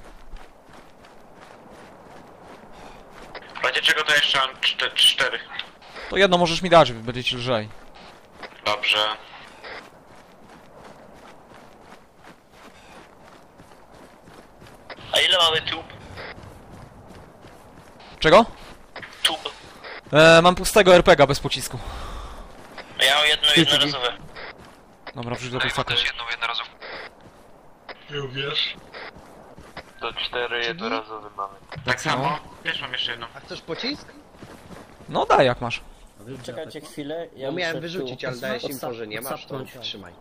Speaker 11: W razie czego to jeszcze mam 4.
Speaker 3: To jedno możesz mi dać, będzie ci lżej.
Speaker 11: Dobrze.
Speaker 4: A ile mamy tub?
Speaker 3: Czego?
Speaker 4: Tub.
Speaker 3: Mam pustego RPG bez pocisku.
Speaker 4: Ja mam jedno jednorazowe.
Speaker 3: Dobra, wrzuć do tej faka.
Speaker 8: też jedną jednorazową.
Speaker 11: Również.
Speaker 12: To 4 jednorazowe mamy.
Speaker 11: Tak samo? Też mam jeszcze jedną.
Speaker 13: A chcesz pocisk?
Speaker 3: No daj jak masz.
Speaker 9: Czekajcie chwilę, ja
Speaker 13: Ja miałem
Speaker 9: muszę
Speaker 13: wyrzucić,
Speaker 9: tu
Speaker 13: ale dałeś info, że nie masz, to
Speaker 9: odsapnąć.
Speaker 13: trzymaj.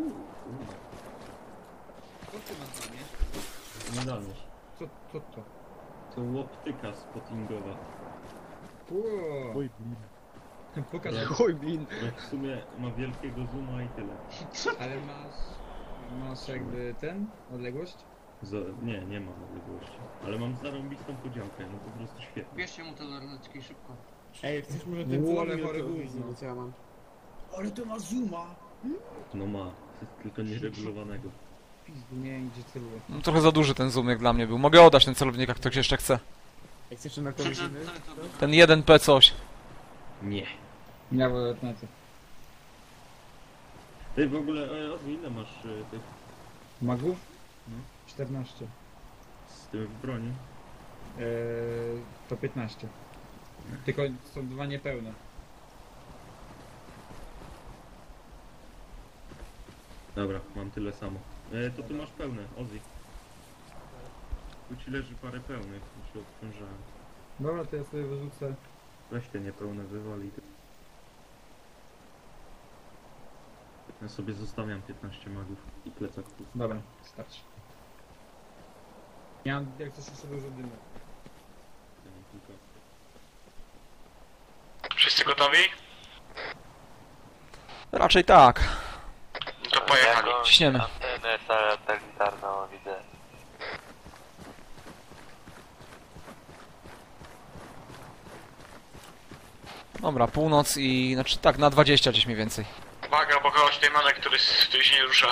Speaker 2: Nie damiesz.
Speaker 10: Co to?
Speaker 2: To łoptyka spottingowa.
Speaker 10: Oj, blin. Pokaż.
Speaker 13: Chuj blin.
Speaker 2: Jak w sumie ma wielkiego zooma i tyle.
Speaker 10: Ale masz... Masz jakby ten, odległość?
Speaker 2: Nie mam odległości. Ale mam zarąbistą podziałkę, no po prostu świetnie.
Speaker 7: Bierzcie mu te lornetki szybko.
Speaker 14: Ej, chcesz może ten
Speaker 10: Ło,
Speaker 14: celownik
Speaker 10: ale chory
Speaker 14: odpowiedzieć,
Speaker 10: gówno.
Speaker 14: co ja mam?
Speaker 10: Ale to ma zooma!
Speaker 2: No ma, tylko nieregulowanego.
Speaker 10: Pizdu, nie idzie celuje.
Speaker 3: No, trochę za duży ten zoom jak dla mnie był. Mogę oddać ten celownik, jak ktoś jeszcze chce.
Speaker 14: Jak chcesz na kolejny?
Speaker 3: Ten 1P coś.
Speaker 2: Nie.
Speaker 10: Ja wolę na to.
Speaker 2: Ty w ogóle, Ozzy, ile masz tych
Speaker 10: Magów?
Speaker 2: No.
Speaker 10: 14.
Speaker 2: z tym w broni?
Speaker 10: To 15. Tylko są 2 niepełne.
Speaker 2: Dobra, mam tyle samo. To ty masz pełne, Ozzy. Tu ci leży parę pełnych, już się odprężałem.
Speaker 10: Dobra, to ja sobie wyrzucę.
Speaker 2: Weź te niepełne wywali. Ja sobie zostawiam 15 magów i plecaków.
Speaker 10: Dobra, starczy. Ja mam, jak coś jeszcze dużo dymu.
Speaker 5: Wszyscy gotowi?
Speaker 3: Raczej tak.
Speaker 5: To pojechali.
Speaker 3: Ciśniemy.
Speaker 12: Antenę satelitarną widzę.
Speaker 3: Dobra, północ i... znaczy tak, na 20 gdzieś mniej więcej.
Speaker 5: Uwaga, bo kogoś tej mamy, który się nie rusza.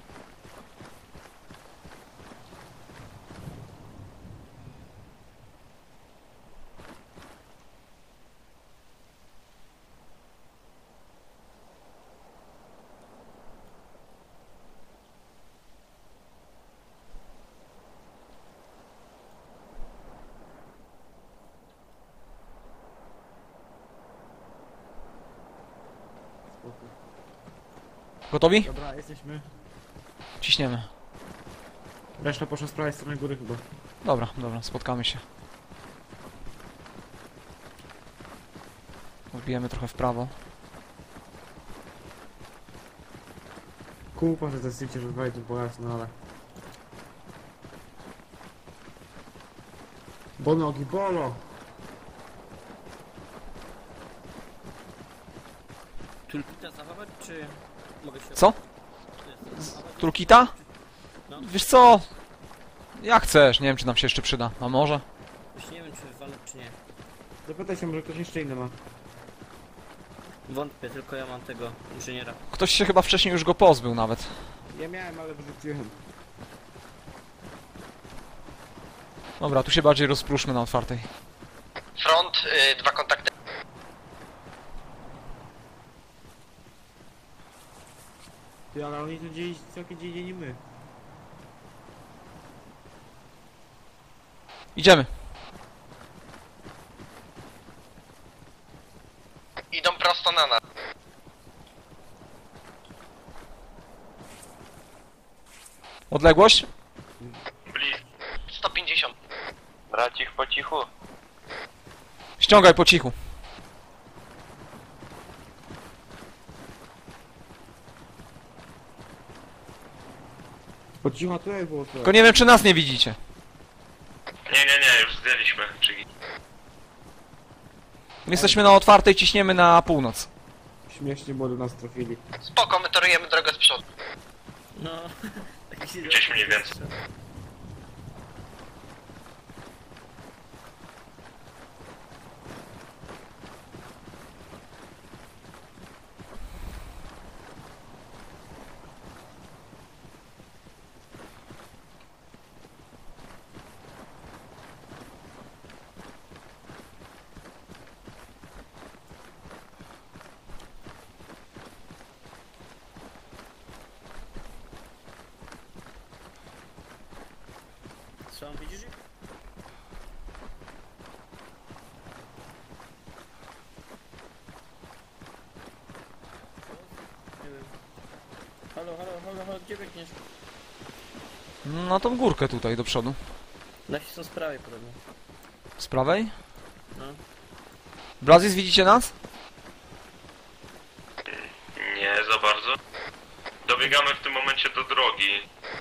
Speaker 3: Gotowi?
Speaker 14: Dobra, jesteśmy.
Speaker 3: Ciśniemy.
Speaker 14: Reszta poszła z prawej strony góry chyba.
Speaker 3: Dobra, dobra, spotkamy się. Odbijemy trochę w prawo.
Speaker 14: Kupa, że zastanawiacie, że wejdę pojazd, no ale... Bo nogi bolą!
Speaker 9: Tulpita zabawać, czy mogę się...
Speaker 3: Co? Tulkita?
Speaker 9: No.
Speaker 3: Wiesz co? Jak chcesz, nie wiem czy nam się jeszcze przyda. A może?
Speaker 9: Już nie wiem, czy walę, czy nie.
Speaker 14: Zapytaj się, może ktoś jeszcze inny ma.
Speaker 9: Wątpię, tylko ja mam tego inżyniera.
Speaker 3: Ktoś się chyba wcześniej już go pozbył nawet.
Speaker 14: Ja miałem, ale wyrzuciłem.
Speaker 3: Dobra, tu się bardziej rozprószmy na otwartej.
Speaker 4: Front, 2 kontakty.
Speaker 14: Ty, ale oni tu gdzieś całkiem gdzie indziej niż my.
Speaker 3: Idziemy.
Speaker 4: Idą prosto na nas.
Speaker 3: Odległość?
Speaker 4: 150.
Speaker 12: Brać ich po cichu.
Speaker 3: Ściągaj po cichu.
Speaker 14: Po cichu tutaj było to.
Speaker 3: Tylko nie wiem czy nas nie widzicie.
Speaker 5: Nie, już zdjęliśmy. Czyli
Speaker 3: My jesteśmy na otwartej, ciśniemy na północ.
Speaker 14: Śmiesznie, bo do nas trafili.
Speaker 4: Spoko, my torujemy drogę z przodu.
Speaker 9: No, taki
Speaker 5: gdzieś mniej więcej.
Speaker 9: Co, widzisz ich? Nie wiem. Halo, gdzie biegniesz?
Speaker 3: Na tą górkę tutaj do przodu.
Speaker 9: Nasi są z prawej podobno.
Speaker 3: Z prawej?
Speaker 9: No.
Speaker 3: Blazis, widzicie nas?
Speaker 5: Nie za bardzo. Dobiegamy w tym momencie do drogi.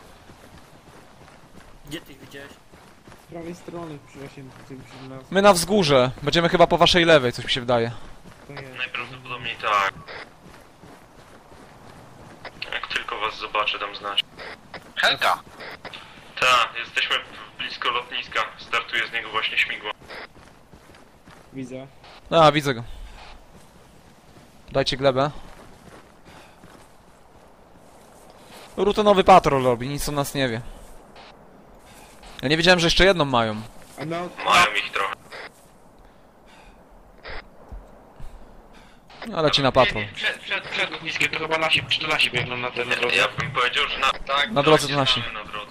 Speaker 9: Gdzie ty ich widziałeś?
Speaker 14: Z prawej strony przyszedł przy nas.
Speaker 3: My na wzgórze. Będziemy chyba po waszej lewej, coś mi się wydaje.
Speaker 14: To jest.
Speaker 5: Najprawdopodobniej tak. Jak tylko was was zobaczę, dam znać.
Speaker 4: Helka!
Speaker 5: Tak, jesteśmy blisko lotniska. Startuje z niego właśnie śmigło.
Speaker 14: Widzę.
Speaker 3: A, widzę go. Dajcie glebę. Rutynowy patrol robi, nic o nas nie wie. Ja nie wiedziałem, że jeszcze jedną mają.
Speaker 14: A no...
Speaker 5: Mają ich trochę.
Speaker 3: No, leci na patrol.
Speaker 12: Przed lotniskiem to chyba nasi, czy to nasi biegną na ten drodze?
Speaker 5: Ja bym powiedział, że tak,
Speaker 3: Na drodze to nasi.
Speaker 5: Na drodze.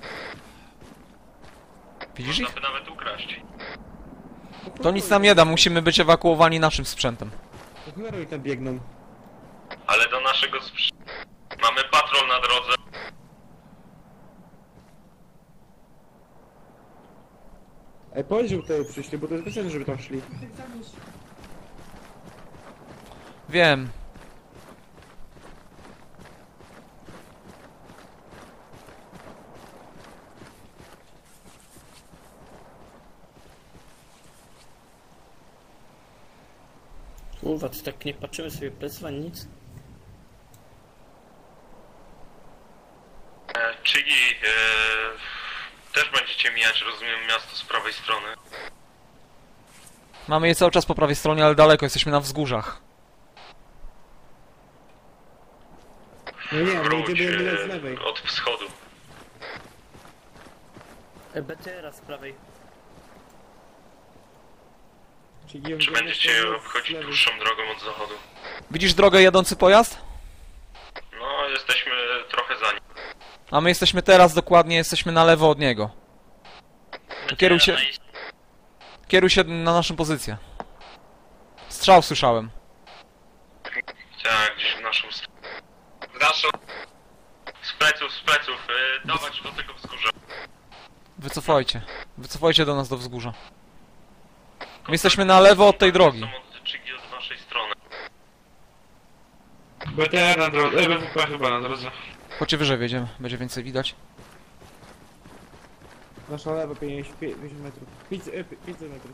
Speaker 3: Widzisz
Speaker 5: Można
Speaker 3: ich?
Speaker 5: by nawet ukraść.
Speaker 3: To nic nam nie da, musimy być ewakuowani naszym sprzętem.
Speaker 14: To cholera i tam biegną.
Speaker 5: Ale do naszego mamy patrol na drodze.
Speaker 14: Ej, powiedz, żeby tutaj przyszli, bo to jest bez sensu, żeby tam szli.
Speaker 3: Wiem.
Speaker 9: Kurwa, to tak nie patrzymy sobie pleców ani nic?
Speaker 5: Czyli też będziecie mijać, rozumiem, miasto z prawej strony.
Speaker 3: Mamy je cały czas po prawej stronie, ale daleko, jesteśmy na wzgórzach.
Speaker 14: No nie, my
Speaker 5: Wróć,
Speaker 14: idziemy z lewej.
Speaker 5: od wschodu.
Speaker 9: BTR z prawej.
Speaker 14: Czyli
Speaker 5: Czy będziecie obchodzić dłuższą drogą od zachodu?
Speaker 3: Widzisz drogę jadący pojazd?
Speaker 5: No, jesteśmy trochę za nim.
Speaker 3: A my jesteśmy teraz dokładnie, jesteśmy na lewo od niego. To kieruj się na naszą pozycję. Strzał słyszałem.
Speaker 5: Tak, gdzieś w naszą stronę.
Speaker 11: W naszą...
Speaker 5: Z pleców, dawać do tego wzgórza.
Speaker 3: Wycofajcie. Wycofajcie do nas do wzgórza. My jesteśmy na lewo od tej drogi.
Speaker 5: Są odczygi od waszej strony.
Speaker 12: BTR na drodze, BWP chyba na drodze.
Speaker 3: Chodźcie wyżej, wjedziemy. Będzie więcej widać.
Speaker 14: Nasza lewa 50 metrów. 500 metrów.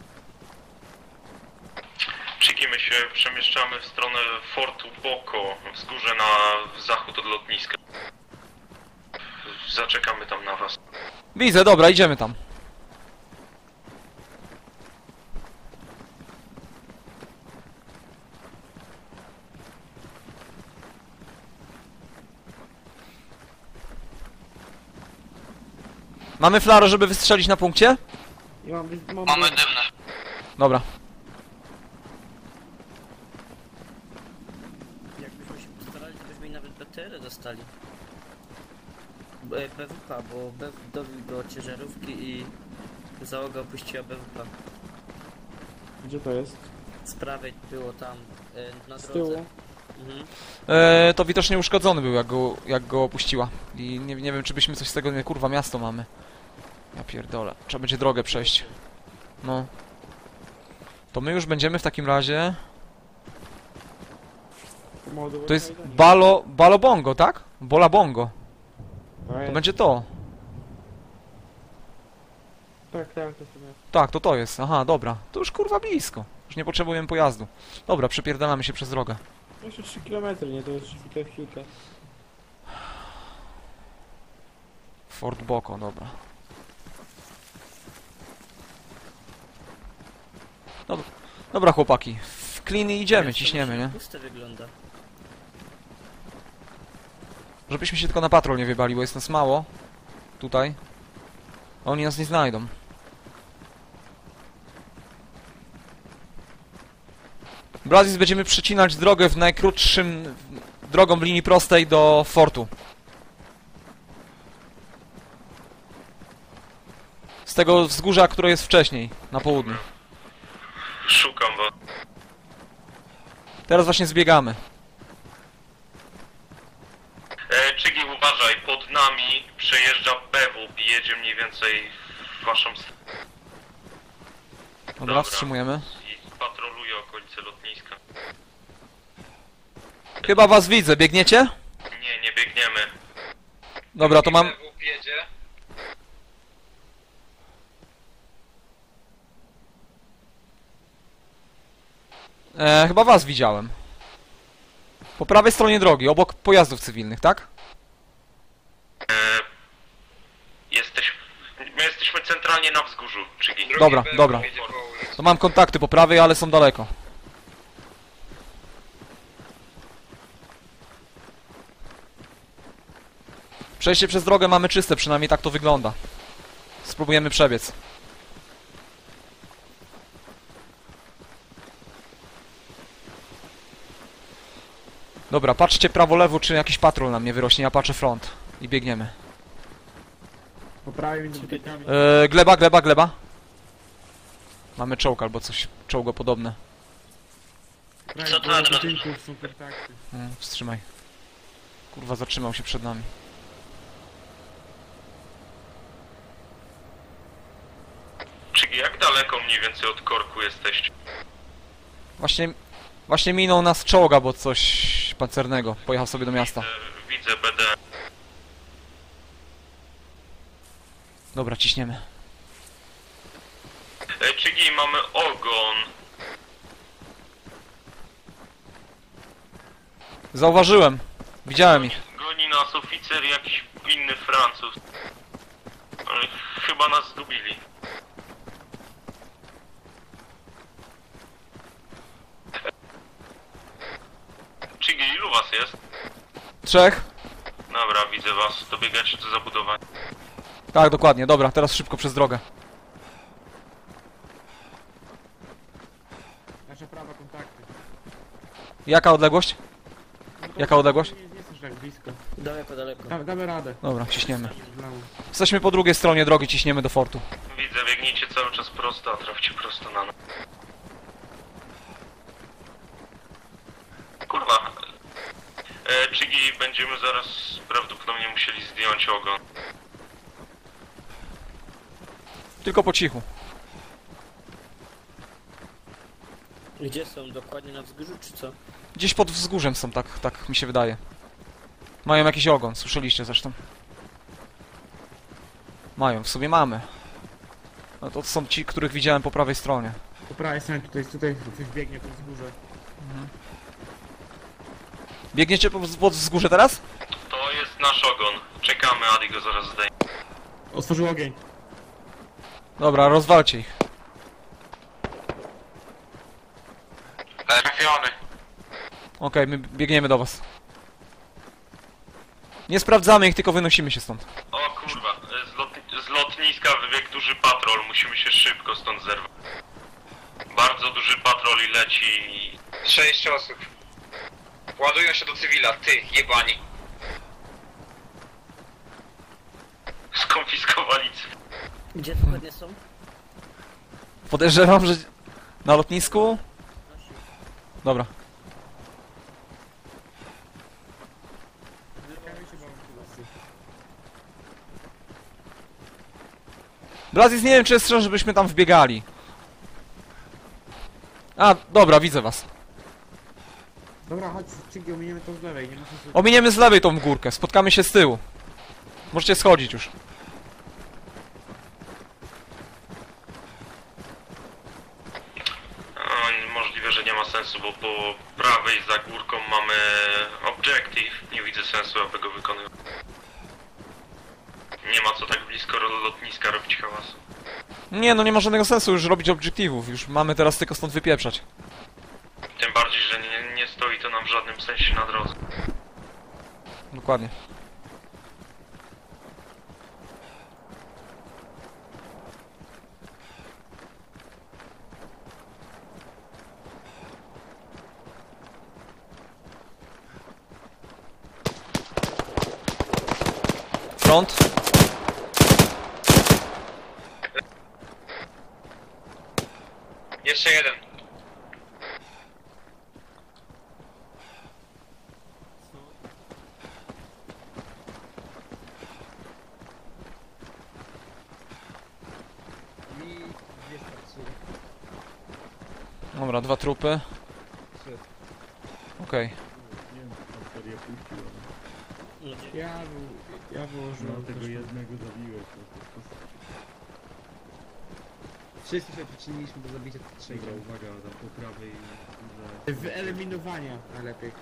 Speaker 5: Czyki, my się przemieszczamy w stronę Fortu Boko, wzgórze na zachód od lotniska. Zaczekamy tam na was.
Speaker 3: Widzę, dobra, idziemy tam. Mamy flarę, żeby wystrzelić na punkcie?
Speaker 14: Ja
Speaker 8: Mamy dymne.
Speaker 3: Dobra.
Speaker 9: Jakbyśmy się postarali, to byśmy nawet BTR dostali. BWP, bo BW dobił do ciężarówki i załoga opuściła BWP.
Speaker 14: Gdzie to jest?
Speaker 9: Z prawej było tam, na
Speaker 14: Z
Speaker 9: drodze.
Speaker 14: tyłu?
Speaker 9: Mhm.
Speaker 3: To widocznie uszkodzony był, jak go opuściła. I nie wiem, czy byśmy coś z tego... Nie, kurwa, miasto mamy. Ja pierdolę. Trzeba będzie drogę przejść. No. To my już będziemy w takim razie... To jest Balobongo, tak? Bolabongo. To będzie to.
Speaker 14: Tak, to sobie.
Speaker 3: Tak, to jest. Aha, dobra. To już kurwa blisko. Już nie potrzebujemy pojazdu. Dobra, przepierdalamy się przez drogę.
Speaker 14: Jeszcze 3 km, nie? To jest chwilkę.
Speaker 3: Fort Boko, dobra. Dobra chłopaki. W kliny idziemy, ciśniemy, nie?
Speaker 9: Puste wygląda.
Speaker 3: Żebyśmy się tylko na patrol nie wybali, bo jest nas mało. Tutaj. A oni nas nie znajdą. Blazis, będziemy przecinać drogę w najkrótszym... drogą w linii prostej do fortu. Z tego wzgórza, które jest wcześniej, na południu.
Speaker 5: Szukam was.
Speaker 3: Teraz właśnie zbiegamy.
Speaker 5: Czygi, uważaj, pod nami przejeżdża BW i jedzie mniej więcej w waszą stronę.
Speaker 3: Dobra, wstrzymujemy.
Speaker 5: I patroluje okolice lotniska.
Speaker 3: Chyba was widzę, biegniecie?
Speaker 5: Nie biegniemy.
Speaker 3: Dobra, to mam...
Speaker 11: BW jedzie.
Speaker 3: Chyba was widziałem. Po prawej stronie drogi, obok pojazdów cywilnych, tak?
Speaker 5: jesteśmy centralnie na wzgórzu, czyli...
Speaker 3: Dobra, dobra. To mam kontakty po prawej, ale są daleko. Przejście przez drogę mamy czyste, przynajmniej tak to wygląda. Spróbujemy przebiec. Dobra, patrzcie prawo, lewo, czy jakiś patrol nam nie wyrośnie, ja patrzę front. I biegniemy.
Speaker 14: Poprawię mi dotykami.
Speaker 3: Gleba, gleba, gleba. Mamy czołg albo coś czołgopodobne.
Speaker 8: Co to na drodze?
Speaker 14: Są kontakty.
Speaker 3: Wstrzymaj. Kurwa, zatrzymał się przed nami.
Speaker 5: Czyli jak daleko mniej więcej od korku jesteście?
Speaker 3: Właśnie minął nas czołga, bo coś pancernego. Pojechał sobie do miasta.
Speaker 5: Widzę BD.
Speaker 3: Dobra, ciśniemy.
Speaker 5: Czyli mamy ogon.
Speaker 3: Zauważyłem. Widziałem ich.
Speaker 5: Goni nas oficer jakiś inny Francuz. Ale chyba nas zgubili. Czyli ilu was jest?
Speaker 3: 3.
Speaker 5: Dobra, widzę was. Dobiegacie do zabudowania.
Speaker 3: Tak, dokładnie. Dobra, teraz szybko przez drogę.
Speaker 14: Nasza prawa kontakty.
Speaker 3: Jaka odległość? Jaka odległość?
Speaker 14: Nie jesteś tak blisko.
Speaker 9: Daleko, daleko.
Speaker 14: Damy radę.
Speaker 3: Dobra, ciśniemy. Jesteśmy po drugiej stronie drogi, ciśniemy do fortu.
Speaker 5: Widzę, biegnijcie cały czas prosto, a trafcie prosto na nas. Kurwa. Czyli będziemy zaraz prawdopodobnie musieli zdjąć ogon.
Speaker 3: Tylko po cichu.
Speaker 9: Gdzie są? Dokładnie na wzgórzu, czy co?
Speaker 3: Gdzieś pod wzgórzem są, tak mi się wydaje. Mają jakiś ogon, słyszeliście zresztą. Mają, w sobie mamy. No to są ci, których widziałem po prawej stronie.
Speaker 14: Po prawej stronie tutaj coś biegnie po wzgórze.
Speaker 3: Biegniecie pod wzgórze teraz?
Speaker 5: To jest nasz ogon. Czekamy, Adi go zaraz zdejmie.
Speaker 14: Otworzył ogień.
Speaker 3: Dobra, rozwalcie ich.
Speaker 8: Trafiony.
Speaker 3: Okej, my biegniemy do was. Nie sprawdzamy ich, tylko wynosimy się stąd.
Speaker 5: O kurwa, z lotniska wybiegł duży patrol. Musimy się szybko stąd zerwać. Bardzo duży patrol i leci.
Speaker 11: 6 osób. Ładują się do cywila, ty, jebani.
Speaker 5: Skonfiskowali.
Speaker 9: Gdzie dokładnie są?
Speaker 3: Podejrzewam, że na lotnisku? Dobra. Blazis, nie wiem, czy jest sens, żebyśmy tam wbiegali. A, dobra, widzę was.
Speaker 14: Dobra, chodź, Czygi, ominiemy to z lewej, nie ma sensu.
Speaker 3: Ominiemy z lewej tą górkę, spotkamy się z tyłu. Możecie schodzić już.
Speaker 5: Możliwe, że nie ma sensu, bo po prawej za górką mamy objective. Nie widzę sensu, aby go wykonywać. Nie ma co tak blisko lotniska robić hałasu.
Speaker 3: Nie, no nie ma żadnego sensu już robić obiektywów. Już mamy teraz tylko stąd wypieprzać.
Speaker 5: Tym bardziej, że nie stoi to nam w żadnym sensie na drodze.
Speaker 3: Dokładnie. Front.
Speaker 11: Jeszcze jeden.
Speaker 3: Dobra, 2 trupy. Okej.
Speaker 2: Nie wiem, czy tam serię puścił, ale...
Speaker 14: Ja wyłożyłem
Speaker 2: No, tego jednego zabiłeś.
Speaker 10: Wszyscy się przyczyniliśmy do zabicia tych trzech.
Speaker 2: Dobra, uwaga, tam po prawej...
Speaker 14: wyeliminowania najlepiej.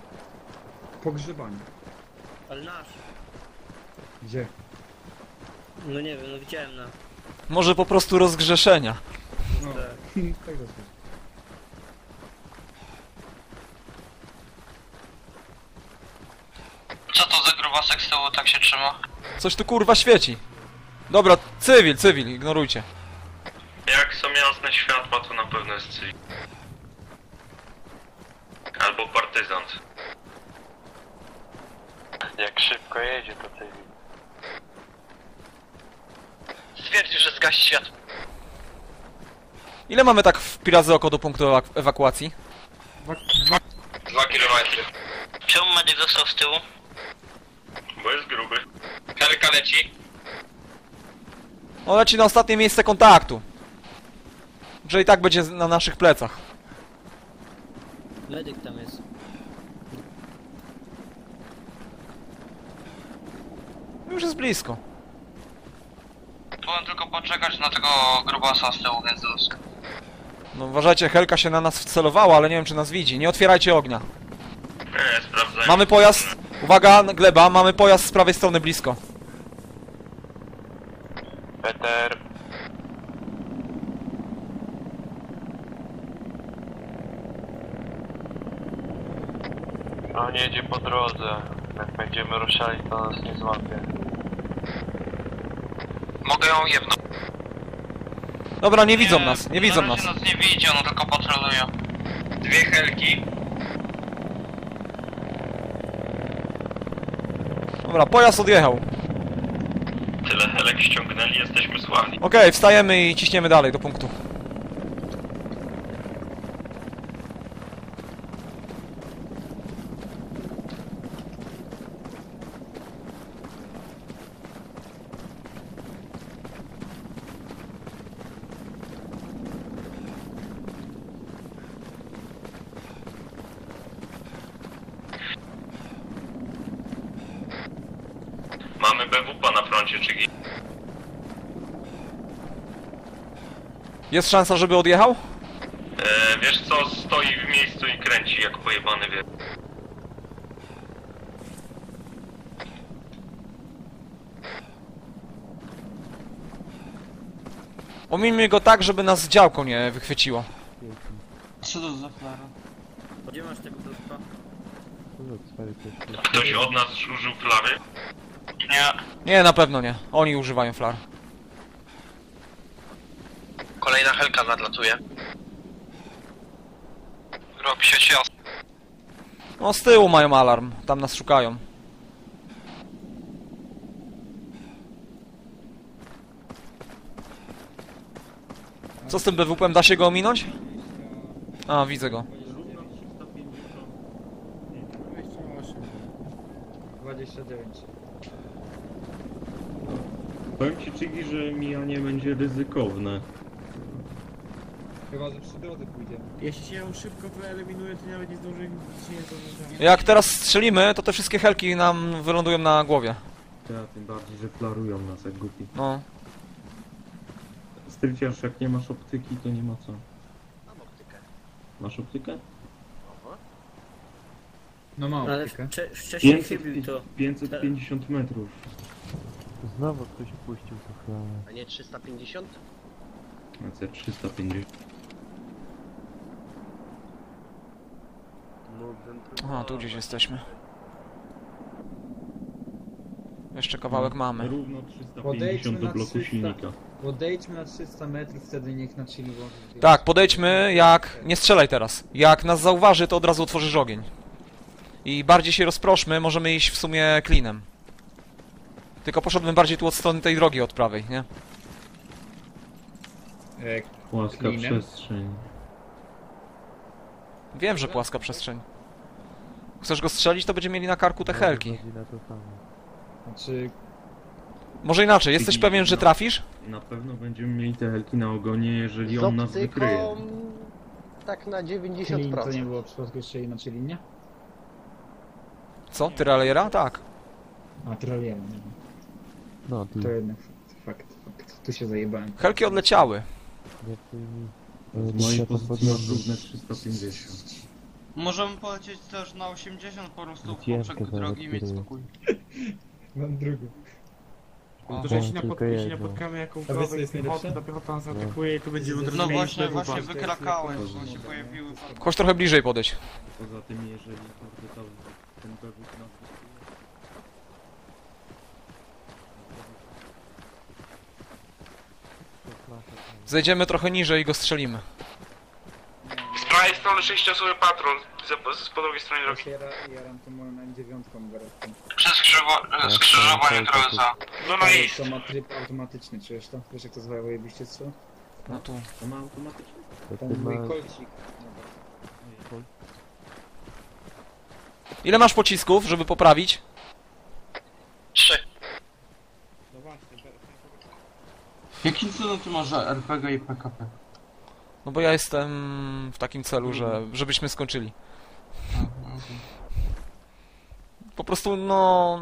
Speaker 10: Pogrzebanie.
Speaker 9: Ale nasz.
Speaker 10: Gdzie?
Speaker 9: No nie wiem, no widziałem na...
Speaker 3: Może po prostu rozgrzeszenia.
Speaker 10: No,
Speaker 9: Tak.
Speaker 10: tak jest.
Speaker 8: Co to za grubasek z tyłu tak się trzyma?
Speaker 3: Coś tu kurwa świeci. Dobra, cywil, ignorujcie.
Speaker 5: Jak są jasne światła, to na pewno jest cywil. Albo partyzant.
Speaker 12: Jak szybko jedzie, to ty.
Speaker 4: Stwierdził, że zgasi światło.
Speaker 3: Ile mamy tak w razy oko do punktu ewakuacji?
Speaker 11: 2 km.
Speaker 4: Czemu medyk został z tyłu?
Speaker 5: Bo jest gruby.
Speaker 11: Helka leci.
Speaker 3: On leci na ostatnie miejsce kontaktu. Że i tak będzie na naszych plecach.
Speaker 9: Medyk tam jest.
Speaker 3: Już jest blisko.
Speaker 8: Byłem tylko poczekać na tego grubasa z tyłu, więc luz.
Speaker 3: No uważajcie, Helka się na nas wcelowała, ale nie wiem czy nas widzi. Nie otwierajcie ognia.
Speaker 5: Nie, sprawdzaj.
Speaker 3: Mamy pojazd. Uwaga, gleba, mamy pojazd z prawej strony blisko.
Speaker 12: Peter. On jedzie po drodze. Jak będziemy ruszali, to nas nie złapie.
Speaker 8: Mogę ją jebnąć.
Speaker 3: Dobra, nie widzą nas, nie widzą
Speaker 8: Na
Speaker 3: nas.
Speaker 8: razie nas nie widzi, on tylko patroluje.
Speaker 11: 2 helki.
Speaker 3: Dobra, pojazd odjechał.
Speaker 5: Tyle helek ściągnęli, jesteśmy sławni.
Speaker 3: Okej, wstajemy i ciśniemy dalej do punktu.
Speaker 5: Mamy BWP na froncie, czyli...
Speaker 3: Jest szansa, żeby odjechał?
Speaker 5: Wiesz co, stoi w miejscu i kręci jak pojebany, wie.
Speaker 3: Omińmy go tak, żeby nas działko nie wychwyciło.
Speaker 7: Co to za flara?
Speaker 9: Gdzie masz tego bluzka?
Speaker 5: Ktoś od nas użył flary?
Speaker 8: Nie.
Speaker 3: Nie, na pewno nie. Oni używają flar.
Speaker 4: Kolejna helka nadlatuje.
Speaker 8: Robi się ciasno.
Speaker 3: No z tyłu mają alarm, tam nas szukają. Co z tym BWP-em? Da się go ominąć? A, widzę go.
Speaker 10: 29.
Speaker 2: Powiem ci, Chigi, że mijanie będzie ryzykowne.
Speaker 10: Chyba, że przy drodze pójdziemy.
Speaker 14: Jeśli się ją szybko wyeliminuje, to nawet nie zdąży nic nie zdąży.
Speaker 3: Jak teraz strzelimy, to te wszystkie helki nam wylądują na głowie.
Speaker 2: Ja, tym bardziej, że flarują nas jak głupi.
Speaker 3: No.
Speaker 2: Stryciarz, jak nie masz optyki, to nie ma co.
Speaker 13: Mam optykę.
Speaker 2: Masz optykę?
Speaker 10: No mam
Speaker 9: Ale
Speaker 10: optykę.
Speaker 9: wcześniej chybił to.
Speaker 2: 550 metrów.
Speaker 6: Znowu ktoś puścił to chwilę.
Speaker 13: A nie 350?
Speaker 2: AC 350.
Speaker 3: Aha, tu gdzieś jesteśmy. Jeszcze kawałek mamy.
Speaker 2: Równo 350 do bloku silnika.
Speaker 10: Podejdźmy na 300 metrów, wtedy niech na chili włoży.
Speaker 3: Tak, podejdźmy jak... Nie strzelaj teraz. Jak nas zauważy, to od razu otworzysz ogień. I bardziej się rozproszmy, możemy iść w sumie klinem. Tylko poszedłbym bardziej tu od strony tej drogi od prawej, nie?
Speaker 2: Płaska
Speaker 10: klinem?
Speaker 2: przestrzeń.
Speaker 3: Wiem, że płaska przestrzeń. Chcesz go strzelić, to będziemy mieli na karku te helki.
Speaker 10: Znaczy...
Speaker 3: Może inaczej, jesteś pewien, że trafisz?
Speaker 2: Na pewno będziemy mieli te helki na ogonie, jeżeli on nas wykryje.
Speaker 13: Tak na
Speaker 10: Klin
Speaker 13: 90%.
Speaker 10: to nie było w przypadku jeszcze inaczej linia?
Speaker 3: Co? Tyraliera? Tak.
Speaker 10: A, trolliera, nie.
Speaker 6: No,
Speaker 10: To jednak fakt. Tu się zajebałem.
Speaker 3: Helki odleciały.
Speaker 2: Z mojej pozycji masz równe 350.
Speaker 7: Możemy polecieć też na 80 po prostu w
Speaker 6: Ciężko
Speaker 7: poprzek drogi i mieć
Speaker 6: zaraz
Speaker 7: spokój.
Speaker 10: Mam drugą.
Speaker 14: To, że jeśli
Speaker 6: tylko
Speaker 14: jeśli
Speaker 6: jedno.
Speaker 14: napotkamy
Speaker 10: A wiesz, co
Speaker 14: jakąkolwiek
Speaker 10: jest
Speaker 14: piechotę,
Speaker 10: najlepsze?
Speaker 14: to piechota nas atakuje i tu będziemy od razu
Speaker 7: No
Speaker 14: mieli
Speaker 7: właśnie,
Speaker 14: BWP.
Speaker 7: właśnie wykrakałem, bo się pojawiły...
Speaker 3: Chodź trochę bliżej podejść.
Speaker 2: Poza tym, jeżeli kurde to ten BW nas wysyła,
Speaker 10: Zejdziemy trochę niżej i go strzelimy.
Speaker 5: Z prawej strony 6-osobowy patrol, po drugiej stronie drogi.
Speaker 10: Jaram to moją M9 garetką.
Speaker 8: Przez skrzyżowanie trochę za.
Speaker 5: No no i
Speaker 10: To ma tryb automatyczny, czujesz to? Wiesz jak to zajebiście co?
Speaker 3: No tu.
Speaker 2: to ma automatycznie?
Speaker 10: Ten mój kolcik.
Speaker 3: Ile masz pocisków, żeby poprawić?
Speaker 4: 3.
Speaker 14: No właśnie,
Speaker 7: Jakim cudem ty masz RPG i PKP?
Speaker 3: No bo ja jestem w takim celu, żebyśmy skończyli. Po prostu no...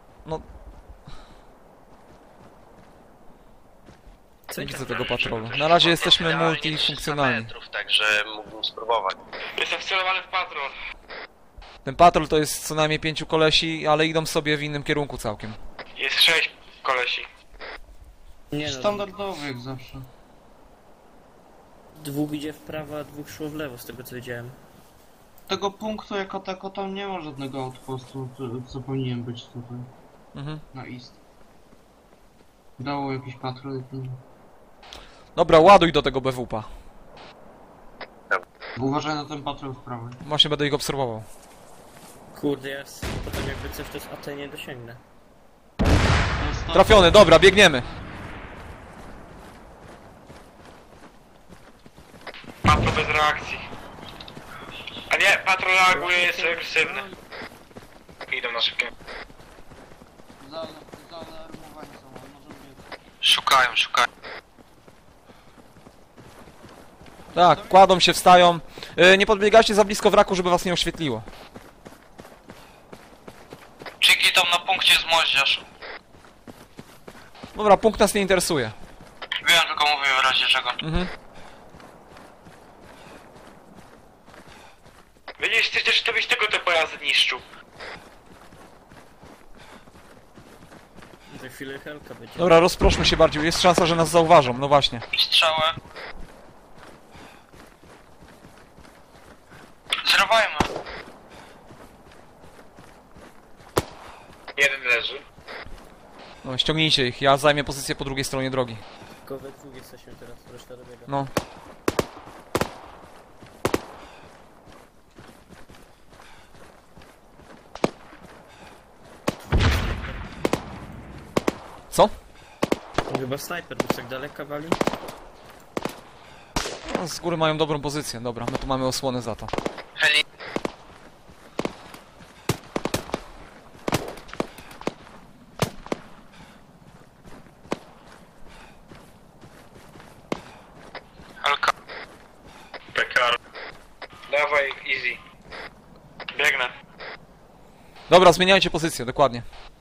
Speaker 3: Nie widzę tego patrolu. Na razie jesteśmy multifunkcjonalni.
Speaker 4: Także mógłbym spróbować.
Speaker 5: jestem wcelowany w patrol.
Speaker 3: Ten patrol to jest co najmniej 5 kolesi, ale idą sobie w innym kierunku całkiem.
Speaker 5: Jest 6 kolesi.
Speaker 9: Nie no,
Speaker 7: Standardowy jak zawsze.
Speaker 9: 2 idzie w prawo, a 2 szło w lewo, z tego co widziałem.
Speaker 7: Tego punktu jako tako tam nie ma żadnego outpostu, co powinien być tutaj.
Speaker 3: Mhm.
Speaker 7: Na east. Dało jakiś patrol.
Speaker 3: Dobra, ładuj do tego BWP.
Speaker 7: Uważaj na ten patrol w prawej.
Speaker 3: Właśnie będę ich obserwował.
Speaker 9: Kurde, ja potem jakby coś to z AT nie dosięgnę.
Speaker 3: Trafiony, dobra, biegniemy.
Speaker 5: Patrol bez reakcji. A nie, patrol reaguje, jest agresywny. Idą na szybkie.
Speaker 7: Zaalarmowani są, ale może być.
Speaker 4: Szukają.
Speaker 3: Tak, kładą się, wstają. Nie podbiegajcie za blisko wraku, żeby was nie oświetliło.
Speaker 8: Czyki tam na punkcie z moździerz.
Speaker 3: Dobra, punkt nas nie interesuje.
Speaker 8: Wiem, tylko mówię w razie czego.
Speaker 3: Mhm.
Speaker 5: Widzisz, ty też to byś tego te pojazdy niszczył.
Speaker 9: Za chwilę helka będzie.
Speaker 3: Dobra, rozproszmy się bardziej. Jest szansa, że nas zauważą. No właśnie.
Speaker 8: Strzały. Zrywajmy.
Speaker 11: Jeden leży.
Speaker 3: No, ściągnijcie ich. Ja zajmę pozycję po drugiej stronie drogi.
Speaker 9: Tylko we dwóch jesteśmy teraz, reszta dobiega.
Speaker 3: No. Co?
Speaker 9: No, chyba snajper, bo tak daleka wali.
Speaker 3: No, z góry mają dobrą pozycję. Dobra, my tu mamy osłonę za to.
Speaker 4: Heli.
Speaker 5: Helka. Pekar. Dawaj, easy. Biegnę.
Speaker 3: Dobra, zmieniajcie pozycję, dokładnie.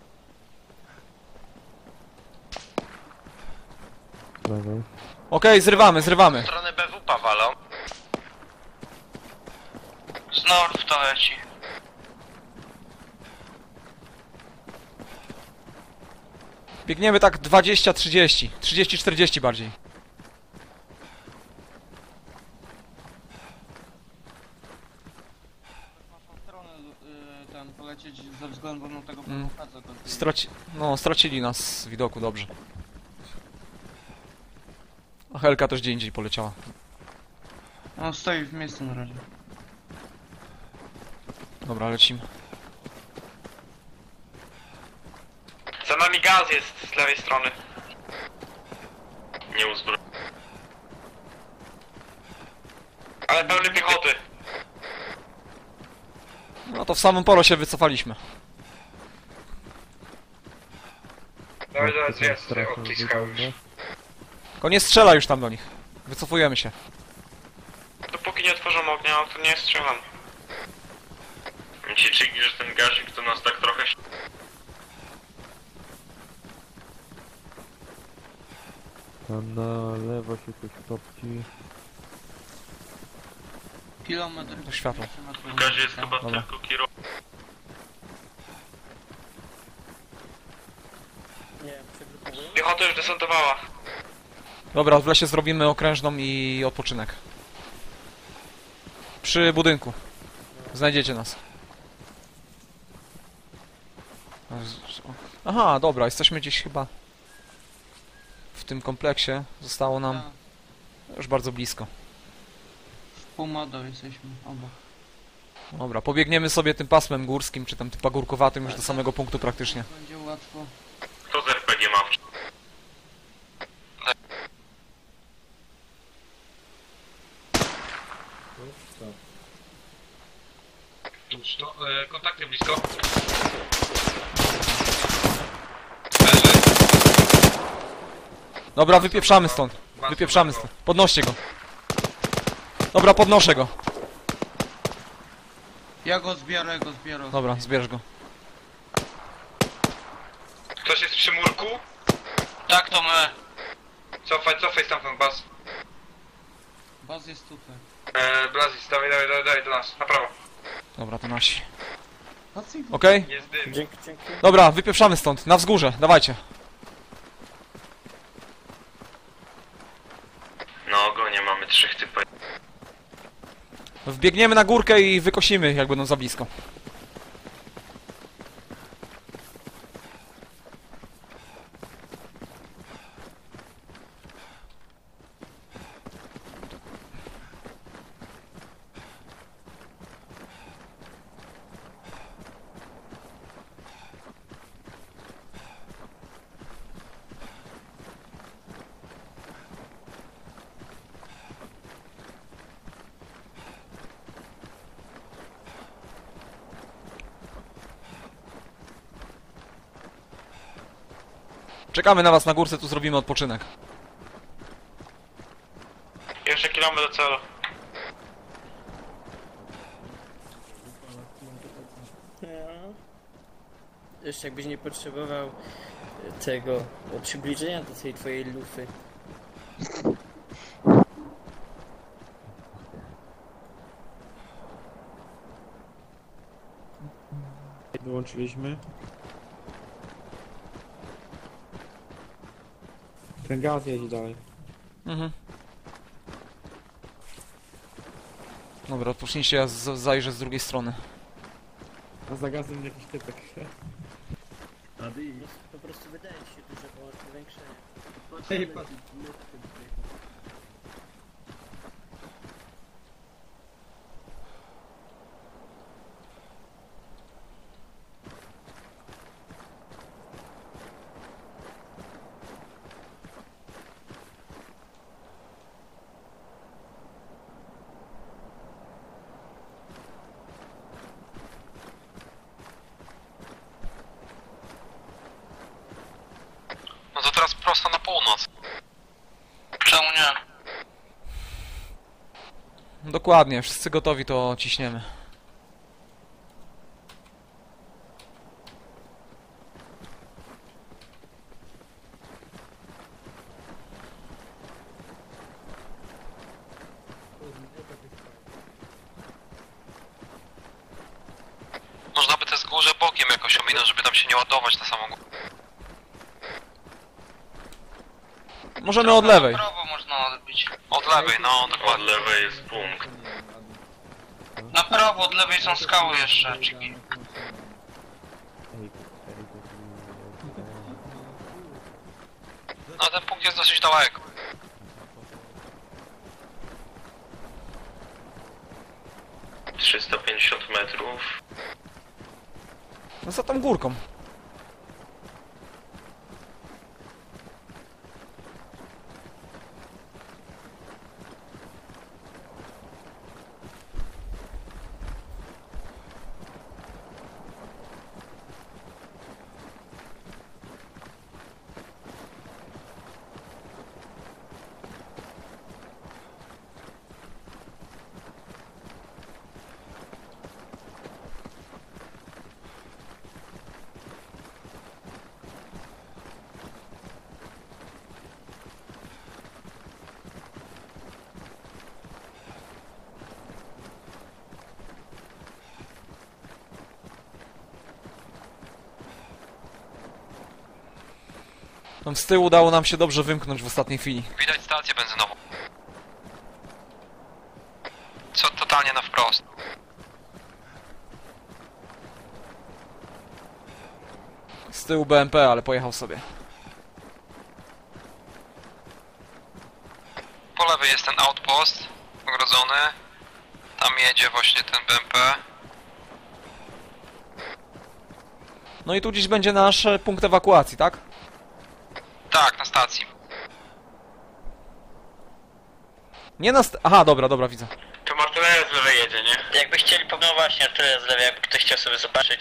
Speaker 6: Lewej.
Speaker 3: Okej, zrywamy.
Speaker 4: W stronę BWP walą.
Speaker 8: Z north to leci.
Speaker 3: Biegniemy tak 20-30. 30-40 bardziej.
Speaker 7: Ten polecieć ze względu na tego
Speaker 3: Mm.
Speaker 7: PWP,
Speaker 3: Stracili nas z widoku, dobrze. A Helka też gdzie indziej poleciała.
Speaker 7: No stoi w miejscu na razie.
Speaker 3: Dobra, lecimy.
Speaker 5: Za nami gaz jest z lewej strony. Nie uzbroj. Ale pełny piechoty.
Speaker 3: No to w samym polu się wycofaliśmy.
Speaker 11: Dawaj, ja sobie odciskał już.
Speaker 3: Tylko nie strzela już tam do nich. Wycofujemy się.
Speaker 5: Dopóki nie otworzą ognia, to nie strzelam. Ci czygi, że ten gazik to nas tak trochę...
Speaker 6: Tam na lewo się coś topci.
Speaker 7: Kilometr.
Speaker 3: To światło.
Speaker 5: W gazie jest chyba
Speaker 3: Dobra.
Speaker 5: tylko kierowca.
Speaker 9: Nie, przegrypałem.
Speaker 11: Piechota już desantowała.
Speaker 3: Dobra, w lesie zrobimy okrężną i odpoczynek. Przy budynku. Znajdziecie nas. Aha, dobra, jesteśmy gdzieś chyba w tym kompleksie. Zostało nam już bardzo blisko.
Speaker 7: Półmodo jesteśmy obok.
Speaker 3: Dobra, pobiegniemy sobie tym pasmem górskim, czy tam tym pagórkowatym już do samego punktu praktycznie.
Speaker 7: Będzie łatwo.
Speaker 5: Kto z RPG ma?
Speaker 11: Już to, kontakty blisko.
Speaker 3: Dobra, wypieprzamy stąd. Wypieprzamy stąd. Podnoście go. Dobra, podnoszę go.
Speaker 7: Ja go zbiorę,
Speaker 3: Dobra, zbierz go.
Speaker 11: Ktoś jest przy murku?
Speaker 8: Tak, to my.
Speaker 11: Cofaj stamtąd, Baz.
Speaker 7: Baz jest tutaj.
Speaker 11: Blazis, dawaj do nas, na prawo.
Speaker 3: Dobra, to nasi.
Speaker 7: Pacyk.
Speaker 3: Okej?
Speaker 11: Jest dym.
Speaker 9: Dzięki.
Speaker 3: Dobra, wypieprzamy stąd. Na wzgórze, dawajcie.
Speaker 5: Na ogonie mamy 3 typy.
Speaker 3: Wbiegniemy na górkę i wykosimy, jak będą za blisko. Czekamy na was na górce, tu zrobimy odpoczynek.
Speaker 12: Jeszcze kilometr do celu.
Speaker 9: Jeszcze jakbyś nie potrzebował tego przybliżenia do tej twojej lufy.
Speaker 14: Wyłączyliśmy. Ten gaz jedzie dalej.
Speaker 3: Mhm. Dobra, odpocznijcie, ja zajrzę z drugiej strony.
Speaker 14: A za gazem jakiś typek.
Speaker 9: Po prostu wydaje ci się duże powiększenie.
Speaker 10: Ej, patrz.
Speaker 8: No to teraz prosto na północ. Czemu nie?
Speaker 3: Dokładnie, wszyscy gotowi, to ciśniemy.
Speaker 8: Można by te wzgórze bokiem jakoś ominąć, żeby tam się nie ładować na samą górę.
Speaker 3: Możemy od lewej.
Speaker 8: Na prawo można odbić. Od lewej, no dokładnie.
Speaker 5: Od lewej jest punkt.
Speaker 8: Na prawo, od lewej są skały jeszcze, Chiki. No ten punkt jest dosyć daleko.
Speaker 5: - 350 metrów.
Speaker 3: No za tą górką. Tam z tyłu udało nam się dobrze wymknąć w ostatniej chwili.
Speaker 8: Widać stację benzynową. Co totalnie na wprost.
Speaker 3: Z tyłu BMP, ale pojechał sobie.
Speaker 8: Po lewej jest ten outpost ogrodzony. Tam jedzie właśnie ten BMP.
Speaker 3: No i tu gdzieś będzie nasz punkt ewakuacji, tak?
Speaker 8: Tak, na stacji.
Speaker 3: Nie na aha, dobra, widzę.
Speaker 8: Tu artyleria z lewej jedzie, nie?
Speaker 1: Jakby chcieli, no właśnie, artyleria z lewej, jakby ktoś chciał sobie zobaczyć.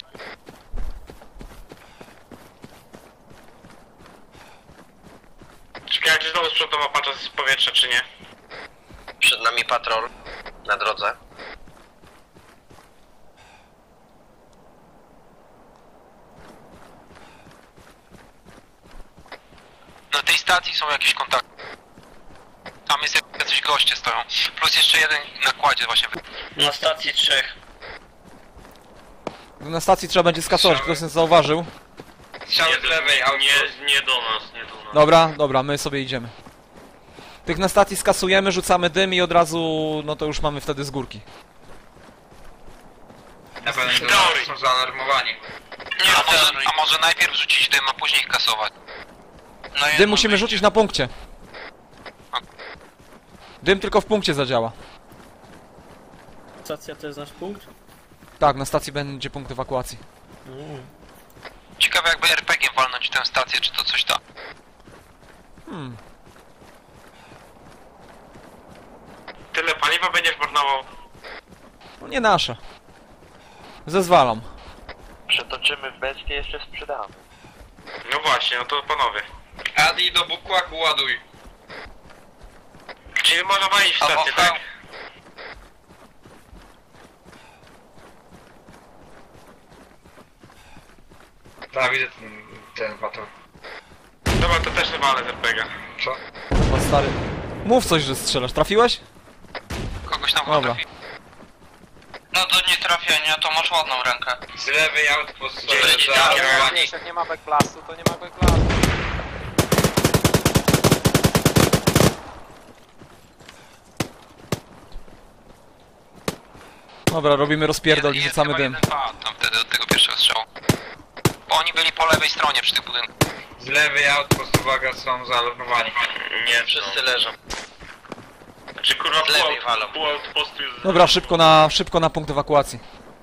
Speaker 8: Czekajcie, znowu sprzątam Apacza z powietrza, czy nie?
Speaker 4: Przed nami patrol na drodze.
Speaker 8: Na tej stacji są jakieś kontakty. Tam jest jacyś goście stoją. Plus jeszcze jeden na kładzie właśnie.
Speaker 1: Na stacji 3.
Speaker 3: Na stacji trzeba będzie skasować, ktoś nas zauważył.
Speaker 11: Strzały z lewej,
Speaker 5: Nie do nas, nie do nas.
Speaker 3: Dobra, my sobie idziemy. Tych na stacji skasujemy, rzucamy dym i od razu, no to już mamy wtedy z górki.
Speaker 11: Na pewno są zaalarmowani.
Speaker 8: Nie, a może najpierw rzucić dym, a później ich kasować. No
Speaker 3: Dym musimy rzucić na punkcie. Dym tylko w punkcie zadziała.
Speaker 9: Stacja to jest nasz punkt?
Speaker 3: Tak, na stacji będzie punkt ewakuacji.
Speaker 8: Ciekawe jakby RPG-iem walnąć tę stację, czy to coś da. Tyle paliwa będziesz marnował?
Speaker 3: No nie nasze. Zezwalam.
Speaker 12: Przetoczymy w beczkę, jeszcze sprzedamy.
Speaker 8: No właśnie, no to panowie.
Speaker 11: Adi, do bukłaku ładuj.
Speaker 8: Czyli można walić w stację, tak?
Speaker 11: Tak, widzę ten patrol.
Speaker 8: Dobra, to też walę z RPG-a.
Speaker 11: Co?
Speaker 3: Chyba stary. Mów coś, że strzelasz. Trafiłeś?
Speaker 8: Kogoś tam
Speaker 3: Dobra.
Speaker 8: trafi. No to nie trafienia, to masz ładną rękę.
Speaker 11: Z lewej outpost.
Speaker 12: Jak nie ma backblastu, to nie ma backblastu.
Speaker 3: Dobra, robimy rozpierdol i rzucamy dym.
Speaker 8: Tam wtedy od tego pierwszego strzału. Bo oni byli po lewej stronie przy tych budynkach.
Speaker 11: Z lewej outpost, uwaga, są zaalarmowani.
Speaker 4: Nie, wszyscy leżą.
Speaker 5: Czy kurwa
Speaker 4: Z lewej walą.
Speaker 5: pół outpostu jest...
Speaker 3: Dobra, szybko na punkt ewakuacji.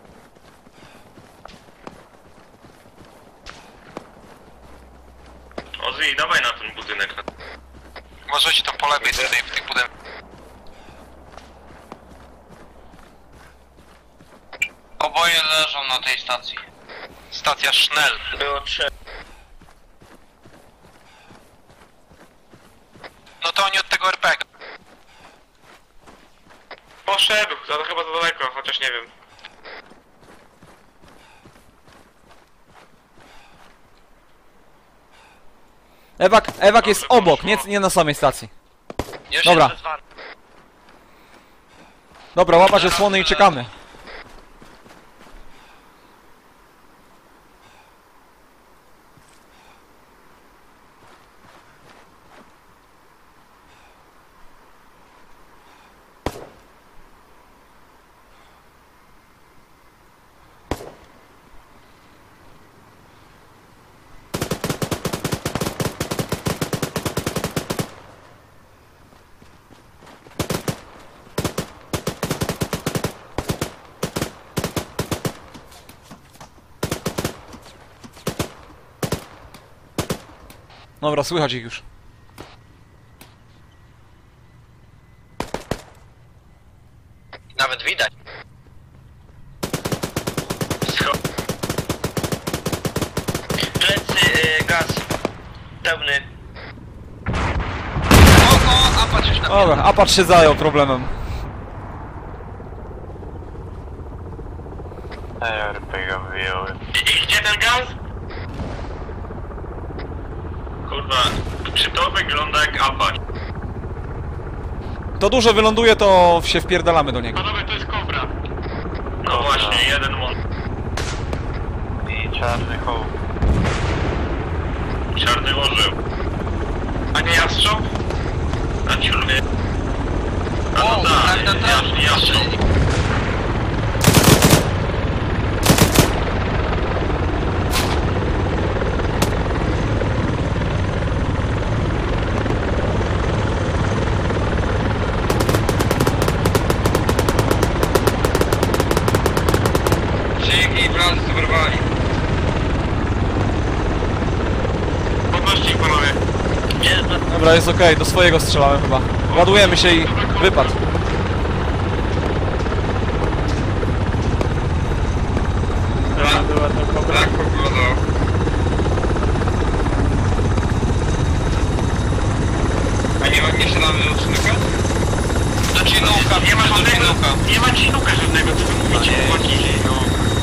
Speaker 5: Ozzy, dawaj na ten budynek.
Speaker 8: Uważajcie tam po lewej tutaj w tych budynkach. Oboje leżą na tej stacji. Stacja Schnell.
Speaker 1: Było 3.
Speaker 8: No to oni od tego RPG.
Speaker 5: Poszedł, to chyba za daleko, chociaż nie wiem.
Speaker 3: Ewak jest obok, nie na samej stacji.
Speaker 4: Już
Speaker 3: Dobra.
Speaker 4: jest wezwany.
Speaker 3: Dobra, łapać osłony i czekamy. Dobra, słychać ich już.
Speaker 4: Nawet widać.
Speaker 1: Plecy, gaz. Pełny.
Speaker 8: Apacz już na
Speaker 3: Dobra, Apacz się zajął problemem.
Speaker 12: RPG wyjąłem.
Speaker 5: Gdzie ten gaz? Kurwa, czy to wygląda jak Apache?
Speaker 3: To duże wyląduje, to się wpierdalamy do niego.
Speaker 5: Panowie, to jest Kobra. No właśnie, jeden mon.
Speaker 12: I czarny hołd.
Speaker 5: Czarny orzeł. A nie jastrząb? A ciulwie. A no tak, jastrząb.
Speaker 11: Dzięki, Franz, zobrwali.
Speaker 5: Podnoście ich, panowie.
Speaker 3: Dobra, jest okej, do swojego strzelałem chyba. Ładujemy się i wypad.
Speaker 11: Tak, pogodą. A nie strzelamy do Chinook?
Speaker 8: Do Chinooka,
Speaker 5: Nie ma żadnego, nie ma Chinooka żadnego, co wy mówicie, chłopaki, no.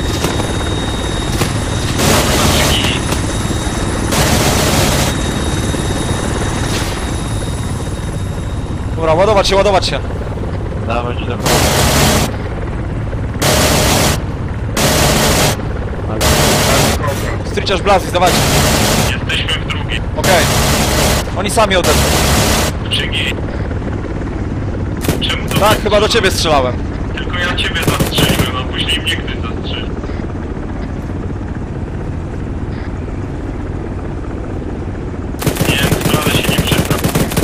Speaker 3: Dobra, ładować się, ładować się.
Speaker 6: Dawać do
Speaker 3: Stryciarz Blazis, dawajcie.
Speaker 5: Jesteśmy w drugim.
Speaker 3: Okej. Oni sami odeszli.
Speaker 5: Czygi. Czemu to...
Speaker 3: Tak, chyba do ciebie strzelałem.
Speaker 5: Tylko ja ciebie zastrzeliłem, a później mnie ktoś zastrzelił. Nie wiem, wcale się nie przyznam.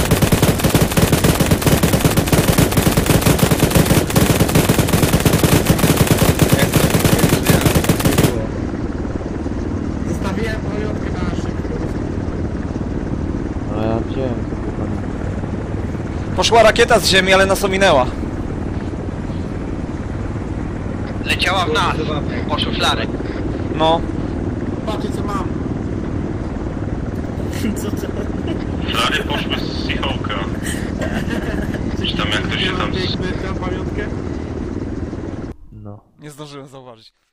Speaker 14: Zostawiłem pamiątkę na szybko.
Speaker 6: No ja wziąłem sobie pamięć.
Speaker 3: Poszła rakieta z ziemi, ale nas ominęła.
Speaker 4: Leciała w nas, po szuflarek.
Speaker 3: No.
Speaker 14: Patrzcie co mam.
Speaker 9: Co to?
Speaker 5: Flary poszły z Seahawka. Czy tam jak to się tam...
Speaker 14: Piękny, tę pamiątkę.
Speaker 6: No.
Speaker 3: Nie zdążyłem zauważyć.